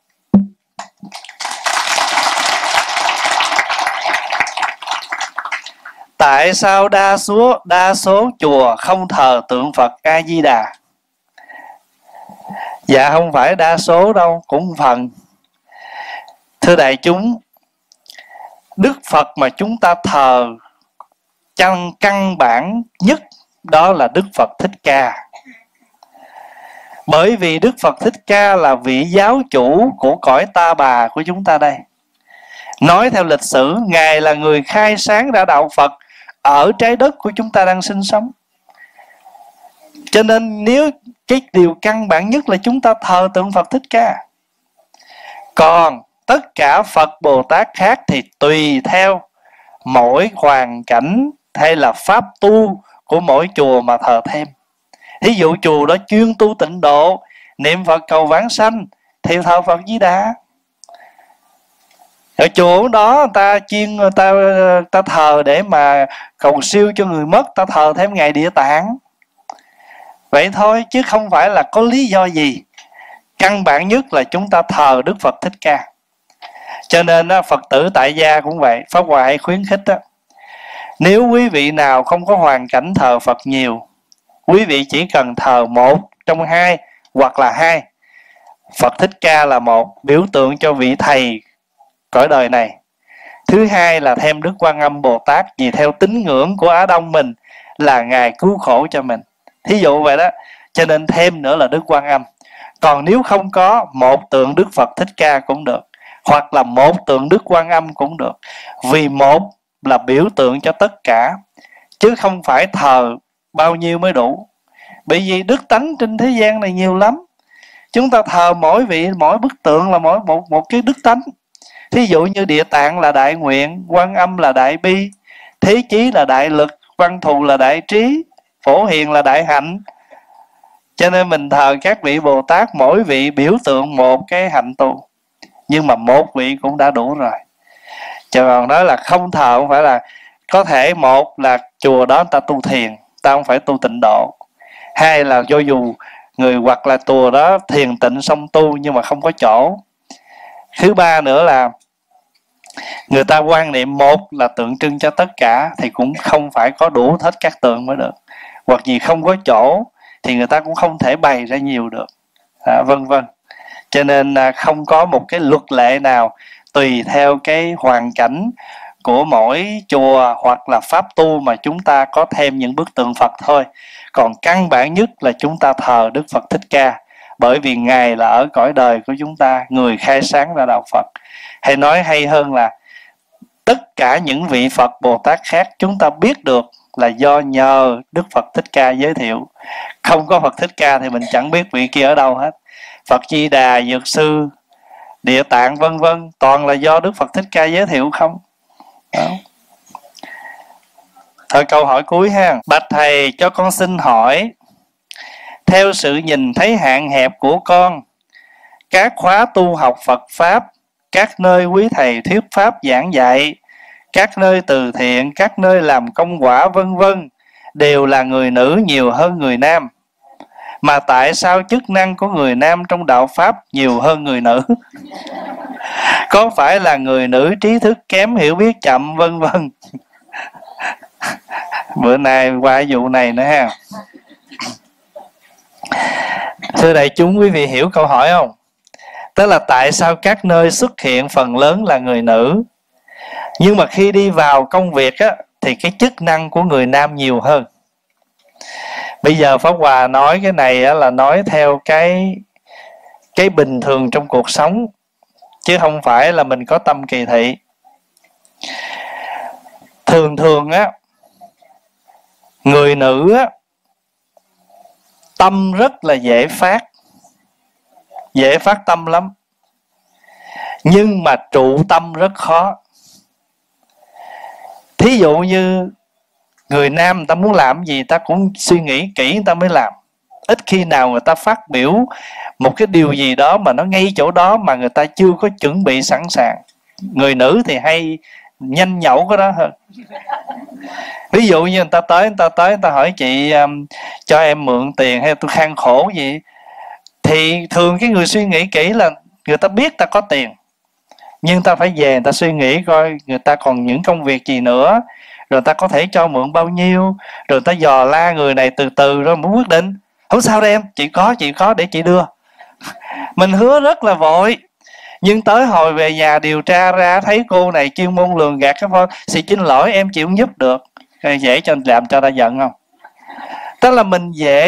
Tại sao đa số chùa không thờ tượng Phật A Di Đà? Dạ không phải đa số đâu, cũng phần. Thưa đại chúng, Đức Phật mà chúng ta thờ căn bản nhất đó là Đức Phật Thích Ca. Bởi vì Đức Phật Thích Ca là vị giáo chủ của cõi Ta Bà của chúng ta đây. Nói theo lịch sử, Ngài là người khai sáng ra đạo Phật ở trái đất của chúng ta đang sinh sống. Cho nên nếu cái điều căn bản nhất là chúng ta thờ tượng Phật Thích Ca. Còn tất cả Phật Bồ Tát khác thì tùy theo mỗi hoàn cảnh hay là pháp tu của mỗi chùa mà thờ thêm. Ví dụ chùa đó chuyên tu tịnh độ, niệm Phật cầu vãng sanh thì thờ Phật Di Đà. Ở chùa đó ta thờ để mà cầu siêu cho người mất, ta thờ thêm ngày Địa Tạng. Vậy thôi, chứ không phải là có lý do gì. Căn bản nhất là chúng ta thờ Đức Phật Thích Ca. Cho nên Phật tử tại gia cũng vậy. Pháp Hòa hay khuyến khích đó, nếu quý vị nào không có hoàn cảnh thờ Phật nhiều, quý vị chỉ cần thờ một trong hai hoặc là hai. Phật Thích Ca là một, biểu tượng cho vị thầy cõi đời này. Thứ hai là thêm Đức Quan Âm Bồ Tát, vì theo tín ngưỡng của Á Đông mình là Ngài cứu khổ cho mình. Thí dụ vậy đó, cho nên thêm nữa là Đức Quan Âm. Còn nếu không có, một tượng Đức Phật Thích Ca cũng được, hoặc là một tượng Đức Quan Âm cũng được. Vì một là biểu tượng cho tất cả, chứ không phải thờ bao nhiêu mới đủ. Bởi vì đức tánh trên thế gian này nhiều lắm. Chúng ta thờ mỗi bức tượng là mỗi một cái đức tánh. Thí dụ như Địa Tạng là đại nguyện, Quan Âm là đại bi, Thế Chí là đại lực, Văn Thù là đại trí, Phổ Hiền là đại hạnh. Cho nên mình thờ các vị Bồ Tát, mỗi vị biểu tượng một cái hạnh tu, nhưng mà một vị cũng đã đủ rồi. Chứ còn nói là không thờ, không phải là có thể một là chùa đó ta tu thiền, ta không phải tu tịnh độ. Hai là cho dù người hoặc là chùa đó thiền tịnh xong tu nhưng mà không có chỗ. Thứ ba nữa là người ta quan niệm một là tượng trưng cho tất cả, thì cũng không phải có đủ hết các tượng mới được. Hoặc vì không có chỗ thì người ta cũng không thể bày ra nhiều được, vân vân. Cho nên không có một cái luật lệ nào, tùy theo cái hoàn cảnh của mỗi chùa hoặc là pháp tu mà chúng ta có thêm những bức tượng Phật thôi. Còn căn bản nhất là chúng ta thờ Đức Phật Thích Ca, bởi vì Ngài là ở cõi đời của chúng ta, người khai sáng ra đạo Phật. Hay nói hay hơn là tất cả những vị Phật Bồ Tát khác chúng ta biết được là do nhờ Đức Phật Thích Ca giới thiệu. Không có Phật Thích Ca thì mình chẳng biết vị kia ở đâu hết. Phật Di Đà, Dược Sư, Địa Tạng vân vân, toàn là do Đức Phật Thích Ca giới thiệu không. Đó. Thôi câu hỏi cuối ha. Bạch thầy, cho con xin hỏi, theo sự nhìn thấy hạn hẹp của con, các khóa tu học Phật Pháp, các nơi quý thầy thuyết Pháp giảng dạy, các nơi từ thiện, các nơi làm công quả vân vân, đều là người nữ nhiều hơn người nam. Mà tại sao chức năng của người nam trong đạo Pháp nhiều hơn người nữ? Có phải là người nữ trí thức kém, hiểu biết chậm vân vân? Bữa nay qua vụ này nữa ha. Thưa đại chúng, quý vị hiểu câu hỏi không? Tức là tại sao các nơi xuất hiện phần lớn là người nữ, nhưng mà khi đi vào công việc á, thì cái chức năng của người nam nhiều hơn. Bây giờ Pháp Hòa nói cái này á, là nói theo cái bình thường trong cuộc sống, chứ không phải là mình có tâm kỳ thị. Thường thường á, người nữ á, tâm rất là dễ phát tâm lắm, nhưng mà trụ tâm rất khó. Thí dụ như người nam, người ta muốn làm gì ta cũng suy nghĩ kỹ người ta mới làm. Ít khi nào người ta phát biểu một cái điều gì đó mà nó ngay chỗ đó mà người ta chưa có chuẩn bị sẵn sàng. Người nữ thì hay nhanh nhẩu cái đó hơn. Ví dụ như người ta tới người ta hỏi chị cho em mượn tiền hay tôi khang khổ gì, thì thường cái người suy nghĩ kỹ là người ta biết ta có tiền, nhưng ta phải về người ta suy nghĩ coi người ta còn những công việc gì nữa, rồi ta có thể cho mượn bao nhiêu, rồi ta dò la người này từ từ rồi mới quyết định. Không sao đâu em, chị có để chị đưa. Mình hứa rất là vội, nhưng tới hồi về nhà điều tra ra thấy cô này chuyên môn lường gạt cái phone, xin lỗi em chịu không giúp được. Dễ cho làm cho ta giận không? Tức là mình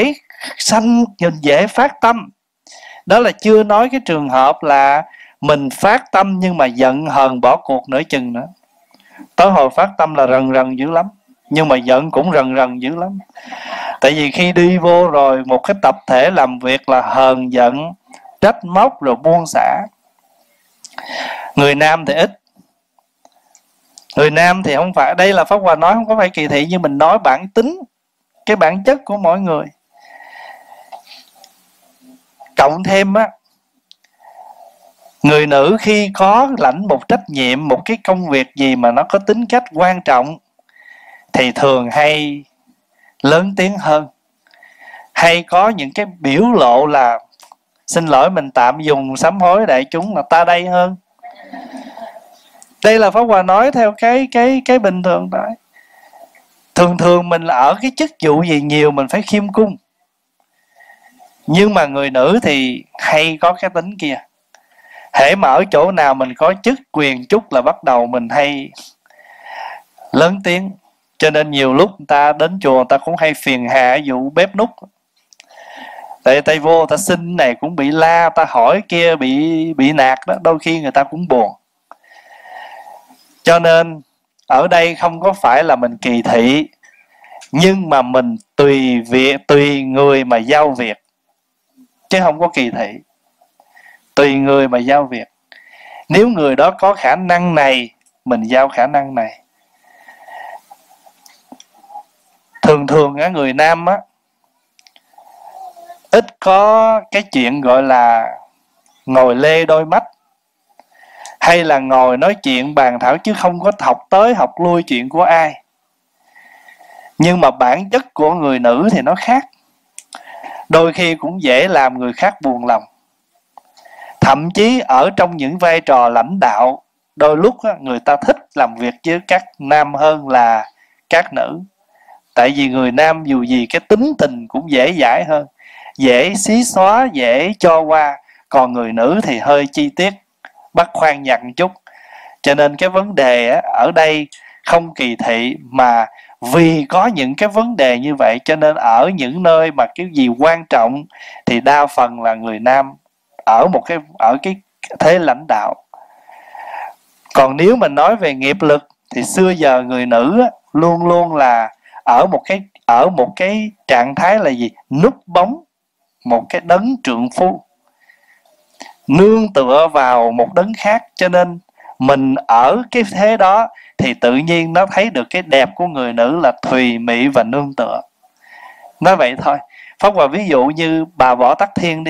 dễ phát tâm. Đó là chưa nói cái trường hợp là mình phát tâm nhưng mà giận hờn bỏ cuộc nửa chừng nữa. Tới hồi phát tâm là rần dữ lắm, nhưng mà giận cũng rần dữ lắm. Tại vì khi đi vô rồi một cái tập thể làm việc là hờn giận, trách móc rồi buông xả. Người nam thì ít. Người nam thì không phải, đây là Pháp Hòa nói không có phải kỳ thị, nhưng mình nói bản tính, cái bản chất của mỗi người. Cộng thêm á, người nữ khi có lãnh một trách nhiệm, một cái công việc gì mà nó có tính cách quan trọng, thì thường hay lớn tiếng hơn, hay có những cái biểu lộ là xin lỗi mình tạm dùng sám hối đại chúng là ta đây hơn. Đây là Pháp Hòa nói theo cái bình thường đấy. Thường mình là ở cái chức vụ gì nhiều mình phải khiêm cung, nhưng mà người nữ thì hay có cái tính kia. Hễ mà ở chỗ nào mình có chức quyền chút là bắt đầu mình hay lớn tiếng. Cho nên nhiều lúc người ta đến chùa người ta cũng hay phiền hà vụ bếp nút. Tại tay vô ta xin này cũng bị la, ta hỏi kia bị nạt đó, đôi khi người ta cũng buồn. Cho nên ở đây không có phải là mình kỳ thị, nhưng mà mình tùy người mà giao việc, chứ không có kỳ thị. Tùy người mà giao việc. Nếu người đó có khả năng này, mình giao khả năng này. Thường á, người nam á, ít có cái chuyện gọi là ngồi lê đôi mắt, hay là ngồi nói chuyện bàn thảo, chứ không có học tới học lui chuyện của ai. Nhưng mà bản chất của người nữ thì nó khác. Đôi khi cũng dễ làm người khác buồn lòng. Thậm chí ở trong những vai trò lãnh đạo, đôi lúc á, người ta thích làm việc với các nam hơn là các nữ. Tại vì người nam dù gì cái tính tình cũng dễ dãi hơn, dễ xí xóa, dễ cho qua. Còn người nữ thì hơi chi tiết, bắt khoan nhặt chút. Cho nên cái vấn đề ở đây không kỳ thị, mà vì có những cái vấn đề như vậy cho nên ở những nơi mà cái gì quan trọng thì đa phần là người nam ở cái thế lãnh đạo. Còn nếu mình nói về nghiệp lực thì xưa giờ người nữ luôn luôn là ở một cái trạng thái là gì? Núp bóng một cái đấng trượng phu, nương tựa vào một đấng khác. Cho nên mình ở cái thế đó thì tự nhiên nó thấy được cái đẹp của người nữ là thùy mị và nương tựa. Nói vậy thôi. Pháp Hòa ví dụ như bà Võ Tắc Thiên đi.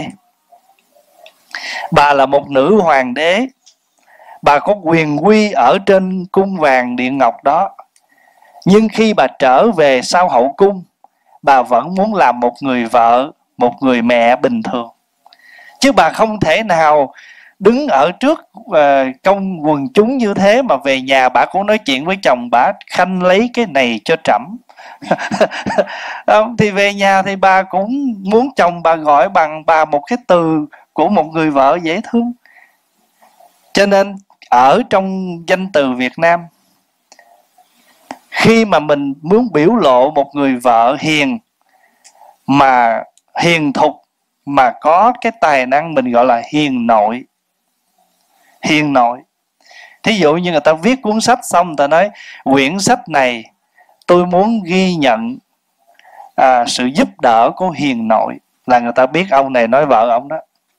Bà là một nữ hoàng đế, bà có quyền quy ở trên cung vàng điện ngọc đó. Nhưng khi bà trở về sau hậu cung, bà vẫn muốn làm một người vợ, một người mẹ bình thường. Chứ bà không thể nào đứng ở trước công quần chúng như thế mà về nhà bà cũng nói chuyện với chồng bà, khanh lấy cái này cho trẫm. Thì về nhà thì bà cũng muốn chồng bà gọi bằng bà một cái từ của một người vợ dễ thương. Cho nên ở trong danh từ Việt Nam, khi mà mình muốn biểu lộ một người vợ hiền, mà hiền thục, mà có cái tài năng, mình gọi là hiền nội. Hiền nội. Thí dụ như người ta viết cuốn sách xong, người ta nói quyển sách này tôi muốn ghi nhận sự giúp đỡ của hiền nội, là người ta biết ông này nói vợ ông đó.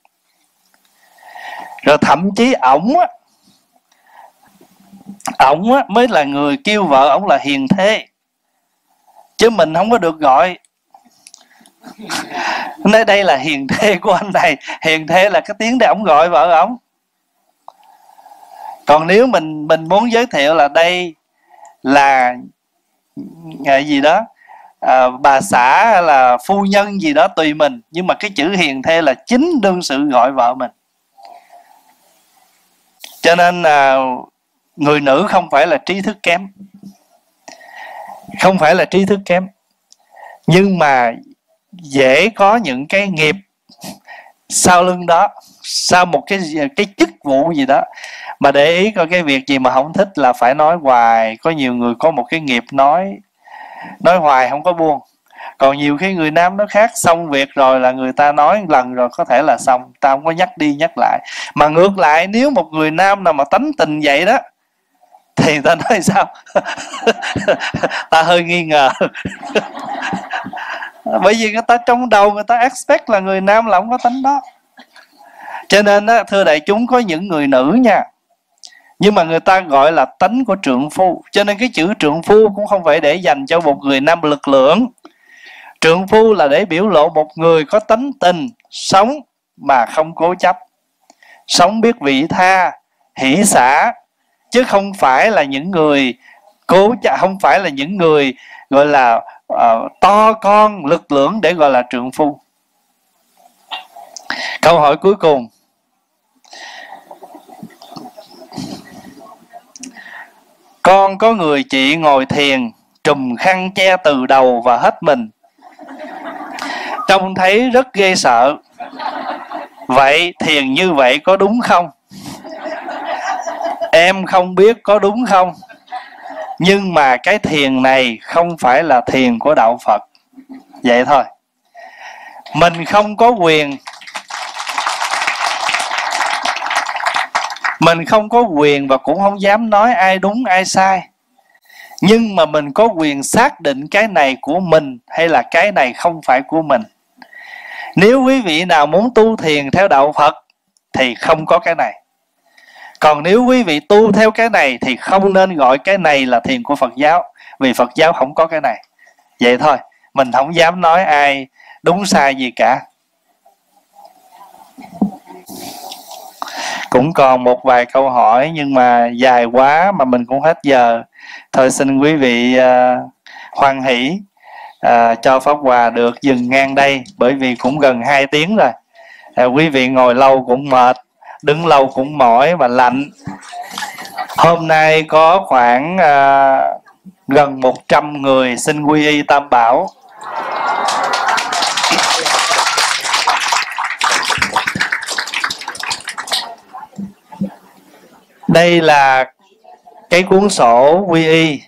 Rồi thậm chí ổng mới là người kêu vợ ổng là hiền thê, chứ mình không có được gọi. Nói đây là hiền thê của anh này. Hiền thê là cái tiếng để ổng gọi vợ ổng. Còn nếu mình muốn giới thiệu là đây là gì đó, bà xã hay là phu nhân gì đó tùy mình, nhưng mà cái chữ hiền thê là chính đương sự gọi vợ mình. Cho nên người nữ không phải là trí thức kém, không phải là trí thức kém, nhưng mà dễ có những cái nghiệp sau lưng đó, sau một cái chức vụ gì đó. Mà để ý coi cái việc gì mà không thích là phải nói hoài. Có nhiều người có một cái nghiệp nói hoài không có buông. Còn nhiều khi người nam nó khác, xong việc rồi là người ta nói lần rồi có thể là xong, ta không có nhắc đi nhắc lại. Mà ngược lại, nếu một người nam nào mà tánh tình vậy đó thì người ta nói sao? Ta hơi nghi ngờ. Bởi vì người ta trong đầu người ta expect là người nam là không có tánh đó. Cho nên thưa đại chúng, có những người nữ nha, nhưng mà người ta gọi là tánh của trượng phu. Cho nên cái chữ trượng phu cũng không phải để dành cho một người nam lực lưỡng. Trượng phu là để biểu lộ một người có tánh tình, sống mà không cố chấp, sống biết vị tha, hỷ xả, chứ không phải là những người cố chấp, không phải là những người gọi là to con lực lưỡng để gọi là trượng phu. Câu hỏi cuối cùng. Con có người chị ngồi thiền, trùm khăn che từ đầu và hết mình, trông thấy rất ghê sợ. Vậy thiền như vậy có đúng không? Em không biết có đúng không, nhưng mà cái thiền này không phải là thiền của đạo Phật. Vậy thôi. Mình không có quyền, mình không có quyền và cũng không dám nói ai đúng ai sai. Nhưng mà mình có quyền xác định cái này của mình hay là cái này không phải của mình. Nếu quý vị nào muốn tu thiền theo đạo Phật thì không có cái này. Còn nếu quý vị tu theo cái này thì không nên gọi cái này là thiền của Phật giáo, vì Phật giáo không có cái này. Vậy thôi, mình không dám nói ai đúng sai gì cả. Cũng còn một vài câu hỏi nhưng mà dài quá mà mình cũng hết giờ. Thôi xin quý vị hoan hỷ cho Pháp Hòa được dừng ngang đây, bởi vì cũng gần 2 tiếng rồi. Quý vị ngồi lâu cũng mệt, đứng lâu cũng mỏi và lạnh. Hôm nay có khoảng gần 100 người xin quy y Tam Bảo. Đây là cái cuốn sổ quy y.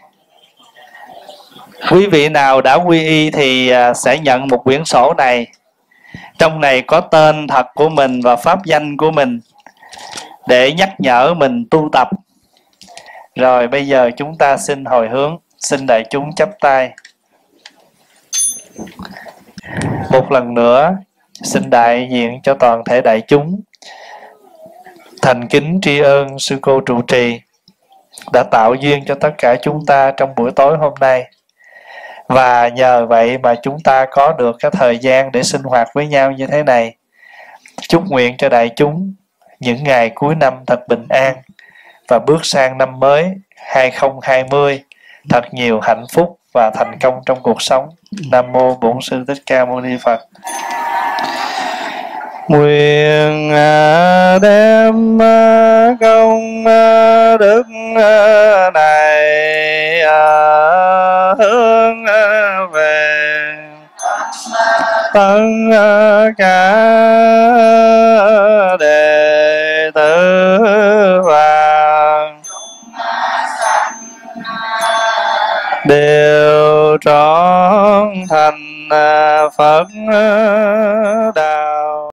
Quý vị nào đã quy y thì sẽ nhận một quyển sổ này. Trong này có tên thật của mình và pháp danh của mình để nhắc nhở mình tu tập. Rồi bây giờ chúng ta xin hồi hướng, xin đại chúng chắp tay. Một lần nữa, xin đại diện cho toàn thể đại chúng thành kính tri ân sư cô trụ trì đã tạo duyên cho tất cả chúng ta trong buổi tối hôm nay. Và nhờ vậy mà chúng ta có được cái thời gian để sinh hoạt với nhau như thế này. Chúc nguyện cho đại chúng những ngày cuối năm thật bình an và bước sang năm mới 2020 thật nhiều hạnh phúc và thành công trong cuộc sống. Nam mô Bổn Sư Thích Ca Mâu Ni Phật. Nguyện đem công đức này hướng về tất cả đệ tử và đều trọn thành Phật đạo.